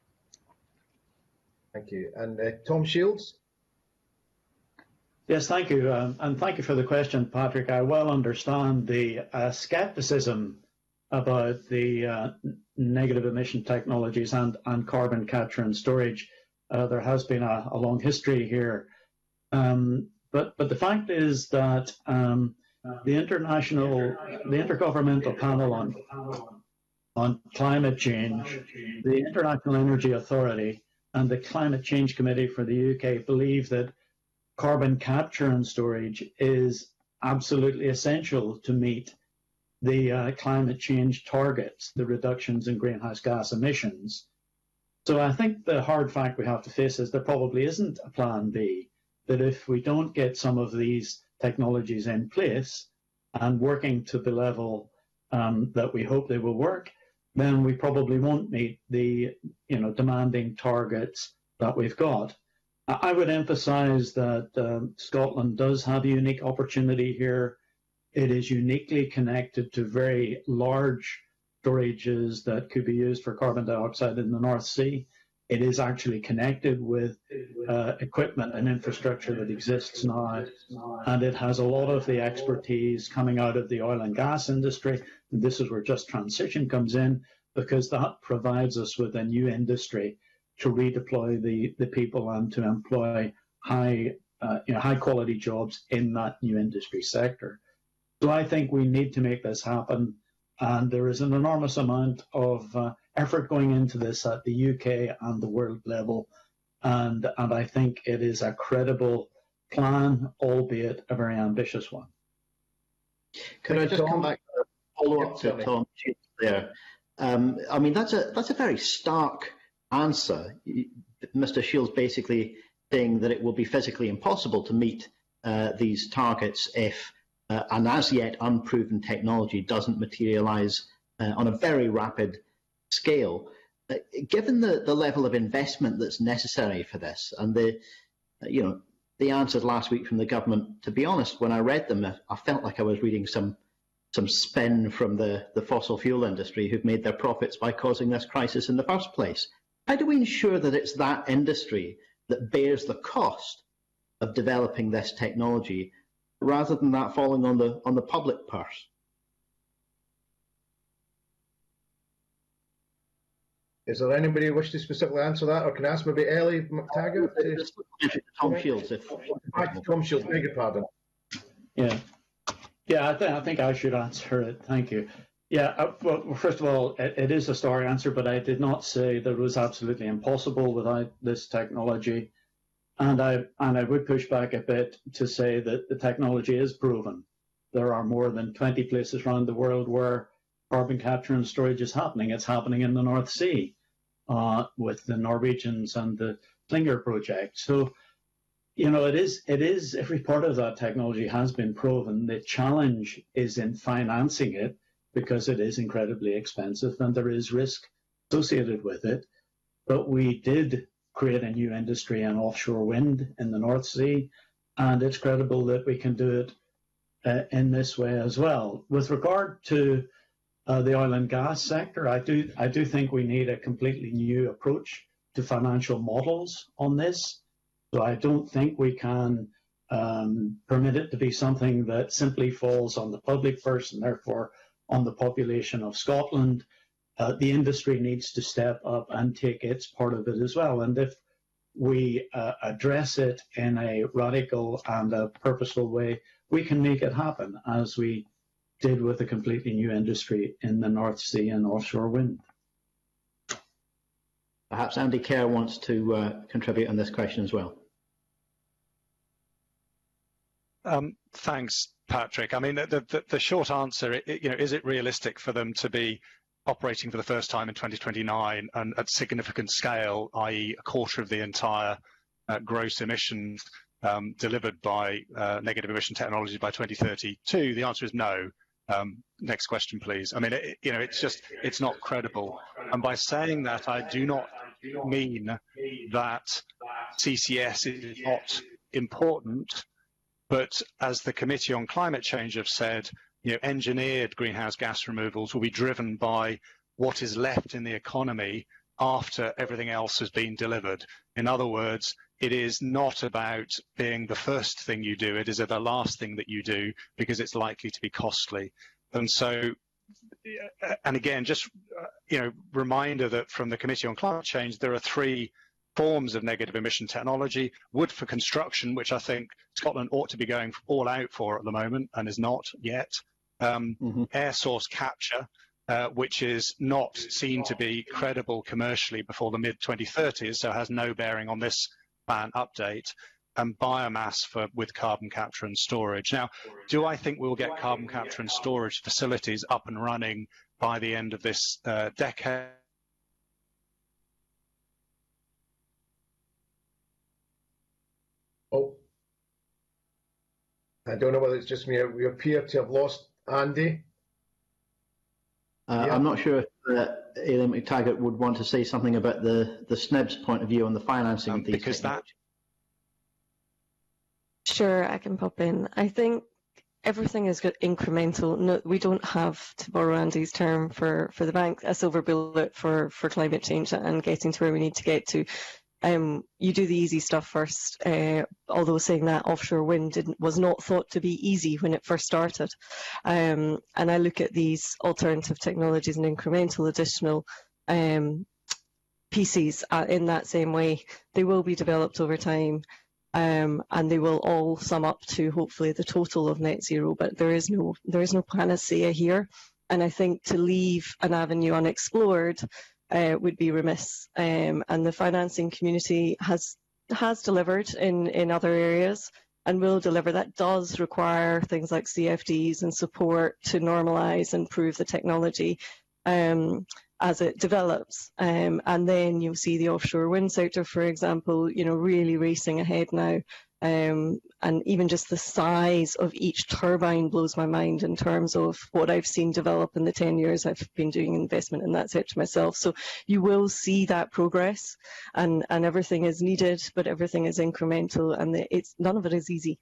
Thank you. And uh, Tom Shields? Yes, thank you. Um, and thank you for the question, Patrick. I well understand the uh, scepticism about the uh, negative emission technologies and, and carbon capture and storage. Uh, there has been a, a long history here. Um, but, but the fact is that um, the international, the Intergovernmental Panel on, on Climate Change, the International Energy Authority, and the Climate Change Committee for the U K believe that carbon capture and storage is absolutely essential to meet the uh, climate change targets, the reductions in greenhouse gas emissions. So I think the hard fact we have to face is there probably isn't a plan B, that if we don't get some of these technologies in place and working to the level um, that we hope they will work, then we probably won't meet the you know, demanding targets that we've got. I would emphasize that um, Scotland does have a unique opportunity here. It is uniquely connected to very large storages that could be used for carbon dioxide in the North Sea. It is actually connected with uh, equipment and infrastructure that exists now, and it has a lot of the expertise coming out of the oil and gas industry. And this is where Just Transition comes in, because that provides us with a new industry to redeploy the, the people and to employ high, uh, you know, high quality jobs in that new industry sector. So I think we need to make this happen, and there is an enormous amount of uh, effort going into this at the U K and the world level, and, and I think it is a credible plan, albeit a very ambitious one. Could I just come back to follow up to Tom there? Um, I mean, that's a that's a very stark answer. Mister Shields basically saying that it will be physically impossible to meet uh, these targets if uh, an as yet unproven technology doesn't materialize uh, on a very rapid scale. Uh, given the, the level of investment that's necessary for this, and the uh, you know the answers last week from the government, to be honest, when I read them, I, I felt like I was reading some some spin from the, the fossil fuel industry who've made their profits by causing this crisis in the first place. How do we ensure that it's that industry that bears the cost of developing this technology, rather than that falling on the on the public purse? Is there anybody who wishes to specifically answer that, or can I ask maybe Ellie McTaggart? To... Tom Shields. If... Tom Shields, beg your pardon. Yeah, yeah, I, th I think I should answer it. Thank you. Yeah, uh, well, first of all, it, it is a story answer, but I did not say that it was absolutely impossible without this technology. And I, and I would push back a bit to say that the technology is proven. There are more than twenty places around the world where carbon capture and storage is happening. It's happening in the North Sea uh, with the Norwegians and the Slinger project. So, you know, it is, it is, every part of that technology has been proven. The challenge is in financing it, because it is incredibly expensive and there is risk associated with it. But we did create a new industry in offshore wind in the North Sea, and it's credible that we can do it uh, in this way as well. With regard to uh, the oil and gas sector, I do, I do think we need a completely new approach to financial models on this. So I don't think we can um, permit it to be something that simply falls on the public purse and therefore on the population of Scotland. Uh, the industry needs to step up and take its part of it as well. And if we uh, address it in a radical and a purposeful way, we can make it happen, as we did with a completely new industry in the North Sea and offshore wind. Perhaps Andy Kerr wants to uh, contribute on this question as well. Um, thanks, Patrick. I mean, the, the, the short answer, you know, is it realistic for them to be operating for the first time in twenty twenty-nine and at significant scale, that is a quarter of the entire uh, gross emissions um, delivered by uh, negative emission technology by twenty thirty-two? The answer is no. Um, next question, please. I mean, it, you know, it's just, it's not credible. And by saying that, I do not mean that C C S is not important. But as the Committee on Climate Change have said, you know, engineered greenhouse gas removals will be driven by what is left in the economy after everything else has been delivered. In other words, it is not about being the first thing you do, it is the last thing that you do, because it's likely to be costly. And so, and again, just, you know, reminder that from the Committee on Climate Change, there are three forms of negative emission technology, wood for construction, which I think Scotland ought to be going all out for at the moment and is not yet, um, mm-hmm. air source capture, uh, which is not seen to be credible commercially before the mid twenty thirties, so has no bearing on this plan update, and biomass for, with carbon capture and storage. Now, do I think we'll get carbon capture and storage facilities up and running by the end of this uh, decade? Oh, I don't know whether it's just me. We appear to have lost Andy. Uh, yeah. I'm not sure if uh, Aileen McTaggart would want to say something about the, the S N I B's point of view on the financing um, of these because that. Sure, I can pop in. I think everything is good, incremental. No, we don't have, to borrow Andy's term for, for the bank, a silver bullet for, for climate change and getting to where we need to get to. Um, you do the easy stuff first, uh, although saying that offshore wind didn't, was not thought to be easy when it first started. Um, and I look at these alternative technologies and incremental additional um, pieces uh, in that same way. They will be developed over time. Um, and they will all sum up to hopefully the total of net zero, but there is no there is no panacea here, and I think to leave an avenue unexplored uh, would be remiss. Um, and the financing community has has delivered in in other areas and will deliver. That does require things like C F Ds and support to normalise and prove the technology Um, as it develops, um, and then you'll see the offshore wind sector, for example, you know, really racing ahead now, um, and even just the size of each turbine blows my mind in terms of what I've seen develop in the ten years I've been doing investment in that sector myself. So you will see that progress, and and everything is needed, but everything is incremental, and it's none of it is easy.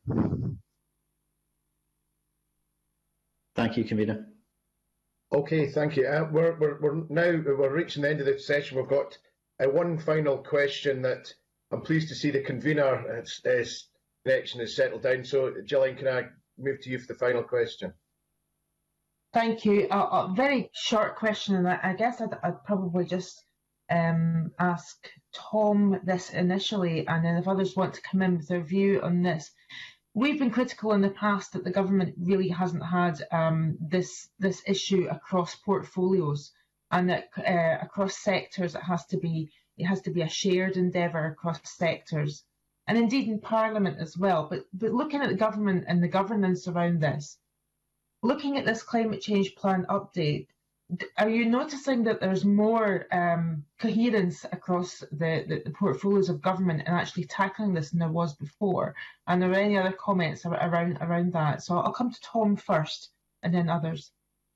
Thank you, Convener. Okay, thank you. Uh, we're, we're, we're now we're reaching the end of the session. We've got uh, one final question that I'm pleased to see the convener uh, uh, connection has settled down. So, Gillian, can I move to you for the final question? Thank you. A, a very short question, and I, I guess I'd, I'd probably just um, ask Tom this initially, and then if others want to come in with their view on this. We've been critical in the past that the government really hasn't had um, this this issue across portfolios, and that uh, across sectors it has to be it has to be a shared endeavour across sectors, and indeed in Parliament as well. But but looking at the government and the governance around this, looking at this climate change plan update, are you noticing that there's more um, coherence across the, the, the portfolios of government in actually tackling this than there was before? And are there any other comments around around that? So I'll come to Tom first, and then others.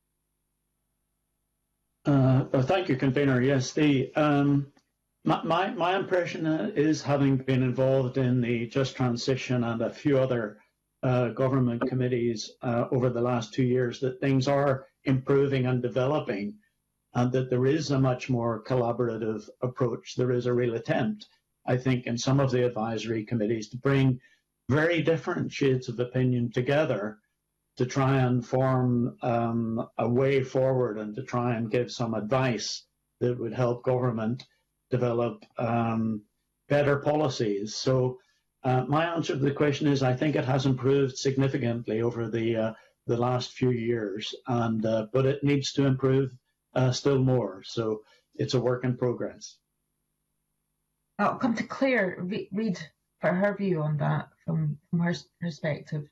Uh, well, thank you, Convener. Yes, the um, my, my my impression is, having been involved in the Just Transition and a few other uh, government committees uh, over the last two years, that things are improving and developing, and that there is a much more collaborative approach. There is a real attempt, I think, in some of the advisory committees to bring very different shades of opinion together to try and form um, a way forward and to try and give some advice that would help government develop um, better policies. So uh, my answer to the question is, I think it has improved significantly over the uh, the last few years, and uh, but it needs to improve uh, still more. So it's a work in progress. I'll come to Claire Reid for her view on that from, from her perspective.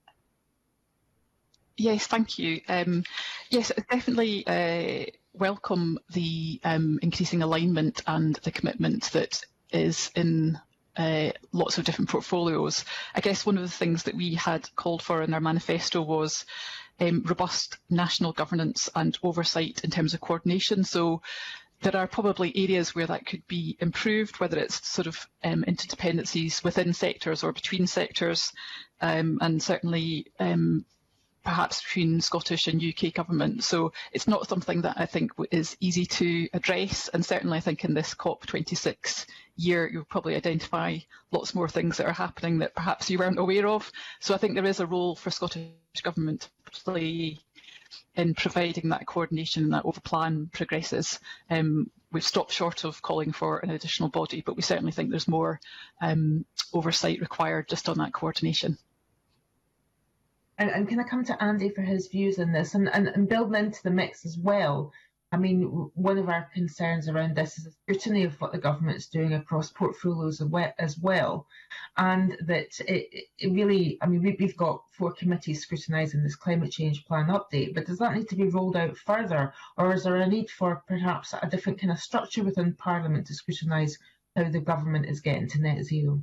Yes, thank you. Um, yes, definitely uh, welcome the um, increasing alignment and the commitment that is in Uh, lots of different portfolios. I guess one of the things that we had called for in our manifesto was um, robust national governance and oversight in terms of coordination. So there are probably areas where that could be improved, whether it's sort of um, interdependencies within sectors or between sectors, um, and certainly um, perhaps between Scottish and U K government. So it's not something that I think is easy to address, and certainly I think in this COP twenty-six year you'll probably identify lots more things that are happening that perhaps you weren't aware of. So I think there is a role for Scottish government to play in providing that coordination and that over plan progresses. Um, we've stopped short of calling for an additional body, but we certainly think there's more um, oversight required just on that coordination. And, and can I come to Andy for his views on this? And, and, and building into the mix as well, I mean, one of our concerns around this is the scrutiny of what the government's doing across portfolios as well. And that it, it really, I mean, we, we've got four committees scrutinising this climate change plan update, but does that need to be rolled out further? Or is there a need for perhaps a different kind of structure within Parliament to scrutinise how the government is getting to net zero?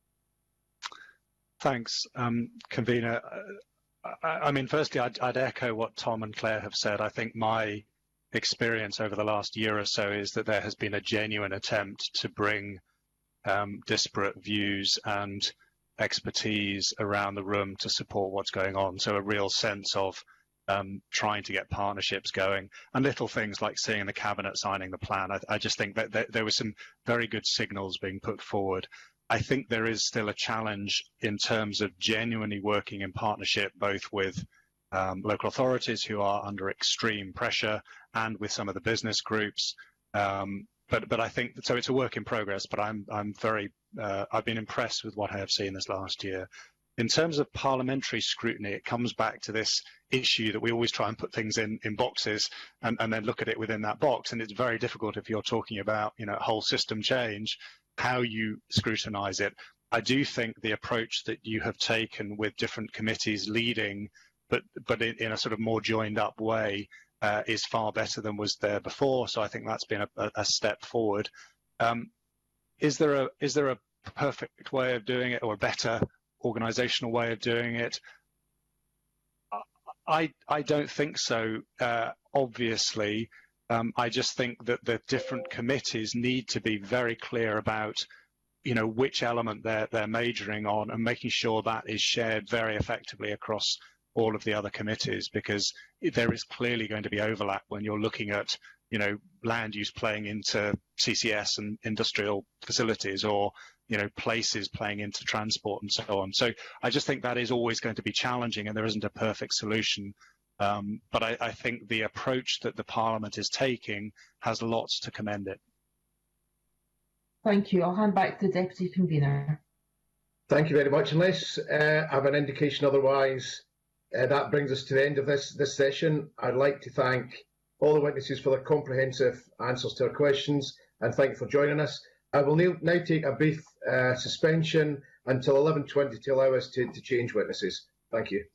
Thanks, um, Convener. I, I mean, firstly, I'd, I'd echo what Tom and Claire have said. I think my experience over the last year or so is that there has been a genuine attempt to bring um, disparate views and expertise around the room to support what's going on. So a real sense of um, trying to get partnerships going, and little things like seeing the cabinet signing the plan. I, I just think that, that there were some very good signals being put forward. I think there is still a challenge in terms of genuinely working in partnership, both with Um, local authorities who are under extreme pressure and with some of the business groups. Um, but, but I think, so it's a work in progress, but I'm, I'm very, uh, I've been impressed with what I have seen this last year. In terms of parliamentary scrutiny, it comes back to this issue that we always try and put things in, in boxes and, and then look at it within that box. And it's very difficult if you're talking about, you know, whole system change, how you scrutinize it. I do think the approach that you have taken with different committees leading but but in, in a sort of more joined up way uh, is far better than was there before. So I think that's been a, a step forward. Um, is there a is there a perfect way of doing it or a better organisational way of doing it? I I don't think so. Uh, obviously, um, I just think that the different committees need to be very clear about, you know, which element they're they're majoring on and making sure that is shared very effectively across all of the other committees, because there is clearly going to be overlap when you're looking at, you know, land use playing into C C S and industrial facilities, or, you know, places playing into transport and so on. So I just think that is always going to be challenging, and there isn't a perfect solution. Um, but I, I think the approach that the Parliament is taking has lots to commend it. Thank you. I'll hand back to the Deputy Convener. Thank you very much. Unless uh, I have an indication otherwise, Uh, that brings us to the end of this, this session. I'd like to thank all the witnesses for their comprehensive answers to our questions, and thank you for joining us. I will now, now take a brief uh, suspension until eleven twenty to allow us to, to change witnesses. Thank you.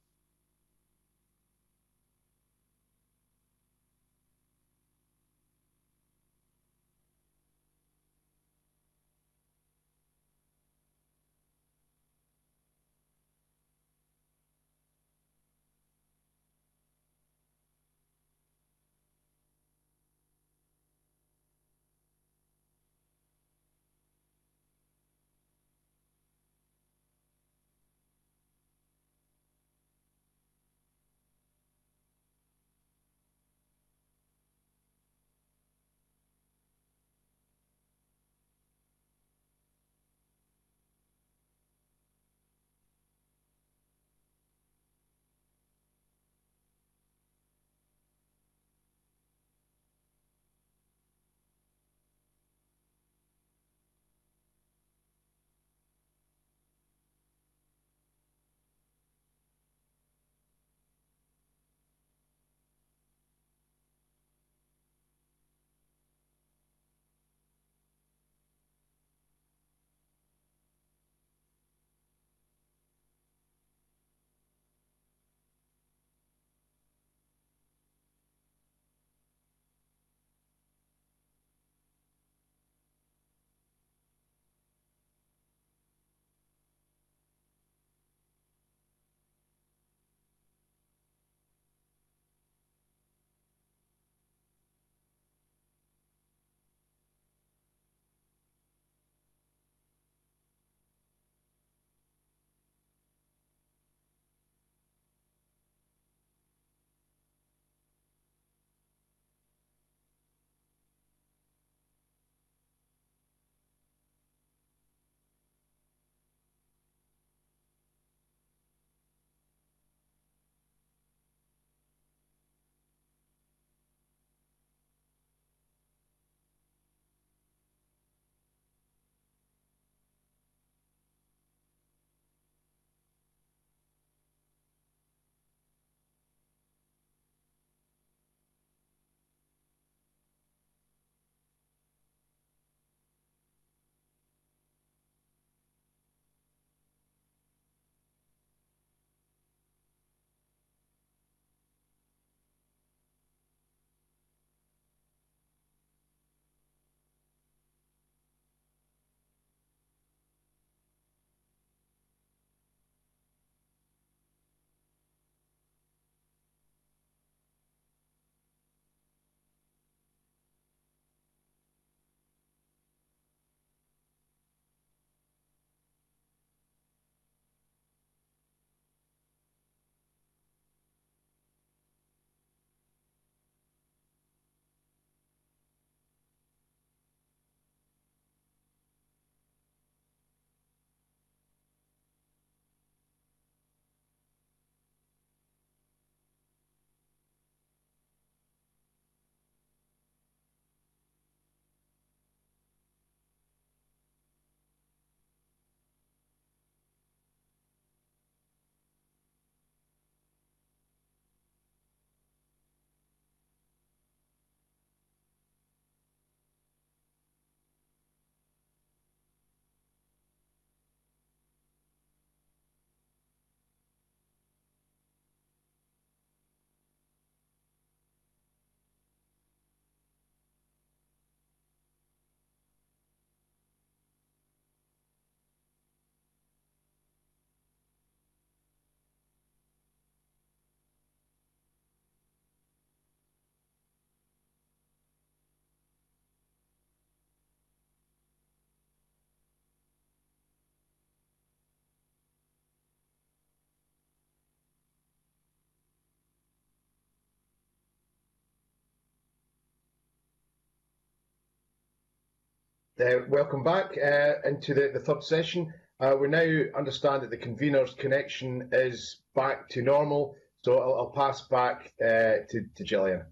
Uh, welcome back uh, into the, the third session. Uh, we now understand that the convener's connection is back to normal, so I'll, I'll pass back uh, to, to Gillian.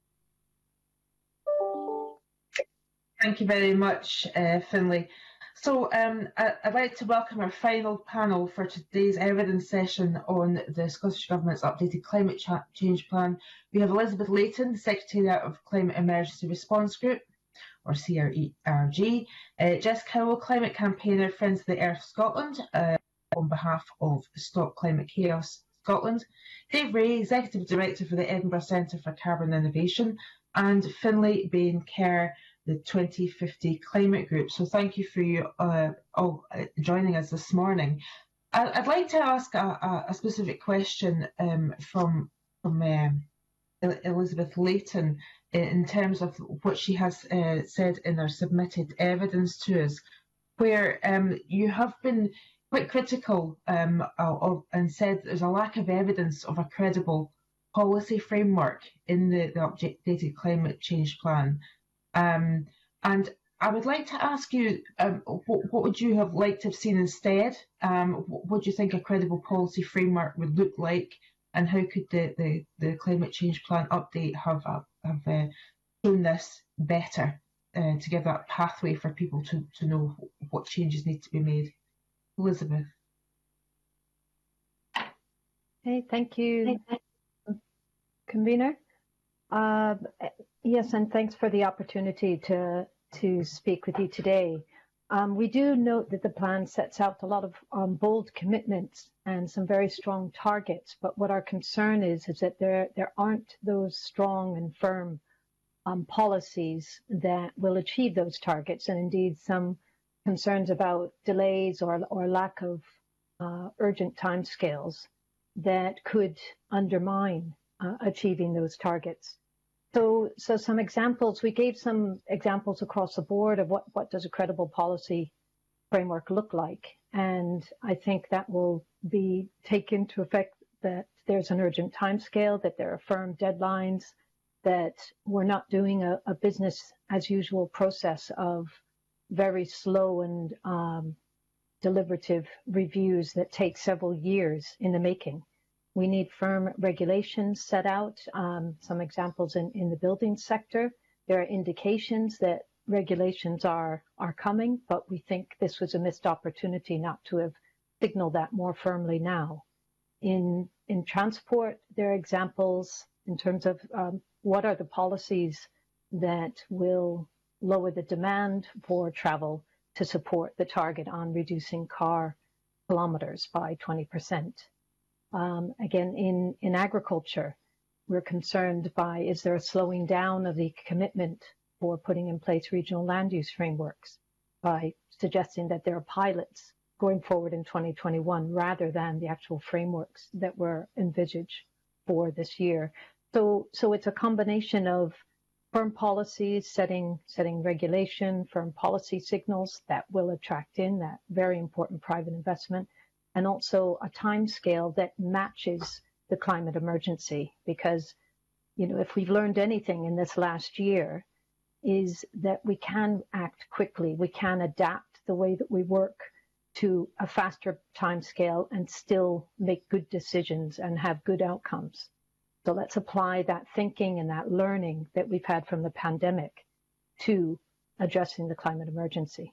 Thank you very much, uh, Finlay. So um, I, I'd like to welcome our final panel for today's evidence session on the Scottish Government's updated climate ch change plan. We have Elizabeth Layton, Secretariat of Climate Emergency Response Group, or C R E R G, uh, Jess Cowell, Climate Campaigner, Friends of the Earth Scotland, uh, on behalf of Stop Climate Chaos Scotland, Dave Ray, Executive Director for the Edinburgh Centre for Carbon Innovation, and Finlay Bain Kerr, the twenty fifty Climate Group. So thank you for you uh, all uh, joining us this morning. I, I'd like to ask a, a, a specific question um, from, from um, Elizabeth Layton in terms of what she has uh, said in her submitted evidence to us, where um, you have been quite critical um, of, and said there's a lack of evidence of a credible policy framework in the, the updated climate change plan. Um, and I would like to ask you, um, what, what would you have liked to have seen instead? Um, what do you think a credible policy framework would look like, and how could the, the, the climate change plan update have, uh, have uh, done this better uh, to give that pathway for people to, to know what changes need to be made? Elizabeth. Hey, thank you, convener. Uh, yes, and thanks for the opportunity to to speak with you today. Um, we do note that the plan sets out a lot of um, bold commitments and some very strong targets, but what our concern is is that there there aren't those strong and firm um, policies that will achieve those targets, and indeed some concerns about delays or or lack of uh, urgent timescales that could undermine uh, achieving those targets. So, so some examples, we gave some examples across the board of what, what does a credible policy framework look like. And I think that will be take into effect that there's an urgent timescale, that there are firm deadlines, that we're not doing a, a business as usual process of very slow and um, deliberative reviews that take several years in the making. We need firm regulations set out, um, some examples in, in the building sector. There are indications that regulations are, are coming, but we think this was a missed opportunity not to have signaled that more firmly now. In, in transport, there are examples in terms of um, what are the policies that will lower the demand for travel to support the target on reducing car kilometers by twenty percent. Um, again, in, in agriculture, we're concerned by, is there a slowing down of the commitment for putting in place regional land use frameworks by suggesting that there are pilots going forward in twenty twenty-one rather than the actual frameworks that were envisaged for this year. So, so it's a combination of firm policies, setting, setting regulation, firm policy signals that will attract in that very important private investment, and also a timescale that matches the climate emergency. Because, you know, if we've learned anything in this last year, is that we can act quickly. We can adapt the way that we work to a faster timescale and still make good decisions and have good outcomes. So let's apply that thinking and that learning that we've had from the pandemic to addressing the climate emergency.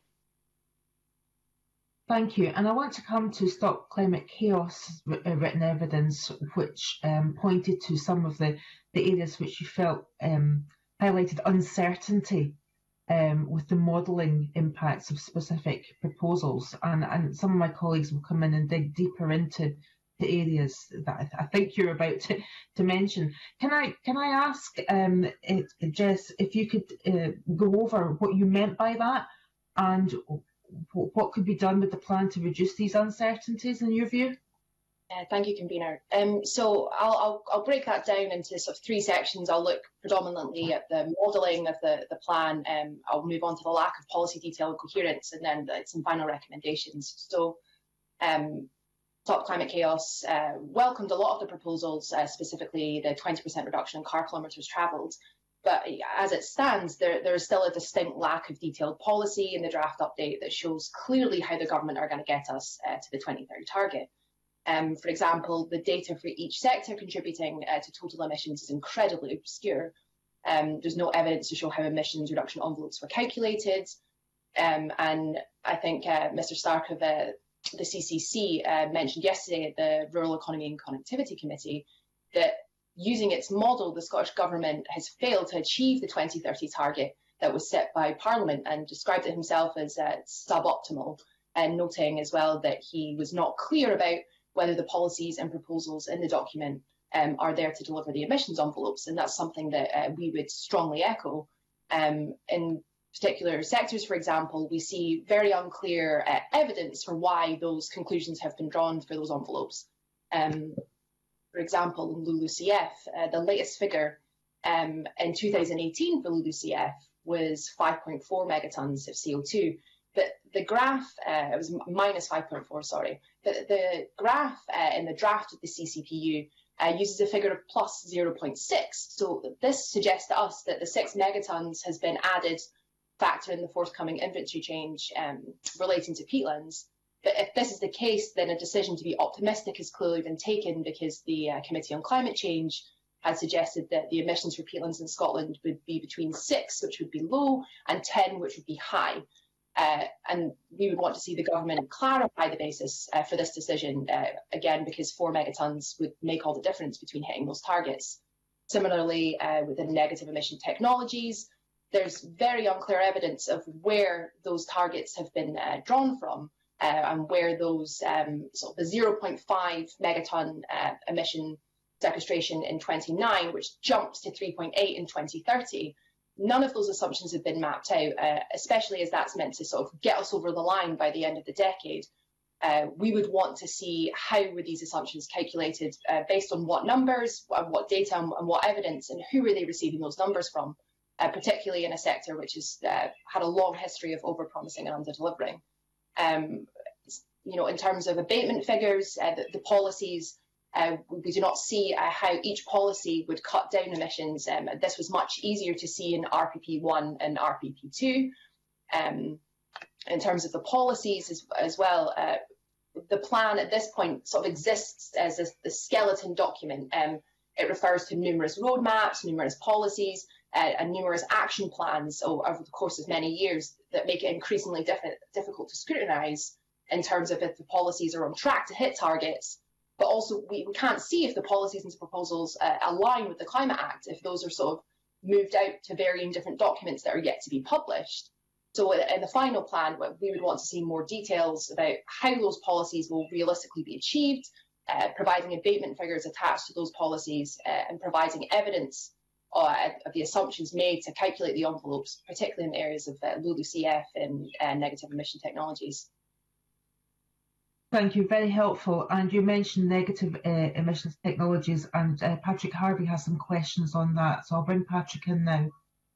Thank you. And I want to come to Stop Climate Chaos written evidence, which um, pointed to some of the, the areas which you felt um, highlighted uncertainty um, with the modelling impacts of specific proposals. And, and some of my colleagues will come in and dig deeper into the areas that I, th I think you're about to, to mention. Can I can I ask, um, it, Jess, if you could uh, go over what you meant by that and what could be done with the plan to reduce these uncertainties in your view? Uh, thank you, convener. Um, so I'll, I'll, I'll break that down into sort of three sections. I'll look predominantly at the modelling of the, the plan. Um, I'll move on to the lack of policy detail and coherence, and then the, some final recommendations. So um, Stop Climate Chaos uh, welcomed a lot of the proposals, uh, specifically the twenty percent reduction in car kilometres travelled. But as it stands, there, there is still a distinct lack of detailed policy in the draft update that shows clearly how the government are going to get us uh, to the twenty thirty target. Um, for example, the data for each sector contributing uh, to total emissions is incredibly obscure. Um, there's no evidence to show how emissions reduction envelopes were calculated. Um, and I think uh, Mister Stark of uh, the C C C uh, mentioned yesterday at the Rural Economy and Connectivity Committee that using its model, the Scottish Government has failed to achieve the twenty thirty target that was set by Parliament, and described it himself as uh, suboptimal, and noting as well that he was not clear about whether the policies and proposals in the document um, are there to deliver the emissions envelopes. And that's something that uh, we would strongly echo. Um, in particular sectors, for example, we see very unclear uh, evidence for why those conclusions have been drawn for those envelopes. Um, for example, in LULUCF, uh, the latest figure um, in two thousand eighteen for LULUCF was five point four megatons of C O two. But the graph, uh, it was minus five point four, sorry, but the graph uh, in the draft of the C C P U uh, uses a figure of plus zero point six. So this suggests to us that the six megatons has been added, factor in the forthcoming inventory change um, relating to peatlands. But if this is the case, then a decision to be optimistic has clearly been taken, because the uh, Committee on Climate Change had suggested that the emissions for peatlands in Scotland would be between six, which would be low, and ten, which would be high. Uh, and we would want to see the government clarify the basis uh, for this decision, uh, again, because four megatons would make all the difference between hitting those targets. Similarly, uh, within negative emission technologies, there's very unclear evidence of where those targets have been uh, drawn from, uh, and where those um, sort of the zero point five megaton uh, emission sequestration in twenty-nine, which jumped to three point eight in twenty thirty. None of those assumptions have been mapped out, uh, especially as that's meant to sort of get us over the line by the end of the decade. Uh, we would want to see how were these assumptions calculated, uh, based on what numbers, and what data, and, and what evidence, and who are they receiving those numbers from, uh, particularly in a sector which has uh, had a long history of over-promising and under-delivering. Um, you know, in terms of abatement figures, uh, the, the policies, Uh, we do not see uh, how each policy would cut down emissions. Um, this was much easier to see in R P P one and R P P two. Um, in terms of the policies as, as well, uh, the plan at this point sort of exists as a, the skeleton document. Um, it refers to numerous roadmaps, numerous policies, uh, and numerous action plans over the course of many years that make it increasingly diff difficult to scrutinise in terms of if the policies are on track to hit targets. But also, we, we can't see if the policies and proposals uh, align with the Climate Act, if those are sort of moved out to varying different documents that are yet to be published. So in the final plan, we would want to see more details about how those policies will realistically be achieved, uh, providing abatement figures attached to those policies, uh, and providing evidence uh, of the assumptions made to calculate the envelopes, particularly in the areas of uh, LULUCF and uh, negative emission technologies. Thank you, very helpful. And you mentioned negative uh, emissions technologies, and uh, Patrick Harvey has some questions on that. So I'll bring Patrick in now.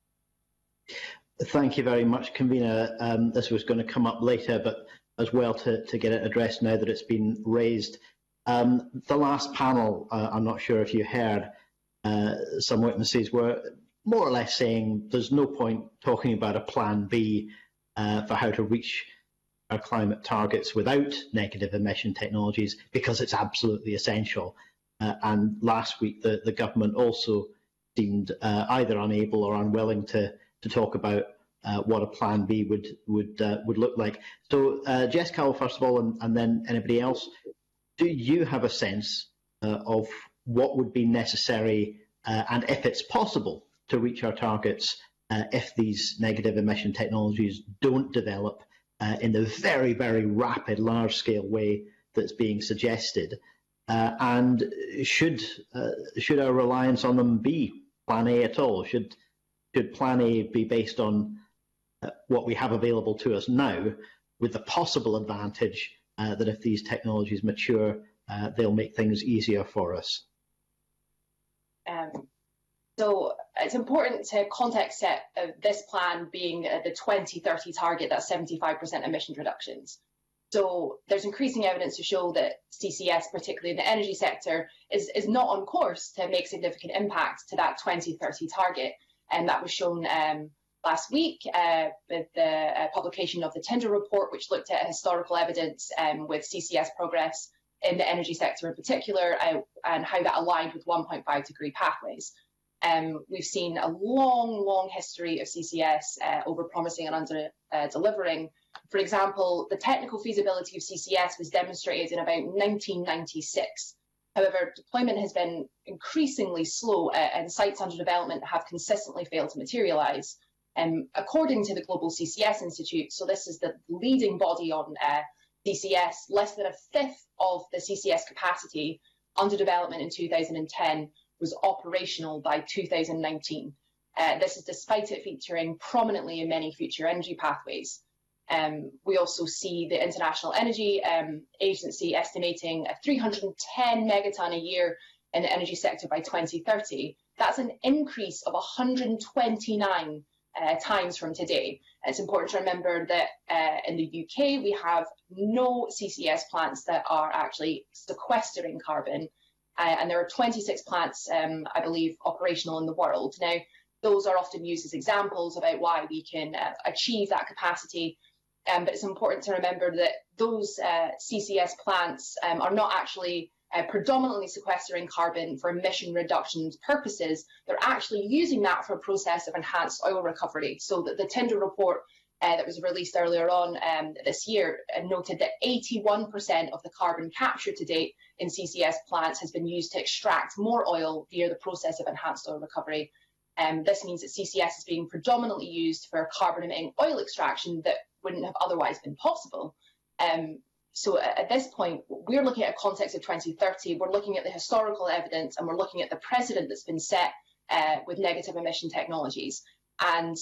Thank you very much, Convener. Um, this was going to come up later, but as well to, to get it addressed now that it's been raised. Um, the last panel, uh, I'm not sure if you heard, uh, some witnesses were more or less saying there's no point talking about a plan B uh, for how to reach our climate targets without negative emission technologies, because it's absolutely essential. Uh, and last week, the, the government also seemed uh, either unable or unwilling to, to talk about uh, what a plan B would would uh, would look like. So, uh, Jess Cowell, first of all, and, and then anybody else, do you have a sense uh, of what would be necessary, uh, and if it's possible, to reach our targets uh, if these negative emission technologies don't develop Uh, in the very, very rapid, large-scale way that's being suggested, uh, and should uh, should our reliance on them be Plan A at all? Should should Plan A be based on uh, what we have available to us now, with the possible advantage uh, that if these technologies mature, uh, they'll make things easier for us? Um. So it's important to context set uh, this plan being uh, the twenty thirty target, that's seventy-five percent emission reductions. So there's increasing evidence to show that C C S, particularly in the energy sector, is, is not on course to make significant impact to that twenty thirty target. and that was shown um, last week uh, with the uh, publication of the Tyndall report, which looked at historical evidence um, with C C S progress in the energy sector in particular, uh, and how that aligned with one point five degree pathways. Um, we've seen a long, long history of C C S uh, over-promising and under-delivering. Uh, For example, the technical feasibility of C C S was demonstrated in about nineteen ninety-six. However, deployment has been increasingly slow, uh, and sites under development have consistently failed to materialise. Um, according to the Global C C S Institute, so this is the leading body on uh, C C S, less than a fifth of the C C S capacity under development in two thousand ten was operational by two thousand nineteen. Uh, this is despite it featuring prominently in many future energy pathways. Um, we also see the International Energy um, Agency estimating a three hundred ten megaton a year in the energy sector by twenty thirty. That's an increase of one hundred twenty-nine uh, times from today. It's important to remember that uh, in the U K, we have no C C S plants that are actually sequestering carbon. Uh, and there are twenty-six plants, um, I believe, operational in the world. Now, those are often used as examples about why we can uh, achieve that capacity. Um, but it's important to remember that those uh, C C S plants um, are not actually uh, predominantly sequestering carbon for emission reduction purposes. They're actually using that for a process of enhanced oil recovery. So that the Tyndall report uh, that was released earlier on um, this year uh, noted that eighty-one percent of the carbon captured to date in C C S plants has been used to extract more oil via the process of enhanced oil recovery. Um, this means that C C S is being predominantly used for carbon-emitting oil extraction that wouldn't have otherwise been possible. Um, so at, at this point, we're looking at a context of twenty thirty, we're looking at the historical evidence, and we're looking at the precedent that's been set uh, with negative emission technologies. And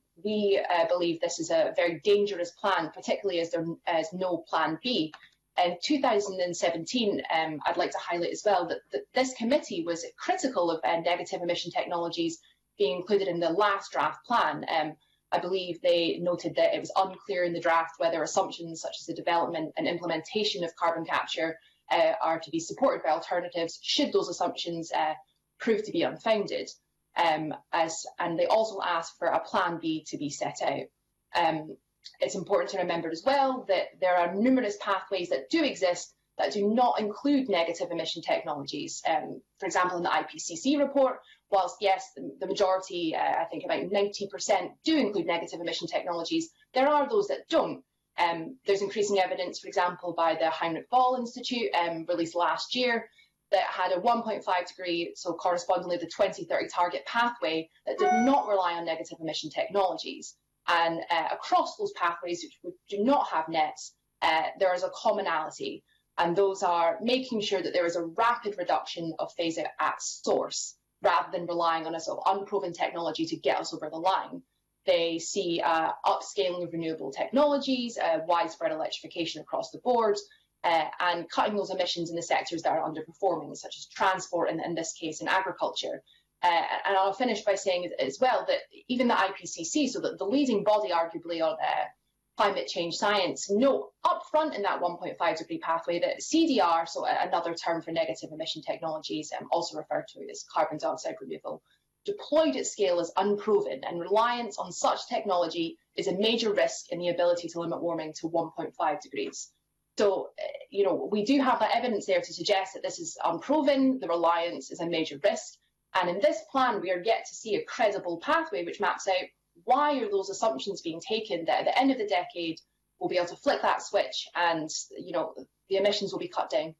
we uh, believe this is a very dangerous plan, particularly as there is no plan B. In two thousand seventeen, um, I'd like to highlight as well that, that this committee was critical of uh, negative emission technologies being included in the last draft plan. Um, I believe they noted that it was unclear in the draft whether assumptions such as the development and implementation of carbon capture uh, are to be supported by alternatives should those assumptions uh, prove to be unfounded. Um, as, and they also asked for a plan B to be set out. Um, it's important to remember as well that there are numerous pathways that do exist that do not include negative emission technologies. Um, for example, in the I P C C report, whilst yes, the, the majority, uh, I think about ninety percent do include negative emission technologies, there are those that don't. Um, there's increasing evidence, for example, by the Heinrich Böll Institute, um, released last year, that had a one point five degree, so correspondingly the twenty thirty target pathway that did not rely on negative emission technologies. And uh, across those pathways, which do not have nets, uh, there is a commonality. And those are making sure that there is a rapid reduction of phase out at source, rather than relying on a sort of unproven technology to get us over the line. They see uh, upscaling of renewable technologies, uh, widespread electrification across the board, uh, and cutting those emissions in the sectors that are underperforming, such as transport, and in this case, in agriculture. Uh, and I'll finish by saying as well that even the I P C C, so that the leading body arguably on uh, climate change science, note up front in that one point five degree pathway that C D R, so another term for negative emission technologies, um, also referred to as carbon dioxide removal, deployed at scale is unproven, and reliance on such technology is a major risk in the ability to limit warming to one point five degrees. So, you know, we do have that evidence there to suggest that this is unproven, the reliance is a major risk, and in this plan we are yet to see a credible pathway which maps out why are those assumptions being taken that at the end of the decade we'll be able to flick that switch and, you know, the emissions will be cut down.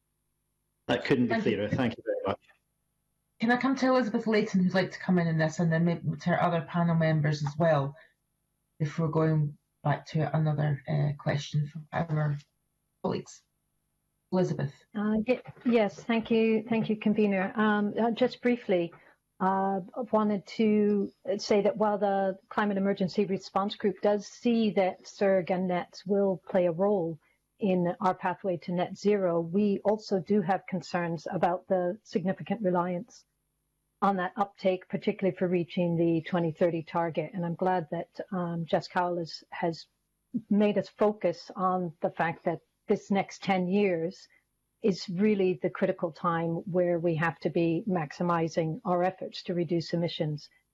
That couldn't be Thank clearer. you. Thank you very much. Can I come to Elizabeth Layton, who'd like to come in on this, and then maybe to our other panel members as well, before going back to another uh, question from our colleagues. Elizabeth. Uh, yes, thank you, thank you, convener. Um, uh, just briefly, uh, wanted to say that while the Climate Emergency Response Group does see that S E R G and nets will play a role in our pathway to net zero, we also do have concerns about the significant reliance on that uptake, particularly for reaching the twenty thirty target. And I'm glad that um, Jess Cowell has, has made us focus on the fact that this next ten years is really the critical time where we have to be maximizing our efforts to reduce emissions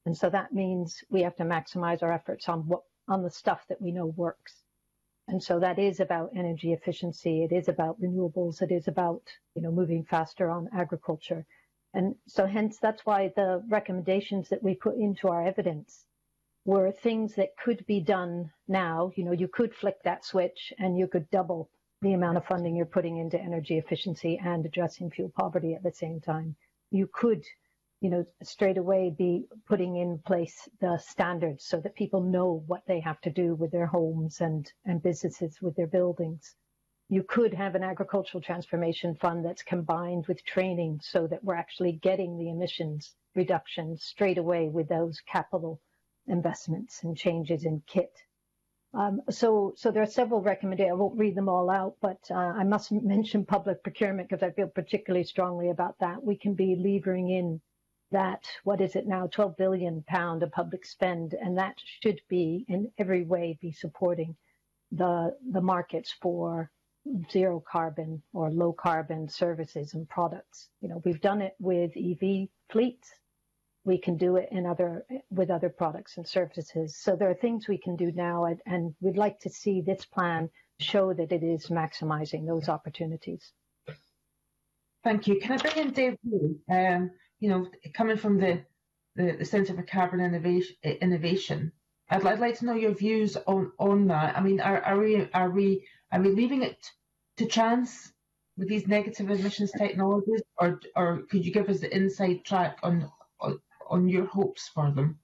And so that means we have to maximize our efforts on what on the stuff that we know works. And so that is about energy efficiency. It is about renewables. It is about, you know, moving faster on agriculture. And so hence that's why the recommendations that we put into our evidence were things that could be done now. You know, you could flick that switch and you could double the amount of funding you're putting into energy efficiency and addressing fuel poverty at the same time. You could, you know, straight away be putting in place the standards so that people know what they have to do with their homes and, and businesses with their buildings. You could have an agricultural transformation fund that's combined with training so that we're actually getting the emissions reductions straight away with those capital investments and changes in kit. Um, so, so there are several recommendations. I won't read them all out, but uh, I must mention public procurement because I feel particularly strongly about that. We can be levering in that, what is it now, twelve billion pound of public spend, and that should be in every way be supporting the the markets for zero carbon or low carbon services and products. You know, we've done it with E V fleets. We can do it in other with other products and services. So there are things we can do now, and, and we'd like to see this plan show that it is maximizing those opportunities. Thank you. Can I bring in Dave Lee? Um, you know, coming from the, the, the Centre for Carbon Innovation, Innovation, I'd, I'd like to know your views on, on that. I mean, are, are we are we are we leaving it to chance with these negative emissions technologies, or or could you give us the inside track on on, on your hopes for them?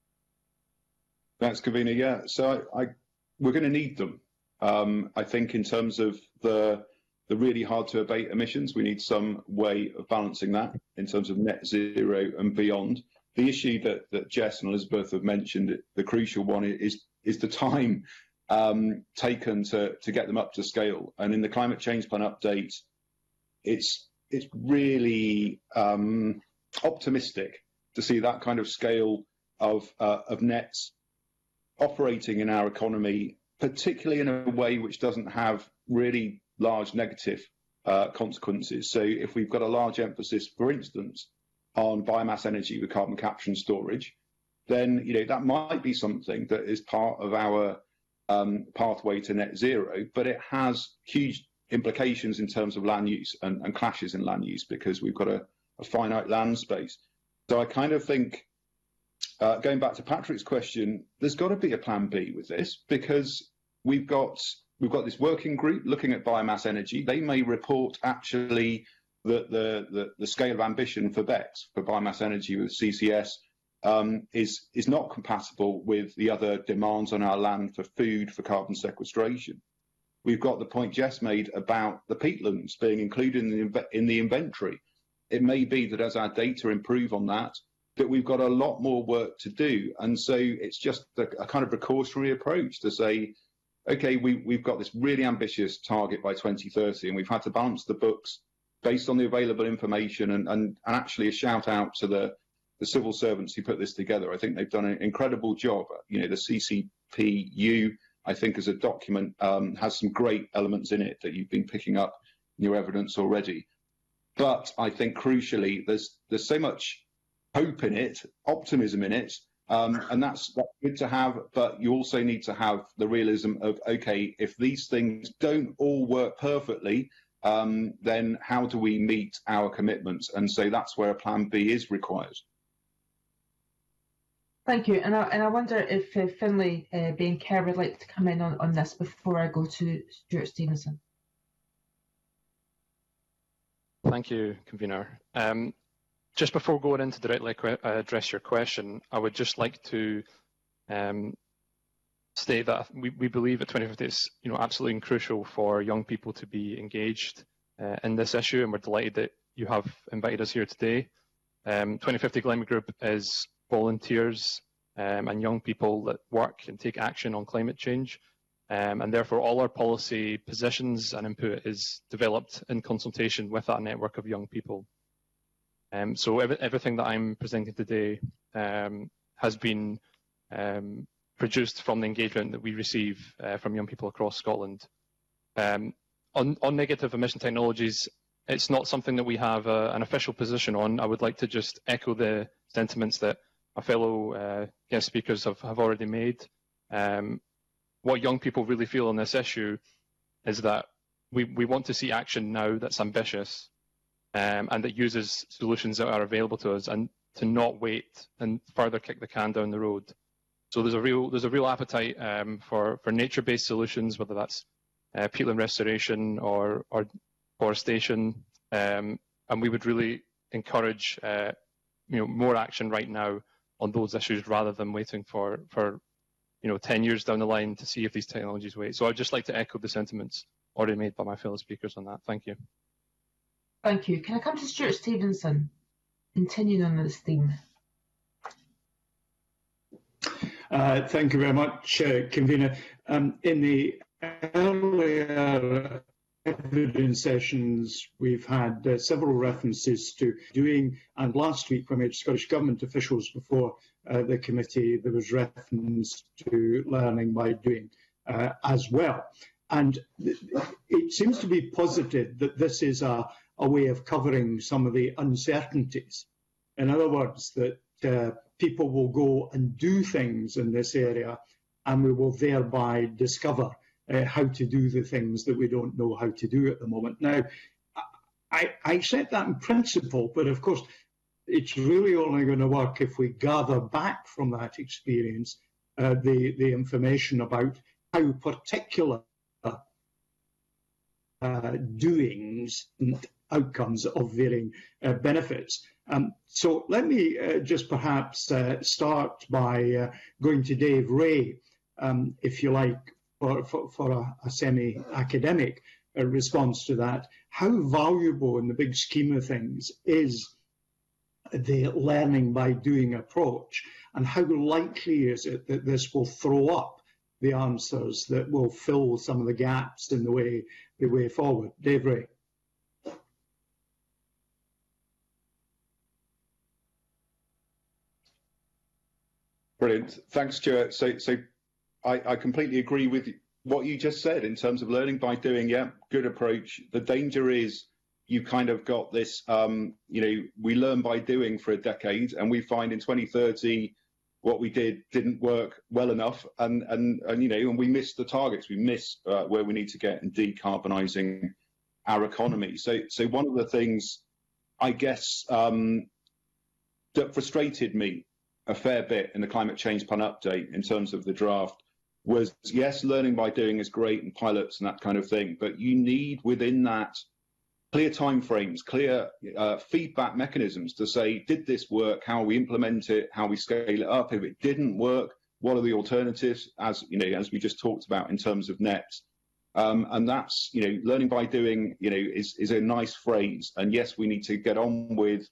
Thanks, Kavina. Yeah, so I, I we're going to need them. Um, I think in terms of the the really hard to abate emissions, we need some way of balancing that in terms of net zero and beyond. The issue that, that Jess and Elizabeth have mentioned, the crucial one is is the time um, taken to, to get them up to scale. And in the climate change plan update, it's it's really um, optimistic to see that kind of scale of uh, of nets operating in our economy, particularly in a way which doesn't have really large negative uh, consequences. So if we've got a large emphasis, for instance, on biomass energy with carbon capture and storage, then you know that might be something that is part of our um, pathway to net zero, but it has huge implications in terms of land use and, and clashes in land use because we've got a, a finite land space. So I kind of think, uh, going back to Patrick's question, there's got to be a plan B with this because we've got we've got this working group looking at biomass energy. They may report actually that the, the, the scale of ambition for BECCS, for biomass energy with C C S, um, is, is not compatible with the other demands on our land for food, for carbon sequestration. We've got the point Jess made about the peatlands being included in the, in the inventory. It may be that as our data improve on that, that we've got a lot more work to do. And so it's just a, a kind of precautionary approach to say, okay, we, we've got this really ambitious target by twenty thirty, and we've had to balance the books based on the available information, and, and, and actually a shout out to the, the civil servants who put this together. I think they've done an incredible job. You know, the C C P U, I think, as a document, um, has some great elements in it that you've been picking up in your evidence already. But I think crucially, there's there's so much hope in it, optimism in it, um, and that's, that's good to have, but you also need to have the realism of, okay, if these things don't all work perfectly, um, then how do we meet our commitments? And so that's where a plan B is required. Thank you. And I, and I wonder if uh, Finlay, uh, being Kerr, would like to come in on, on this before I go to Stuart Stevenson. Thank you, Convener. Um, just before going into directly uh, address your question, I would just like to um, state that we, we believe at twenty fifty it's you know, absolutely crucial for young people to be engaged uh, in this issue, and we're delighted that you have invited us here today. Um, twenty fifty Climate Group is volunteers um, and young people that work and take action on climate change. Um, and therefore all our policy positions and input is developed in consultation with that network of young people. Um, so every, everything that I'm presenting today um, has been um, produced from the engagement that we receive uh, from young people across Scotland. Um, on, on negative emission technologies, it's not something that we have a, an official position on. I would like to just echo the sentiments that my fellow uh, guest speakers have, have already made. Um, what young people really feel on this issue is that we, we want to see action now that's ambitious um, and that uses solutions that are available to us, and to not wait and further kick the can down the road. So there's a real there's a real appetite um, for for nature-based solutions, whether that's uh, peatland restoration or or forestation, um, and we would really encourage uh, you know more action right now on those issues rather than waiting for for you know ten years down the line to see if these technologies wait. So I'd just like to echo the sentiments already made by my fellow speakers on that. Thank you. Thank you. Can I come to Stuart Stevenson, continuing on this theme? Uh, thank you very much, uh, Convener. Um, in the earlier evidence sessions, we've had uh, several references to doing, and last week when we had Scottish Government officials before uh, the committee, there was reference to learning by doing uh, as well. And it seems to be posited that this is a, a way of covering some of the uncertainties. In other words, that uh, people will go and do things in this area, and we will thereby discover uh, how to do the things that we don't know how to do at the moment. Now, I, I accept that in principle, but of course, it's really only going to work if we gather back from that experience uh, the, the information about how particular uh, doings and outcomes of varying uh, benefits. Um, so let me uh, just perhaps uh, start by uh, going to Dave Ray, um, if you like, for, for, for a, a semi-academic uh, response to that. How valuable in the big scheme of things is the learning by doing approach, and how likely is it that this will throw up the answers that will fill some of the gaps in the way, the way forward? Dave Ray. Brilliant. Thanks, Stuart. So, so I, I completely agree with what you just said in terms of learning by doing. Yeah, good approach. The danger is you kind of got this, um, you know, we learn by doing for a decade, and we find in twenty thirty what we did didn't work well enough, and and and you know, and we missed the targets. We missed uh, where we need to get in decarbonising our economy. So, so one of the things, I guess, um, that frustrated me a fair bit in the climate change plan update in terms of the draft was, yes, learning by doing is great and pilots and that kind of thing, but you need within that clear timeframes, clear uh, feedback mechanisms to say, did this work? How we implement it? How we scale it up? If it didn't work, what are the alternatives? As you know, as we just talked about in terms of nets, um, and that's you know, learning by doing. You know, is is a nice phrase. And yes, we need to get on with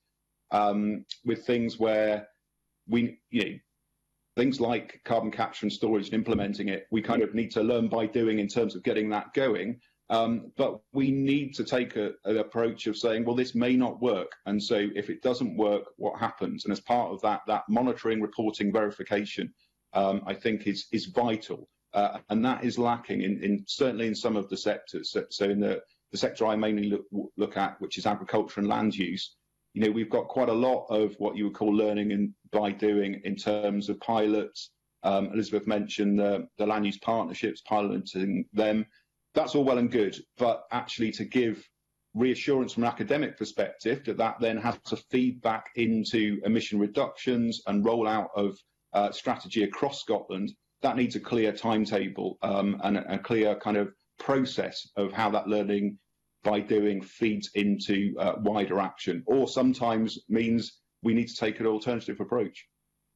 um, with things where we, you know, things like carbon capture and storage and implementing it. We kind of need to learn by doing in terms of getting that going. Um, but we need to take a, an approach of saying, well, this may not work. And so if it doesn't work, what happens? And as part of that, that monitoring, reporting, verification, um, I think is, is vital. Uh, and that is lacking in, in certainly in some of the sectors. So, so in the, the sector I mainly look, look at, which is agriculture and land use, you know, we've got quite a lot of what you would call learning and by doing in terms of pilots. Um, Elizabeth mentioned the, the land use partnerships, piloting them. That's all well and good, but actually to give reassurance from an academic perspective that that then has to feed back into emission reductions and rollout of uh, strategy across Scotland, that needs a clear timetable um, and a, a clear kind of process of how that learning by doing feeds into uh, wider action, or sometimes means we need to take an alternative approach.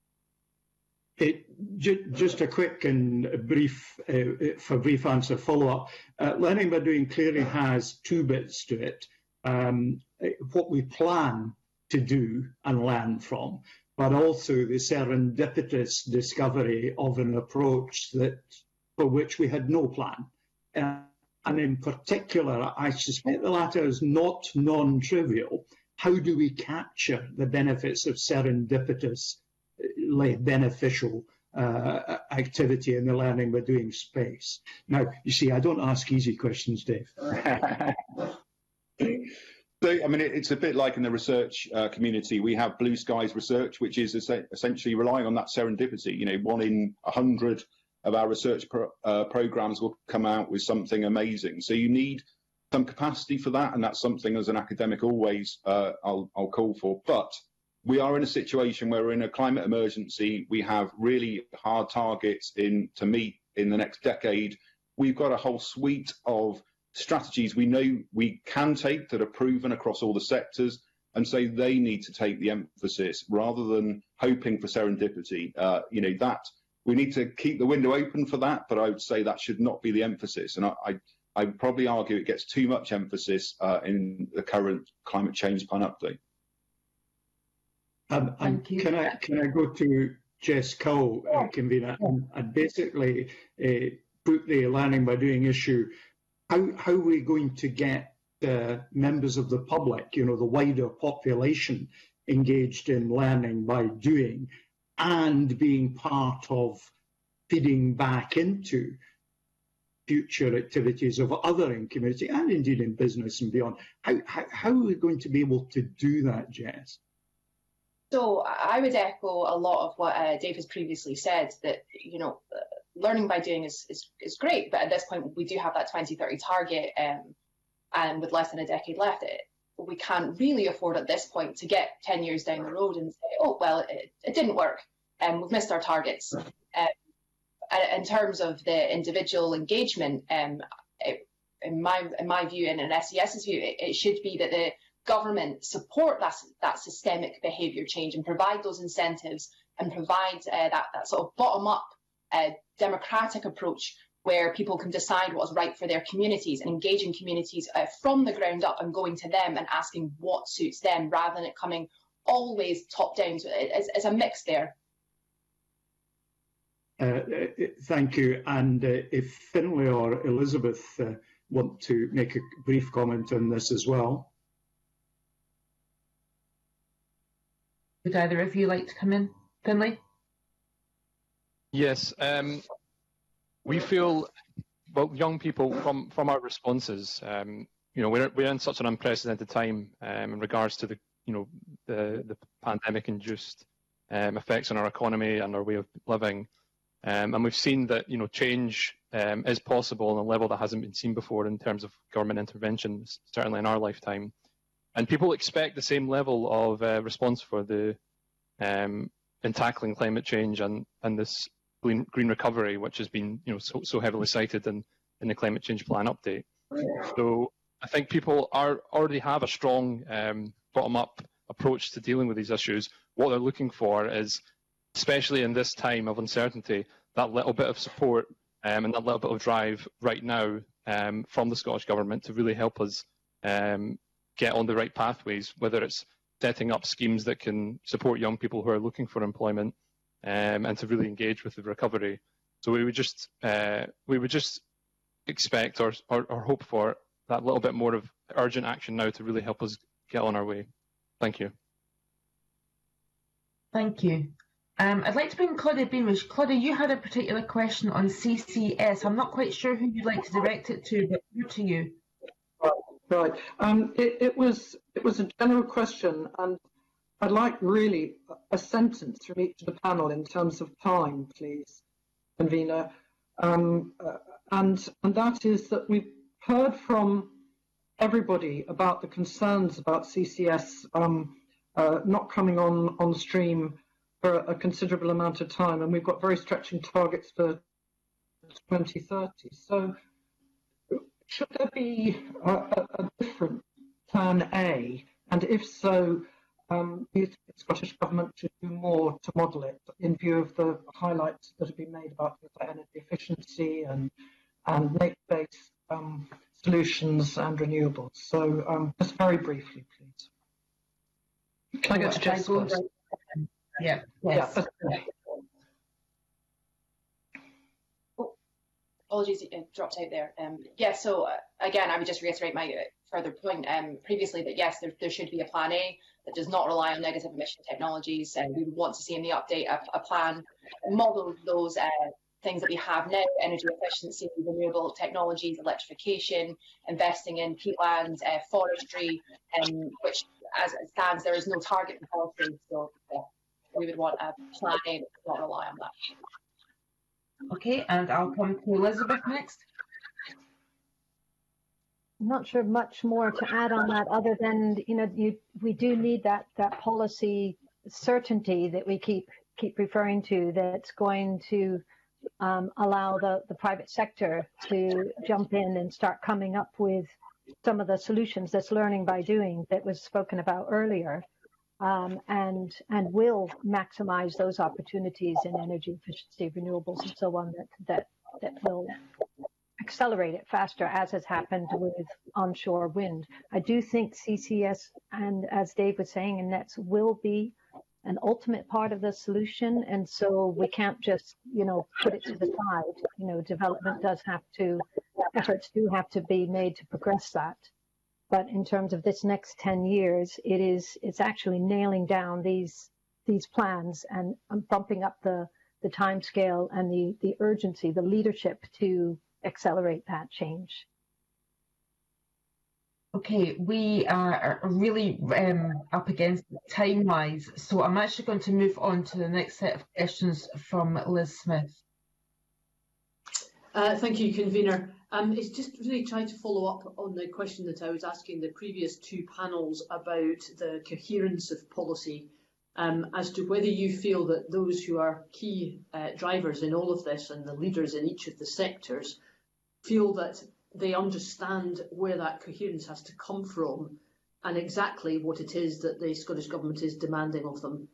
It, just a quick and brief, uh, for brief answer follow-up. Uh, learning by doing clearly has two bits to it. Um, what we plan to do and learn from, but also the serendipitous discovery of an approach that for which we had no plan. Uh, and in particular, I suspect the latter is not non-trivial. How do we capture the benefits of serendipitous beneficial uh, activity in the learning by doing space? Now, you see, I don't ask easy questions, Dave. So, I mean, it, it's a bit like in the research uh, community. We have Blue Skies Research, which is es essentially relying on that serendipity. You know, one in a hundred of our research pro uh, programs will come out with something amazing. So you need some capacity for that, and that's something as an academic always uh, I'll, I'll call for. But we are in a situation where we're in a climate emergency. We have really hard targets in to meet in the next decade. We've got a whole suite of strategies we know we can take that are proven across all the sectors, and so they need to take the emphasis rather than hoping for serendipity. Uh, you know, that we need to keep the window open for that, but I would say that should not be the emphasis. And I, I, I would probably argue it gets too much emphasis uh, in the current climate change plan update. Um, and can I can I go to Jess Cole, uh, convener, and, and basically uh, put the learning by doing issue. How, how are we going to get uh, members of the public, you know, the wider population, engaged in learning by doing and being part of feeding back into future activities of other in community and indeed in business and beyond? How, how, how are we going to be able to do that, Jess? So I would echo a lot of what uh, Dave has previously said, that, you know, uh, learning by doing is, is, is great, but at this point we do have that twenty thirty target, um, and with less than a decade left, it, we can't really afford at this point to get ten years down the road and say, oh, well, it, it didn't work and um, we've missed our targets. Um, in terms of the individual engagement, um, it, in, my, in my view and in SES's view, it, it should be that the government support that, that systemic behaviour change and provide those incentives and provide uh, that, that sort of bottom-up uh, democratic approach where people can decide what's right for their communities and engaging communities uh, from the ground up and going to them and asking what suits them rather than it coming always top-down. So it's, it's a mix there. Uh, thank you. And uh, if Finlay or Elizabeth uh, want to make a brief comment on this as well. Would either of you like to come in? Finlay? Yes, um, we feel, well, young people from, from our responses, um, you know, we're, we're in such an unprecedented time um, in regards to the, you know, the, the pandemic-induced um, effects on our economy and our way of living. Um, and we've seen that, you know, change um, is possible on a level that hasn't been seen before in terms of government intervention, certainly in our lifetime. And people expect the same level of uh, response for the um, in tackling climate change and, and this green, green recovery, which has been, you know, so, so heavily cited in, in the climate change plan update. So I think people are already have a strong um, bottom-up approach to dealing with these issues. What they're looking for is, especially in this time of uncertainty, that little bit of support um, and that little bit of drive right now um, from the Scottish Government to really help us um, get on the right pathways, whether it's setting up schemes that can support young people who are looking for employment um, and to really engage with the recovery. So we would just uh, we would just expect or, or, or hope for that little bit more of urgent action now to really help us get on our way. Thank you. Thank you. Um, I'd like to bring Claudia Beamish. Claudia, you had a particular question on C C S. I'm not quite sure who you'd like to direct it to, but over to you. Right. Um, it, it was it was a general question, and I'd like really a sentence from each of the panel in terms of time, please, convener. Um, uh, and and that is that we've heard from everybody about the concerns about C C S um, uh, not coming on on stream for a considerable amount of time, and we've got very stretching targets for twenty thirty. So should there be a, a, a different plan A? And if so, um, do you think the Scottish Government should do more to model it in view of the highlights that have been made about energy efficiency and, and nature-based um, solutions and renewables? So um, just very briefly, please. Can I go to Jess first? Yeah. Yes. Yeah. Oh, apologies, it dropped out there. Um, yeah, so uh, again, I would just reiterate my uh, further point um, previously that yes, there, there should be a plan A that does not rely on negative emission technologies. And we would want to see in the update a, a plan, a model of those uh, things that we have now: energy efficiency, renewable technologies, electrification, investing in peatlands, uh, forestry, um, which, as it stands, there is no target for policy. So yeah, we would want a plan, not rely on that. Okay, and I'll come to Elizabeth next. I'm not sure much more to add on that, other than, you know, you, we do need that that policy certainty that we keep keep referring to, that's going to um, allow the, the private sector to jump in and start coming up with some of the solutions, that's learning by doing, that was spoken about earlier, um, and and will maximize those opportunities in energy efficiency, renewables, and so on, that that that will accelerate it faster, as has happened with onshore wind. I do think C C S, and as Dave was saying, and nets will be an ultimate part of the solution, and so we can't just, you know, put it to the side. You know, development does have to, efforts do have to be made to progress that. But in terms of this next ten years, it is, it's actually nailing down these these plans and bumping up the the timescale and the the urgency, the leadership to accelerate that change. Okay, we are really um, up against time-wise, so I'm actually going to move on to the next set of questions from Liz Smith. Uh, thank you, Convener. Um, it's just really trying to follow up on the question that I was asking the previous two panels about the coherence of policy, um, as to whether you feel that those who are key uh, drivers in all of this and the leaders in each of the sectors feel that they understand where that coherence has to come from and exactly what it is that the Scottish Government is demanding of them.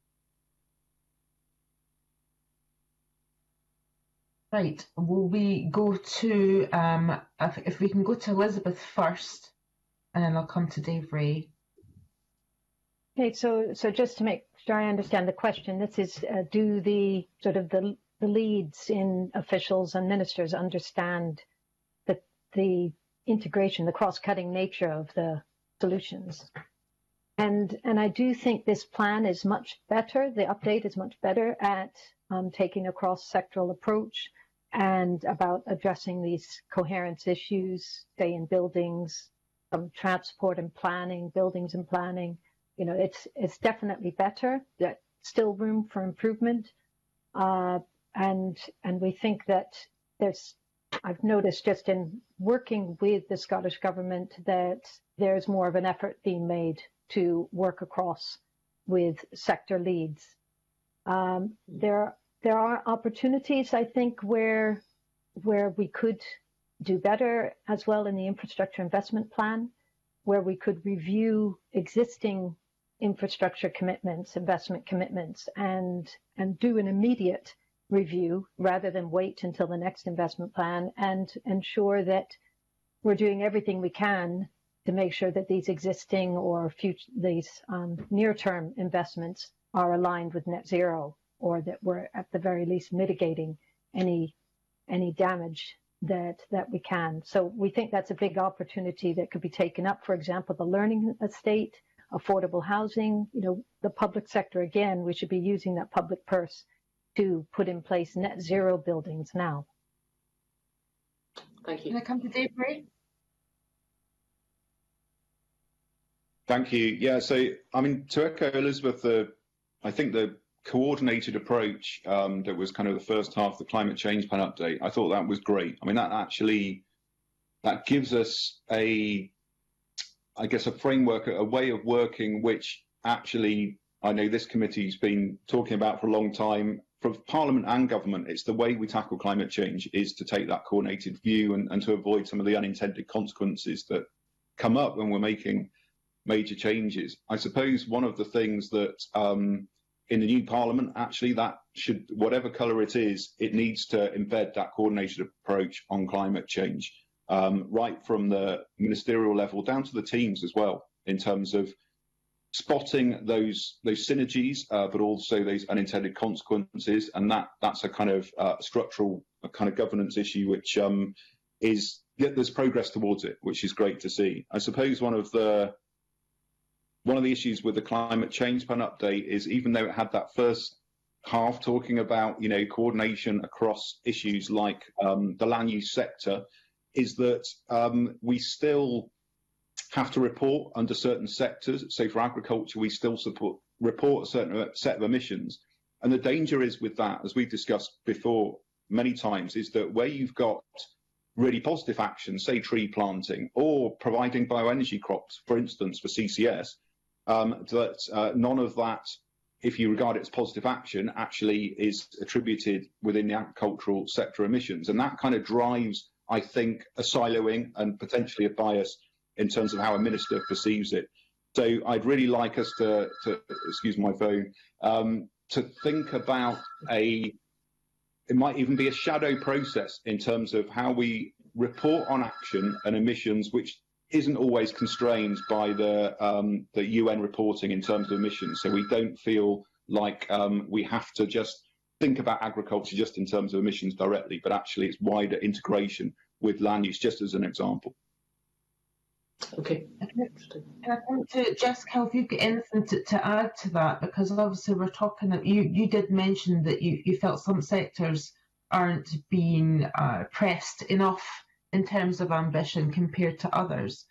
Right, will we go to, um, if, if we can go to Elizabeth first, and then I'll come to Dave Ray. Okay, so so just to make sure I understand the question, this is, uh, do the sort of the, the leads in officials and ministers understand the, the integration, the cross-cutting nature of the solutions? And, and I do think this plan is much better, the update is much better at um, taking a cross-sectoral approach and about addressing these coherence issues, say in buildings, um, transport and planning, buildings and planning. You know, it's it's definitely better. There's still room for improvement, uh, and and we think that there's. I've noticed just in working with the Scottish Government that there's more of an effort being made to work across with sector leads. Um, there there are opportunities, I think, where where we could do better as well in the infrastructure investment plan, where we could review existing infrastructure commitments, investment commitments, and and do an immediate review rather than wait until the next investment plan, and ensure that we're doing everything we can to make sure that these existing or future these um, near-term investments are aligned with net zero, or that we're at the very least mitigating any any damage that that we can. So we think that's a big opportunity that could be taken up. For example, the learning estate, affordable housing, you know, the public sector, again, we should be using that public purse to put in place net zero buildings now. Thank you. Can I come to Dave Ray? Thank you. Yeah, so, I mean, to echo Elizabeth, the, I think the coordinated approach um, that was kind of the first half of the climate change plan update, I thought that was great. I mean, that actually, that gives us a, I guess, a framework, a way of working, which actually, I know this committee's been talking about for a long time. For Parliament and government, it's the way we tackle climate change is to take that coordinated view and, and to avoid some of the unintended consequences that come up when we're making major changes. I suppose one of the things that um, in the new Parliament, actually, that should, whatever colour it is, it needs to embed that coordinated approach on climate change, um, right from the ministerial level down to the teams as well, in terms of spotting those those synergies, uh, but also those unintended consequences, and that that's a kind of uh, structural a kind of governance issue, which um, is yeah, there's progress towards it, which is great to see. I suppose one of the one of the issues with the climate change plan update is, even though it had that first half talking about, you know, coordination across issues like um, the land use sector, is that um, we still have to report under certain sectors. So for agriculture, we still support, report a certain set of emissions. And the danger is with that, as we've discussed before many times, is that where you've got really positive action, say tree planting or providing bioenergy crops, for instance, for C C S, um, that uh, none of that, if you regard it as positive action, actually is attributed within the agricultural sector emissions. And that kind of drives, I think, a siloing and potentially a bias in terms of how a minister perceives it. So I'd really like us to, to excuse my phone, um, to think about a, it might even be a shadow process in terms of how we report on action and emissions, which isn't always constrained by the, um, the U N reporting in terms of emissions. So we don't feel like um, we have to just think about agriculture just in terms of emissions directly, but actually it's wider integration with land use, just as an example. Okay. Can I come to Jessica, if you've got anything to, to add to that? Because obviously we're talking, you, you did mention that you, you felt some sectors aren't being uh, pressed enough in terms of ambition compared to others.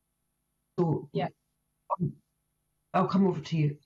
So yeah, um, I'll come over to you.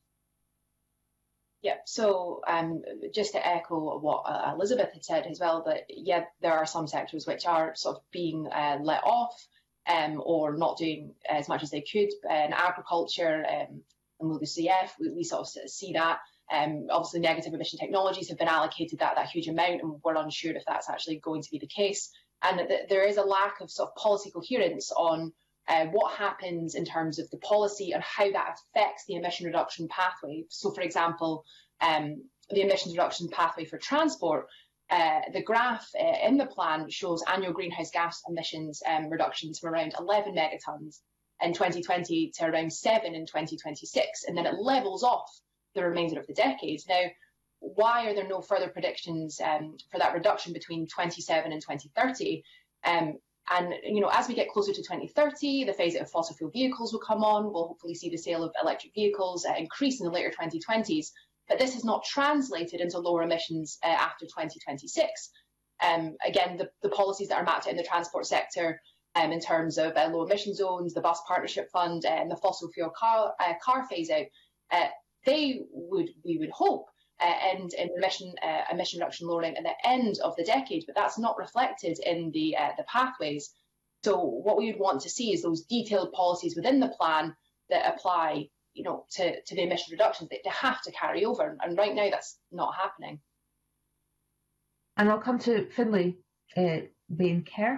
Yeah, so um, just to echo what uh, Elizabeth had said as well, that yeah, there are some sectors which are sort of being uh, let off um, or not doing as much as they could. Uh, in agriculture um, and L U C F, we, we sort of see that. Um, obviously, negative emission technologies have been allocated that, that huge amount, and we're unsure if that's actually going to be the case. And th there is a lack of sort of policy coherence on uh, what happens in terms of the policy and how that affects the emission reduction pathway. So, for example, um, the emissions reduction pathway for transport, uh, the graph uh, in the plan shows annual greenhouse gas emissions um, reductions from around eleven megatons in twenty twenty to around seven in twenty twenty-six, and then it levels off the remainder of the decade. Now, why are there no further predictions um, for that reduction between twenty-seven and twenty thirty? Um, and, you know, as we get closer to twenty thirty, the phase out of fossil fuel vehicles will come on. We'll hopefully see the sale of electric vehicles uh, increase in the later twenty twenties. But this is not translated into lower emissions uh, after twenty twenty-six. Um, again, the, the policies that are mapped out in the transport sector um, in terms of uh, low emission zones, the bus partnership fund, uh, and the fossil fuel car, uh, car phase out, uh, they would, we would hope, uh, end in emission, uh, emission reduction lowering at the end of the decade, but that's not reflected in the, uh, the pathways. So what we would want to see is those detailed policies within the plan that apply, you know, to, to the emission reductions that they have to carry over. And right now that's not happening. And I'll come to Finlay uh, Bain Kerr.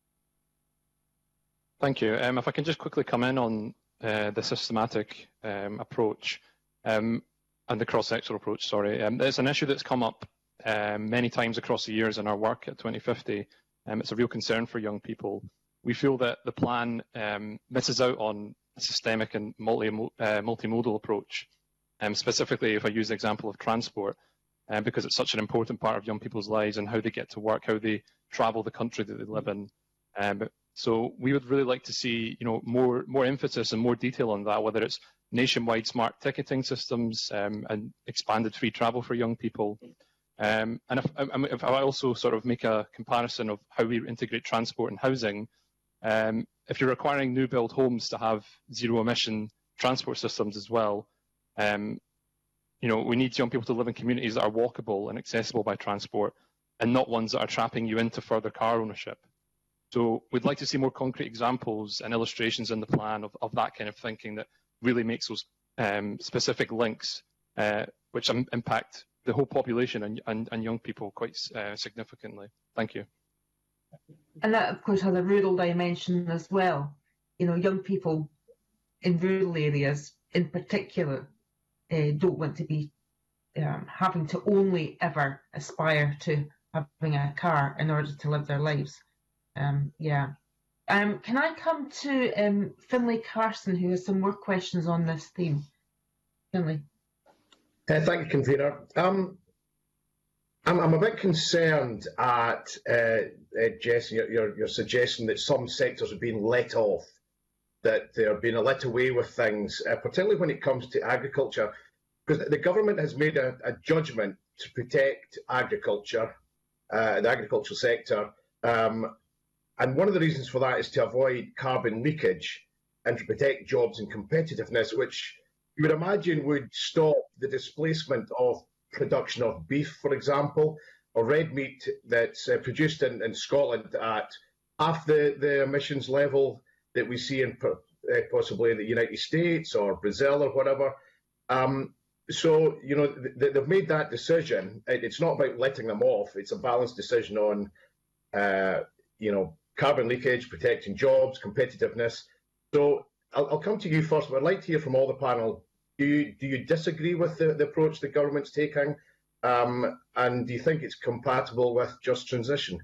Thank you. Um, if I can just quickly come in on uh, the systematic um, approach. Um, and the cross-sectoral approach, sorry. Um, it's an issue that's come up um, many times across the years in our work at twenty fifty. Um, it's a real concern for young people. We feel that the plan um, misses out on a systemic and multi, uh, multimodal approach, um, specifically if I use the example of transport, um, because it's such an important part of young people's lives and how they get to work, how they travel the country that they live in. Um, so we would really like to see, you know, more, more emphasis and more detail on that, whether it's nationwide smart ticketing systems um, and expanded free travel for young people. Um, and if, if I also sort of make a comparison of how we integrate transport and housing, um, if you're requiring new build homes to have zero emission transport systems as well, um, you know, we need young people to live in communities that are walkable and accessible by transport and not ones that are trapping you into further car ownership. So we'd like to see more concrete examples and illustrations in the plan of, of that kind of thinking that really makes those um, specific links uh, which um, impact the whole population and, and, and young people quite uh, significantly. Thank you. And that, of course, has a rural dimension as well. You know, young people in rural areas in particular uh, don't want to be um, having to only ever aspire to having a car in order to live their lives. Um, yeah. Um, can I come to um, Finlay Carson, who has some more questions on this theme? Finlay. Uh, thank you, Convener. Um, I'm, I'm a bit concerned at, uh, uh, Jess, your, your, your suggestion that some sectors are being let off, that they're being let away with things, uh, particularly when it comes to agriculture, because the government has made a, a judgment to protect agriculture, uh, the agricultural sector. Um, and one of the reasons for that is to avoid carbon leakage and to protect jobs and competitiveness, which you would imagine would stop the displacement of production of beef, for example, or red meat that's uh, produced in, in Scotland at half the, the emissions level that we see in uh, possibly in the United States or Brazil or whatever. Um, so, you know, th they've made that decision. It's not about letting them off. It's a balanced decision on, uh, you know, carbon leakage, protecting jobs, competitiveness. So I'll, I'll come to you first, but I'd like to hear from all the panel. Do you, do you disagree with the, the approach the government's taking? Um, and do you think it's compatible with just transition?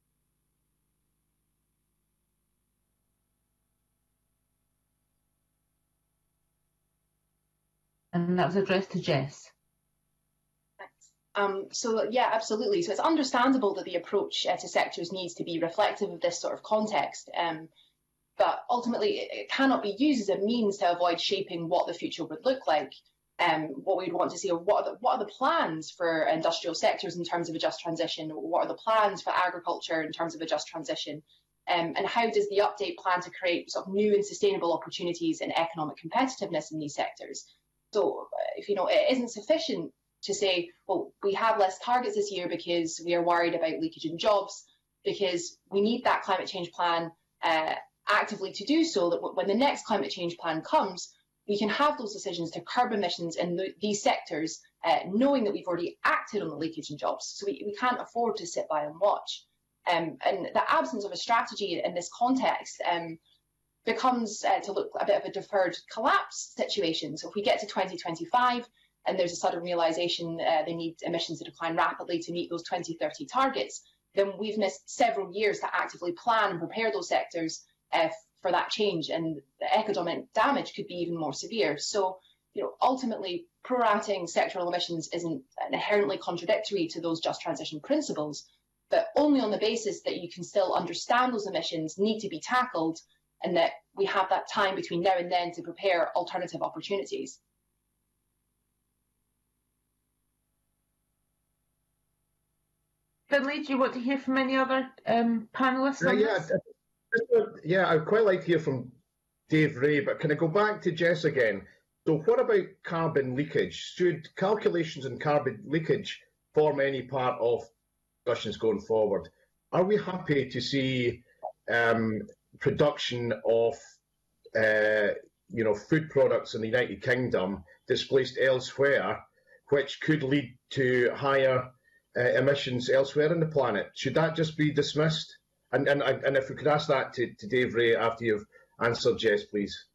And that was addressed to Jess. Thanks. Um, so yeah, absolutely. So it's understandable that the approach uh, to sectors needs to be reflective of this sort of context. Um, but ultimately, it, it cannot be used as a means to avoid shaping what the future would look like. Um, what we'd want to see, or what are, the, what are the plans for industrial sectors in terms of a just transition? What are the plans for agriculture in terms of a just transition? Um, and how does the update plan to create sort of new and sustainable opportunities and economic competitiveness in these sectors? So, if you know, it isn't sufficient to say, well, we have less targets this year because we are worried about leakage in jobs, because we need that climate change plan uh, actively to do so that when the next climate change plan comes, we can have those decisions to curb emissions in the, these sectors, uh, knowing that we've already acted on the leakage in jobs. So we, we can't afford to sit by and watch. Um, and the absence of a strategy in this context um, becomes uh, to look a bit of a deferred collapse situation. So if we get to twenty twenty-five and there's a sudden realization uh, they need emissions to decline rapidly to meet those twenty thirty targets, then we've missed several years to actively plan and prepare those sectors uh, for that change, and the economic damage could be even more severe. So, you know, ultimately, prorating sectoral emissions isn't inherently contradictory to those just transition principles, but only on the basis that you can still understand those emissions need to be tackled, and that we have that time between now and then to prepare alternative opportunities. Finlay, do you want to hear from any other um, panellists? Uh, on yeah, this? yeah, I'd quite like to hear from Dave Ray, but can I go back to Jess again? So what about carbon leakage? Should calculations on carbon leakage form any part of discussions going forward? Are we happy to see um, production of uh, you know, food products in the United Kingdom displaced elsewhere, which could lead to higher uh, emissions elsewhere on the planet? Should that just be dismissed? And, and, and if we could ask that to, to Dave Ray after you've answered, Jess, please.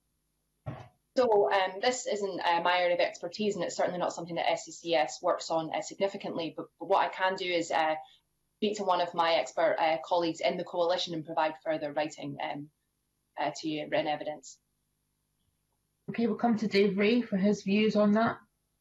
So um, this isn't uh, my area of expertise, and it's certainly not something that S C C S works on uh, significantly. But, but what I can do is uh, speak to one of my expert uh, colleagues in the coalition and provide further writing um, uh, to you, written evidence. Okay, we'll come to Dave Ray for his views on that.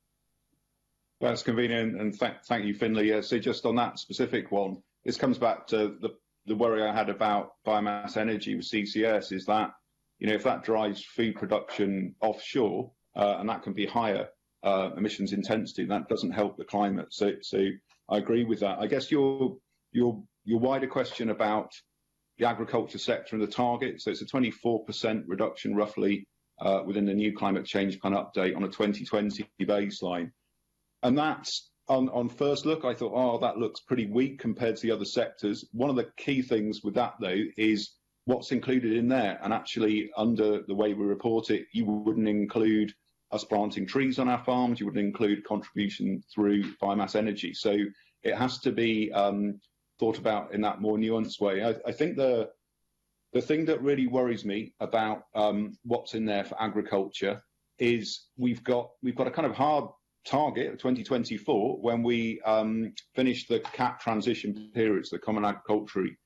That's convenient, and th thank you, Finlay. Uh, so just on that specific one, this comes back to the, the worry I had about biomass energy with C C S, is that, you know, if that drives food production offshore, uh, and that can be higher uh, emissions intensity, that doesn't help the climate. So, so I agree with that. I guess your your your wider question about the agriculture sector and the target. So it's a twenty-four percent reduction roughly uh, within the new climate change plan update on a twenty twenty baseline. And that's, on, on first look, I thought, oh, that looks pretty weak compared to the other sectors. One of the key things with that, though, is what's included in there. And actually, under the way we report it, you wouldn't include us planting trees on our farms. You wouldn't include contribution through biomass energy. So it has to be um, thought about in that more nuanced way. I, I think the the thing that really worries me about um, what's in there for agriculture is we've got we've got a kind of hard target of twenty twenty-four when we um, finish the C A P transition periods, the Common Agricultural.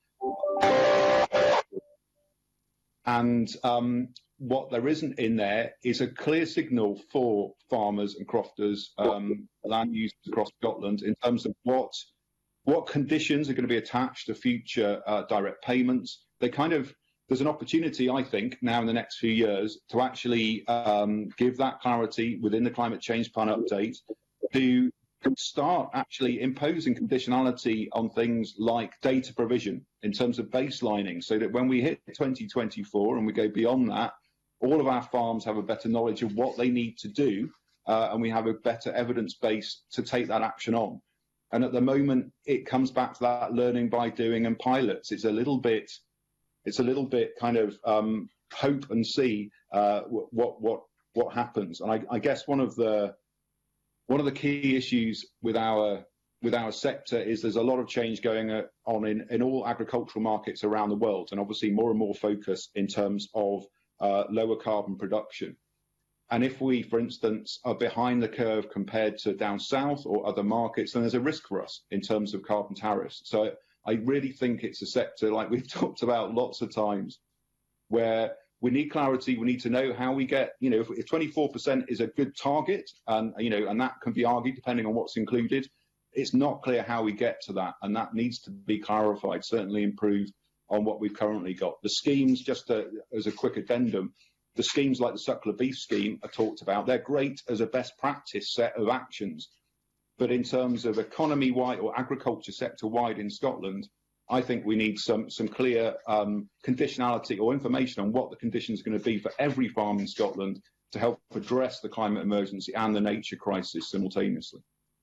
And um, what there isn't in there is a clear signal for farmers and crofters, um, land users across Scotland, in terms of what what conditions are going to be attached to future uh, direct payments. They kind of there's an opportunity, I think, now in the next few years to actually um, give that clarity within the climate change plan update, to can start actually imposing conditionality on things like data provision in terms of baselining, so that when we hit twenty twenty-four and we go beyond that, all of our farms have a better knowledge of what they need to do, uh, and we have a better evidence base to take that action on. And at the moment, it comes back to that learning by doing and pilots. It's a little bit, it's a little bit kind of um, hope and see uh, what what what happens. And I, I guess one of the one of the key issues with our with our sector is there's a lot of change going on in, in all agricultural markets around the world, and obviously more and more focus in terms of uh, lower carbon production. And if we, for instance, are behind the curve compared to down south or other markets, then there's a risk for us in terms of carbon tariffs. So I really think it's a sector, like we've talked about lots of times, where we need clarity. We need to know how we get, you know, if, if twenty-four percent is a good target, and, you know, and that can be argued depending on what's included, it's not clear how we get to that. And that needs to be clarified, certainly improved on what we've currently got. The schemes, just to, as a quick addendum, the schemes like the suckler beef scheme are talked about. They're great as a best practice set of actions. But in terms of economy-wide or agriculture sector-wide in Scotland, I think we need some, some clear um, conditionality or information on what the conditions are going to be for every farm in Scotland to help address the climate emergency and the nature crisis simultaneously.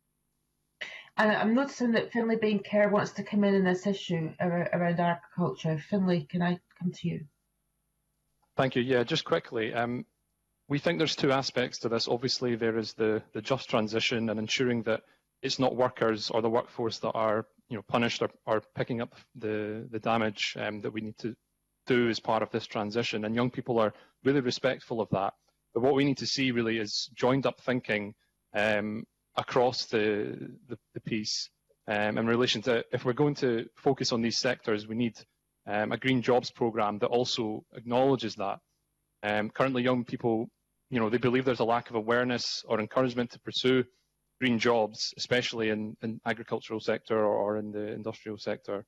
And I'm noticing that Finlay Bain Kerr wants to come in on this issue around, around agriculture. Finlay, can I come to you? Thank you. Yeah, just quickly, um, we think there's two aspects to this. Obviously, there is the, the just transition and ensuring that it's not workers or the workforce that are, you know, punished or, or picking up the, the damage um, that we need to do as part of this transition. And young people are really respectful of that. But what we need to see really is joined up thinking um, across the, the, the piece um, in relation to, if we're going to focus on these sectors, we need Um, a green jobs programme that also acknowledges that. Um, currently, young people, you know, they believe there's a lack of awareness or encouragement to pursue green jobs, especially in in agricultural sector or, or in the industrial sector.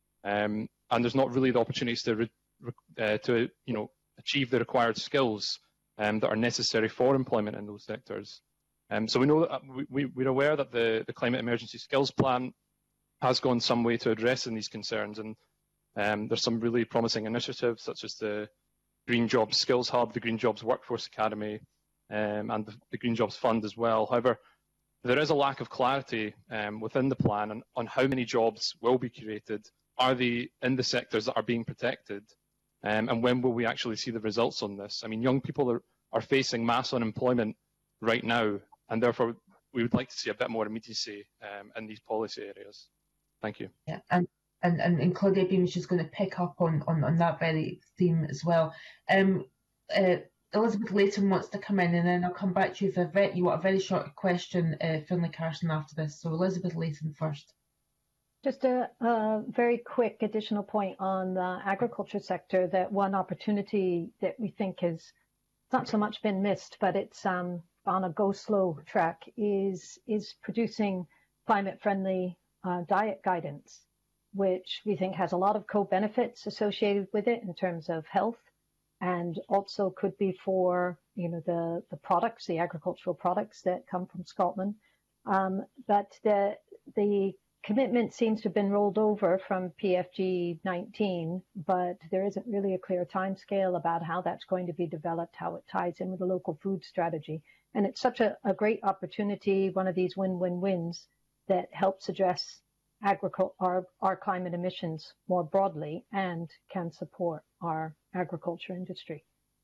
Um, and there's not really the opportunities to re, uh, to you know achieve the required skills um, that are necessary for employment in those sectors. Um, so we know that we, we're aware that the the Climate Emergency Skills Plan has gone some way to addressing these concerns, and Um, there's some really promising initiatives such as the Green Jobs Skills Hub, the Green Jobs Workforce Academy, um, and the, the Green Jobs Fund as well. However, there is a lack of clarity um, within the plan on, on how many jobs will be created, are they in the sectors that are being protected, um, and when will we actually see the results on this? I mean, young people are, are facing mass unemployment right now, and therefore we would like to see a bit more immediacy um, in these policy areas. Thank you. Yeah, and And, and, and Claudia Beamish is going to pick up on, on, on that very theme as well. Um, uh, Elizabeth Layton wants to come in, and then I'll come back to you if a very, you want a very short question, uh, Finlay Carson, after this. So Elizabeth Layton first. Just a, a very quick additional point on the agriculture sector, that one opportunity that we think has not so much been missed, but it's um, on a go slow track, is, is producing climate-friendly uh, diet guidance, which we think has a lot of co-benefits associated with it in terms of health, and also could be for, you know, the, the products, the agricultural products that come from Scotland. Um, but the, the commitment seems to have been rolled over from P F G nineteen, but there isn't really a clear timescale about how that's going to be developed, how it ties in with the local food strategy. And it's such a, a great opportunity, one of these win-win-wins that helps address Agricul our, our climate emissions more broadly and can support our agriculture industry.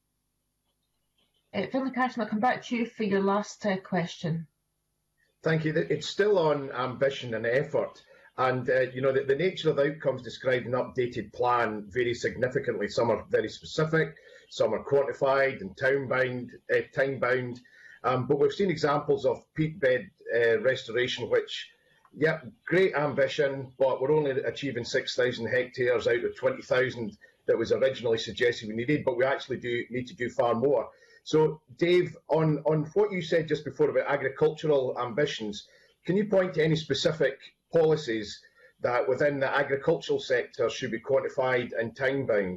Uh, Finlay Carson, I'll come back to you for your last uh, question. Thank you. It's still on ambition and effort. And, uh, you know, the, the nature of the outcomes described in the updated plan vary significantly. Some are very specific, some are quantified and time-bound. Uh, time-bound. Um, but we've seen examples of peat bed uh, restoration, which, yeah, great ambition, but we're only achieving six thousand hectares out of twenty thousand that was originally suggested we needed, but we actually do need to do far more. So, Dave, on, on what you said just before about agricultural ambitions, can you point to any specific policies that within the agricultural sector should be quantified and time-bound?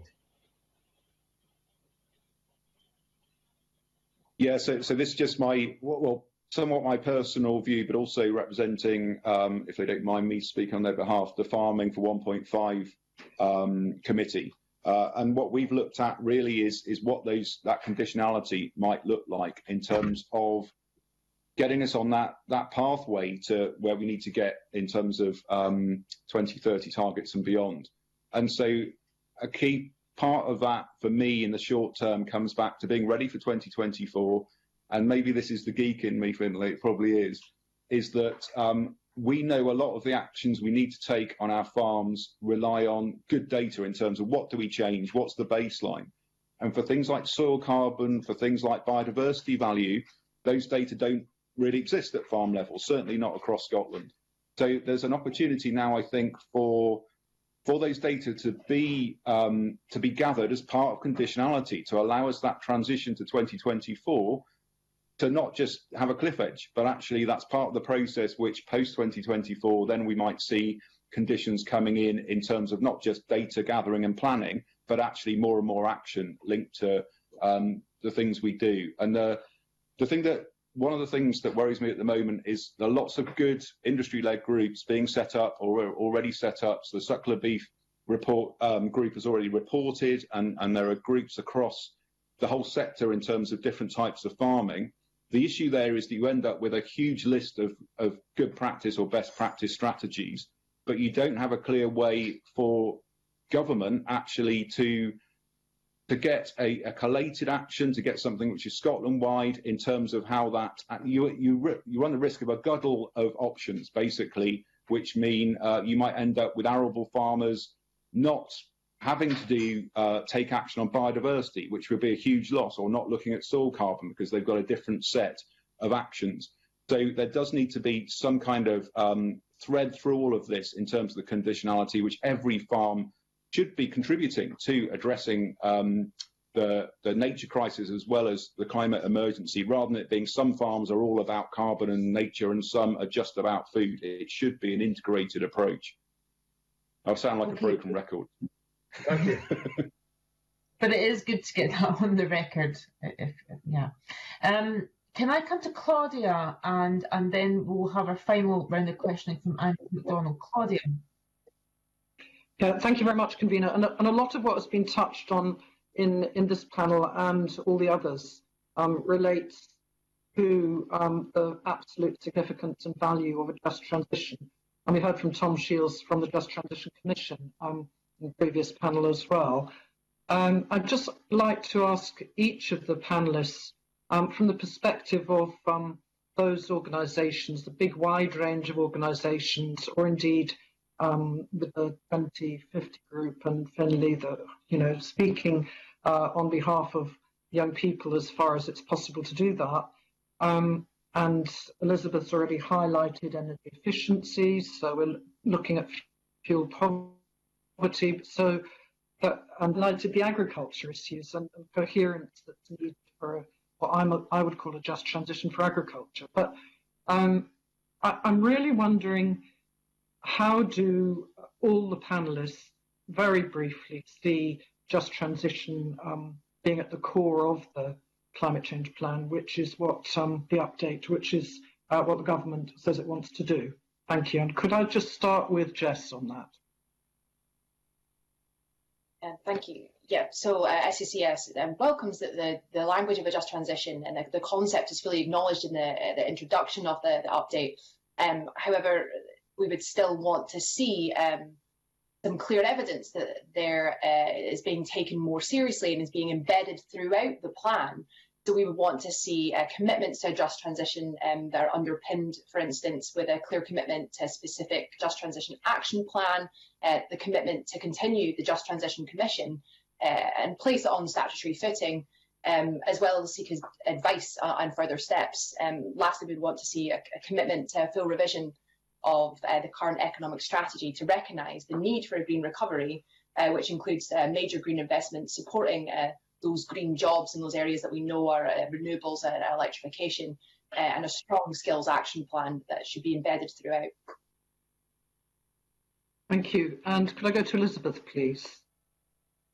Yeah, so, so this is just my, well, somewhat my personal view, but also representing, um, if they don't mind me speaking on their behalf, the Farming for one point five um, committee. Uh, and what we've looked at really is, is what those that conditionality might look like in terms of getting us on that, that pathway to where we need to get in terms of um, twenty thirty targets and beyond. And so a key part of that for me in the short term comes back to being ready for twenty twenty-four. And maybe this is the geek in me, Finlay, it probably is, is that um, we know a lot of the actions we need to take on our farms rely on good data in terms of what do we change, what's the baseline. And for things like soil carbon, for things like biodiversity value, those data don't really exist at farm level, certainly not across Scotland. So there's an opportunity now, I think, for for those data to be um, to be gathered as part of conditionality to allow us that transition to twenty twenty-four to not just have a cliff edge, but actually that's part of the process which post twenty twenty-four then we might see conditions coming in in terms of not just data gathering and planning, but actually more and more action linked to um, the things we do. And the, the thing that one of the things that worries me at the moment is there are lots of good industry-led groups being set up or are already set up. So the Suckler Beef report um, group has already reported, and, and there are groups across the whole sector in terms of different types of farming. The issue there is that you end up with a huge list of, of good practice or best practice strategies, but you don't have a clear way for government actually to to get a, a collated action, to get something which is Scotland-wide in terms of how that, you, you, you run the risk of a guddle of options, basically, which mean uh, you might end up with arable farmers not having to do uh, take action on biodiversity, which would be a huge loss, or not looking at soil carbon because they've got a different set of actions. So there does need to be some kind of um, thread through all of this in terms of the conditionality, which every farm should be contributing to addressing um, the, the nature crisis as well as the climate emergency, rather than it being some farms are all about carbon and nature and some are just about food. It should be an integrated approach. I sound like okay. a broken record. Thank you. But it is good to get that on the record. If, yeah. Um, can I come to Claudia, and and then we'll have our final round of questioning from Andy McDonald. Claudia. Yeah, thank you very much, Convener. And, and a lot of what has been touched on in, in this panel and all the others um, relates to um, the absolute significance and value of a just transition. And we heard from Tom Shields from the Just Transition Commission um, in the previous panel as well. Um, I'd just like to ask each of the panelists, um, from the perspective of um, those organisations, the big wide range of organisations, or indeed um, with the twenty fifty group and Finlay, the, you know, speaking uh, on behalf of young people as far as it's possible to do that. Um, and Elizabeth's already highlighted energy efficiencies, so we're looking at fuel poverty. So, uh, and highlighted the agriculture issues and, and coherence that's needed for a, what I'm a, I would call a just transition for agriculture. But um, I, I'm really wondering, how do all the panelists very briefly see just transition um, being at the core of the climate change plan, which is what um, the update, which is uh, what the government says it wants to do? Thank you. And could I just start with Jess on that? Uh, thank you. Yeah, so uh, S A C S um, welcomes that the, the language of a just transition and the, the concept is fully acknowledged in the, uh, the introduction of the, the update. Um, however, we would still want to see um, some clear evidence that there uh, is being taken more seriously and is being embedded throughout the plan. So we would want to see uh, commitments to a just transition um, that are underpinned, for instance, with a clear commitment to a specific just transition action plan, uh, the commitment to continue the Just Transition Commission uh, and place it on statutory footing, um, as well as seek advice uh, on further steps. Um, lastly, we'd want to see a, a commitment to a full revision of uh, the current economic strategy to recognise the need for a green recovery, uh, which includes uh, major green investments supporting uh, those green jobs in those areas that we know are uh, renewables and electrification, uh, and a strong skills action plan that should be embedded throughout. Thank you. And could I go to Elizabeth, please?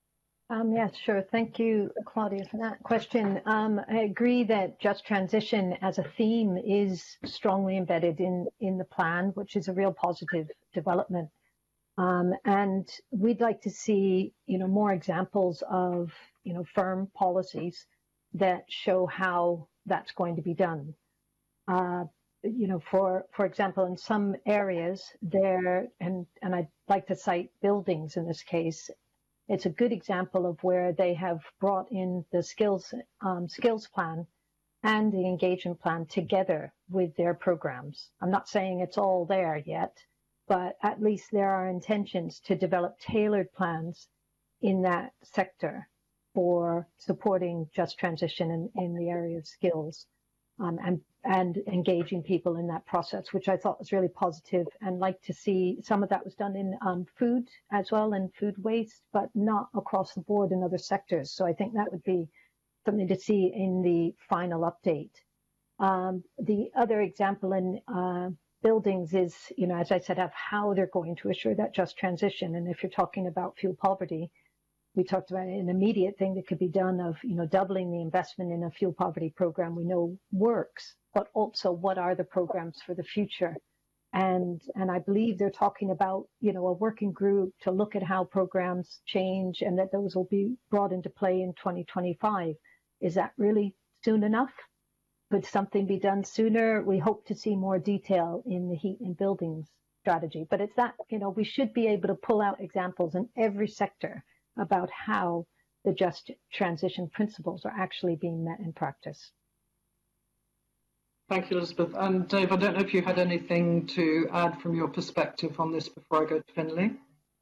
Um, yes, sure. Thank you, Claudia, for that question. Um, I agree that just transition as a theme is strongly embedded in, in the plan, which is a real positive development. Um, and we'd like to see, you know, more examples of, you know, firm policies that show how that's going to be done. Uh, you know, for for example, in some areas there, and and I'd like to cite buildings in this case. It's a good example of where they have brought in the skills um, skills plan and the engagement plan together with their programs. I'm not saying it's all there yet, but at least there are intentions to develop tailored plans in that sector for supporting just transition in, in the area of skills um, and and engaging people in that process, which I thought was really positive, and like to see some of that was done in um, food as well, and food waste, but not across the board in other sectors. So I think that would be something to see in the final update. Um, the other example in uh, buildings is, you know, as I said, of how they're going to assure that just transition. And if you're talking about fuel poverty, we talked about an immediate thing that could be done of, you know, doubling the investment in a fuel poverty program we know works, but also what are the programs for the future? And and I believe they're talking about, you know, a working group to look at how programs change and that those will be brought into play in twenty twenty-five. Is that really soon enough? Could something be done sooner? We hope to see more detail in the heat and buildings strategy, but it's that, you know, we should be able to pull out examples in every sector about how the just transition principles are actually being met in practice. Thank you, Elizabeth. And Dave, I don't know if you had anything to add from your perspective on this before I go to Finlay.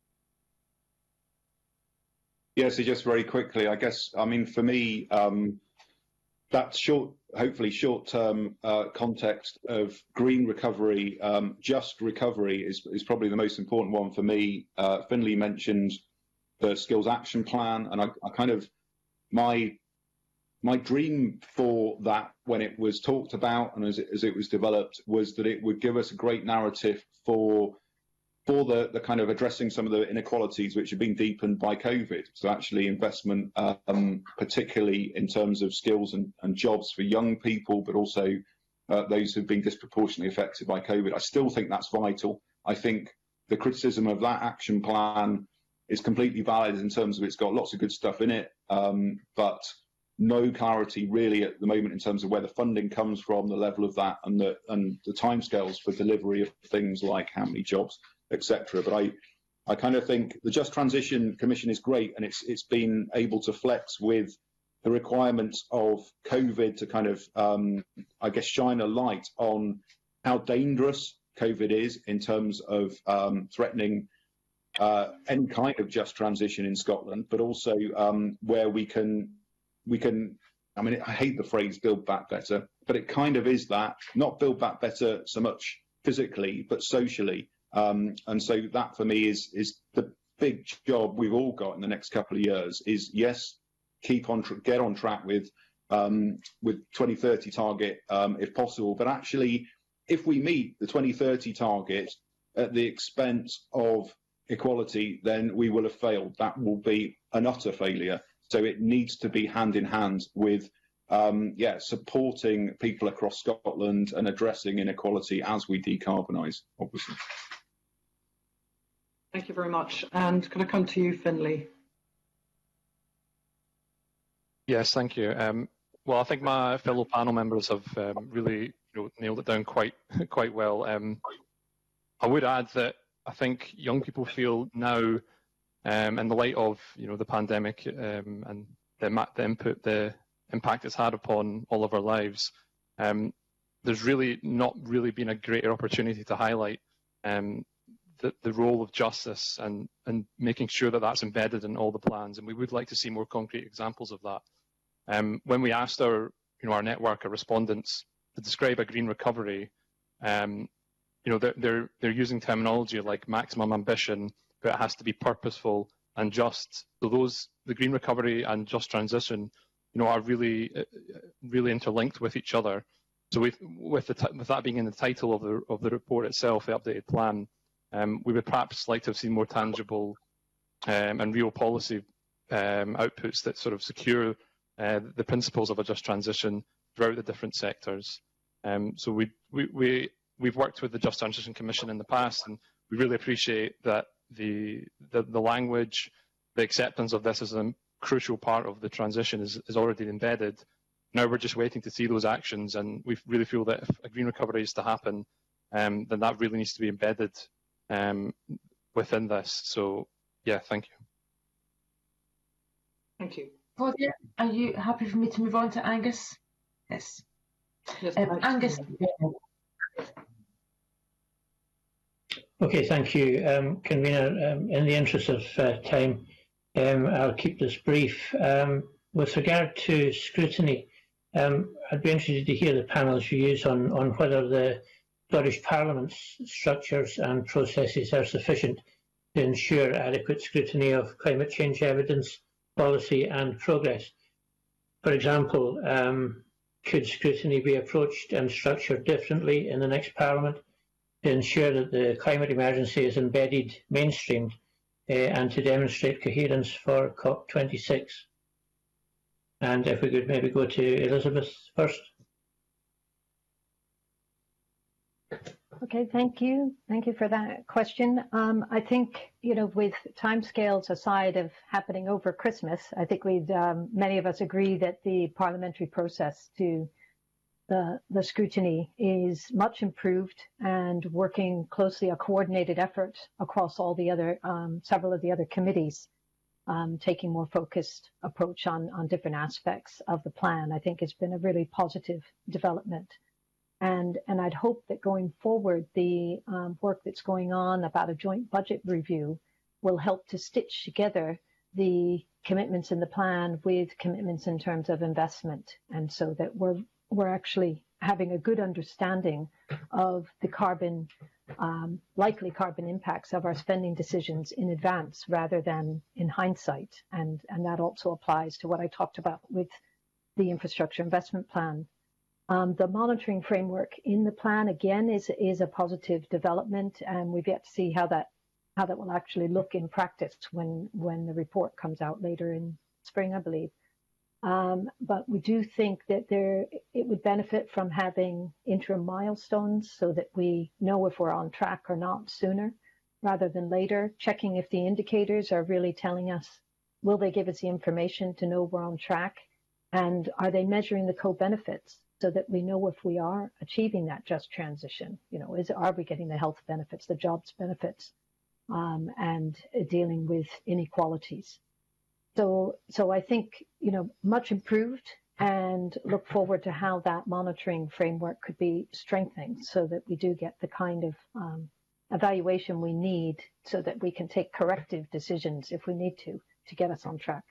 Yeah, so just very quickly, I guess, I mean, for me, um, that short, hopefully short-term uh, context of green recovery, um, just recovery is, is probably the most important one for me. Uh, Finlay mentioned the skills action plan, and I, I kind of, my my dream for that when it was talked about and as it, as it was developed was that it would give us a great narrative for for the, the kind of addressing some of the inequalities which have been deepened by COVID. So actually investment, um, particularly in terms of skills and, and jobs for young people, but also uh, those who've been disproportionately affected by COVID. I still think that's vital. I think the criticism of that action plan is completely valid in terms of it's got lots of good stuff in it, um, but no clarity really at the moment in terms of where the funding comes from, the level of that, and the and the timescales for delivery of things like how many jobs, et cetera. But I, I kind of think the Just Transition Commission is great, and it's it's been able to flex with the requirements of COVID to kind of, um, I guess, shine a light on how dangerous COVID is in terms of um, threatening Uh, any kind of just transition in Scotland, but also um, where we can, we can, I mean, I hate the phrase build back better, but it kind of is that, not build back better so much physically, but socially. Um, and so that for me is, is the big job we've all got in the next couple of years is, yes, keep on, get on track with, um, with twenty thirty target um, if possible, but actually if we meet the twenty thirty target at the expense of equality, then we will have failed. That will be an utter failure. So it needs to be hand in hand with, um, yeah, supporting people across Scotland and addressing inequality as we decarbonise, obviously. Thank you very much. And can I come to you, Finlay? Yes, thank you. Um, well, I think my fellow panel members have um, really you know, nailed it down quite quite well. Um, I would add that I think young people feel now, um, in the light of you know the pandemic um, and the, the input, the impact it's had upon all of our lives, um, there's really not really been a greater opportunity to highlight um, the, the role of justice and and making sure that that's embedded in all the plans. And we would like to see more concrete examples of that. Um, when we asked our you know our network of respondents to describe a green recovery. Um, You know, they're, they're, they're using terminology like maximum ambition, but it has to be purposeful and just. So those, the green recovery and just transition, you know, are really, really interlinked with each other. So with, with, the, with that being in the title of the, of the report itself, the updated plan, um, we would perhaps like to have seen more tangible um, and real policy um, outputs that sort of secure uh, the principles of a just transition throughout the different sectors. Um, so we, we, we, we've worked with the Just Transition Commission in the past, and we really appreciate that the, the, the language, the acceptance of this as a crucial part of the transition is, is already embedded. Now we're just waiting to see those actions, and we really feel that if a green recovery is to happen, um, then that really needs to be embedded um, within this. So, yeah, thank you. Thank you. Claudia, are you happy for me to move on to Angus? Yes. Yes, um, Angus. Okay, thank you, um, Convener. Um, in the interest of uh, time, um, I'll keep this brief. Um, with regard to scrutiny, um, I'd be interested to hear the panel's views on, on whether the Scottish Parliament's structures and processes are sufficient to ensure adequate scrutiny of climate change evidence, policy and progress. For example, um, could scrutiny be approached and structured differently in the next Parliament to ensure that the climate emergency is embedded, mainstreamed, uh, and to demonstrate coherence for COP twenty-six? And if we could maybe go to Elizabeth first. Okay, thank you. Thank you for that question. Um, I think, you know, with timescales aside of happening over Christmas, I think we'd, um, many of us agree that the parliamentary process to the, the scrutiny is much improved and working closely, a coordinated effort across all the other, um, several of the other committees, um, taking more focused approach on, on different aspects of the plan, I think has been a really positive development. And, and I'd hope that going forward, the um, work that's going on about a joint budget review will help to stitch together the commitments in the plan with commitments in terms of investment. And so that we're, we're actually having a good understanding of the carbon, um, likely carbon impacts of our spending decisions in advance rather than in hindsight. And, and that also applies to what I talked about with the infrastructure investment plan. Um, the monitoring framework in the plan, again, is is a positive development, and we've yet to see how that how that will actually look in practice when when the report comes out later in spring, I believe. Um, but we do think that there it would benefit from having interim milestones so that we know if we're on track or not sooner rather than later. Checking if the indicators are really telling us, will they give us the information to know we're on track, and are they measuring the co-benefits, so that we know if we are achieving that just transition. You know, is are we getting the health benefits, the jobs benefits, um, and uh, dealing with inequalities. So, so I think, you know, much improved, and look forward to how that monitoring framework could be strengthened so that we do get the kind of um, evaluation we need so that we can take corrective decisions if we need to, to get us on track.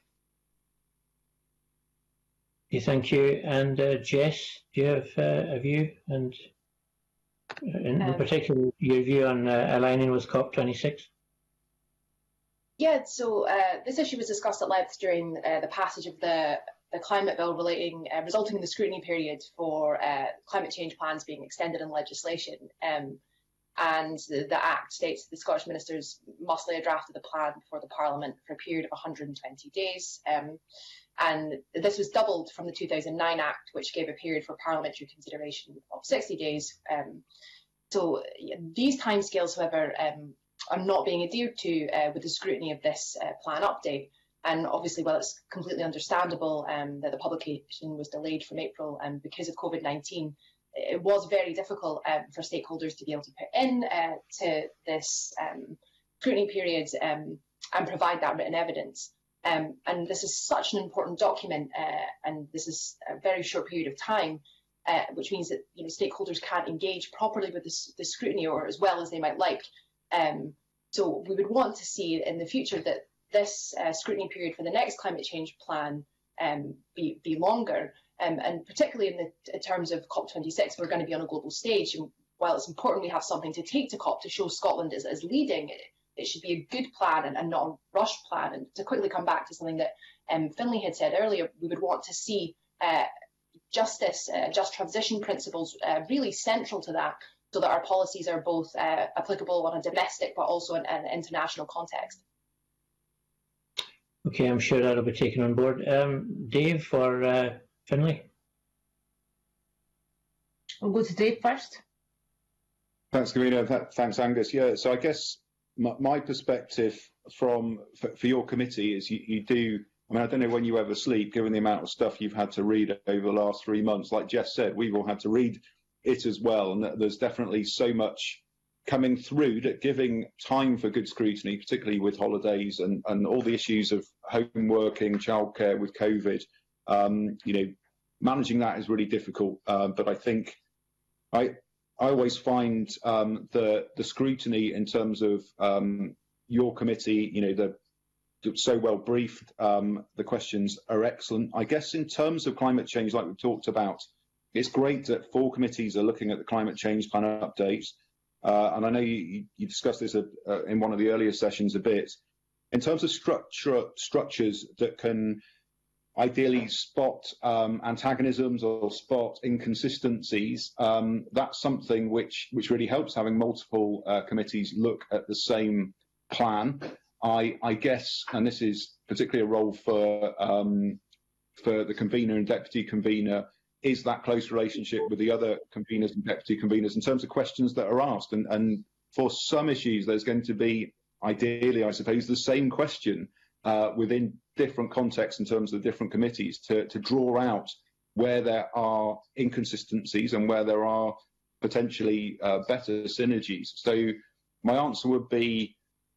Thank you. And uh, Jess, do you have uh, a view, and in, um, in particular your view on uh, aligning with COP twenty-six? Yeah, so uh, this issue was discussed at length during uh, the passage of the, the climate bill relating, uh, resulting in the scrutiny period for uh, climate change plans being extended in legislation. Um, and the, the Act states that the Scottish ministers must lay a draft of the plan before the Parliament for a period of one hundred twenty days. Um, And this was doubled from the two thousand nine Act, which gave a period for parliamentary consideration of sixty days. Um, so these timescales, however, um, are not being adhered to uh, with the scrutiny of this uh, plan update. And obviously, while it's completely understandable um, that the publication was delayed from April um, because of COVID nineteen, it was very difficult um, for stakeholders to be able to put in uh, to this um, scrutiny period um, and provide that written evidence. Um, and this is such an important document, uh, and this is a very short period of time, uh, which means that you know stakeholders can't engage properly with this, this scrutiny or as well as they might like. Um, so we would want to see in the future that this uh, scrutiny period for the next climate change plan um, be, be longer, um, and particularly in the in terms of COP twenty-six, we're going to be on a global stage, and while it's important we have something to take to COP to show Scotland as, as leading, it, it should be a good plan and, and not a rushed plan. And to quickly come back to something that um, Finlay had said earlier, we would want to see uh, justice, uh, just transition principles uh, really central to that, so that our policies are both uh, applicable on a domestic but also in an international context. Okay, I'm sure that'll be taken on board. Um, Dave for uh, Finlay. We'll go to Dave first. Thanks, Kavina. Th thanks, Angus. Yeah, so I guess my, my perspective from for, for your committee is you, you do. I mean, I don't know when you ever sleep, given the amount of stuff you've had to read over the last three months. Like Jess said, we've all had to read it as well, and there's definitely so much coming through that giving time for good scrutiny, particularly with holidays and, and all the issues of home working, childcare with COVID, um, you know, managing that is really difficult. Uh, but I think I I always find um, the the scrutiny in terms of um, your committee, you know, the so well briefed. Um, the questions are excellent. I guess in terms of climate change, like we've talked about, it's great that four committees are looking at the climate change plan updates. Uh, and I know you, you discussed this uh, in one of the earlier sessions a bit. In terms of structure, structures that can ideally spot um, antagonisms or spot inconsistencies, um, that's something which, which really helps, having multiple uh, committees look at the same plan. I, I guess, and this is particularly a role for, um, for the convener and deputy convener, is that close relationship with the other conveners and deputy conveners in terms of questions that are asked. And, and for some issues, there's going to be, ideally, I suppose, the same question uh, within different contexts in terms of different committees to, to draw out where there are inconsistencies and where there are potentially uh, better synergies. So my answer would be,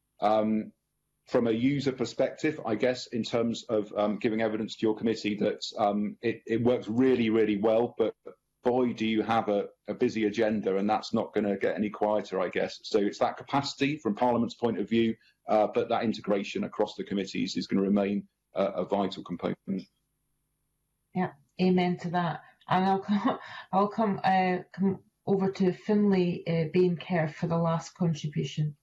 um, from a user perspective, I guess, in terms of um, giving evidence to your committee that um, it, it works really, really well, but boy, do you have a, a busy agenda, and that's not going to get any quieter, I guess. So it's that capacity from Parliament's point of view, uh, but that integration across the committees is going to remain uh, a vital component. Yeah, amen to that. And I'll come, I'll come, uh, come over to Finlay uh, Bain-Kerr for the last contribution.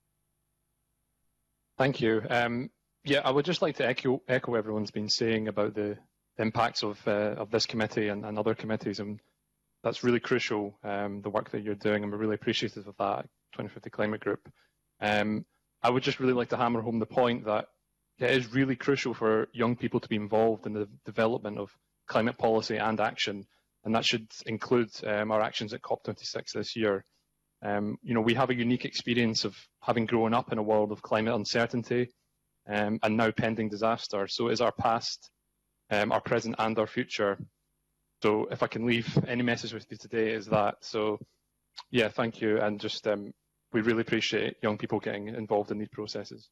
Thank you. Um, yeah, I would just like to echo echo everyone's been saying about the impacts of uh, of this committee and, and other committees, and that's really crucial. Um, the work that you're doing, and we're really appreciative of that twenty fifty Climate Group. Um, I would just really like to hammer home the point that it is really crucial for young people to be involved in the development of climate policy and action, and that should include um, our actions at COP twenty-six this year. Um, you know, we have a unique experience of having grown up in a world of climate uncertainty um, and now pending disaster. So it is our past, um, our present and our future. So if I can leave any message with you today is that. So yeah, thank you. And just um, we really appreciate young people getting involved in these processes.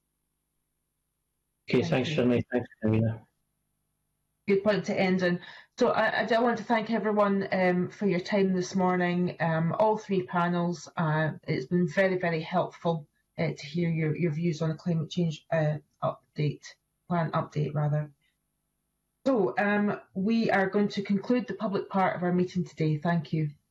Okay, thanks, Finlay. Thanks, Karina. Good point to end on. So I, I do want to thank everyone um, for your time this morning, um, all three panels. Uh, it's been very, very helpful uh, to hear your, your views on the climate change uh, update, plan update rather. So um, we are going to conclude the public part of our meeting today. Thank you.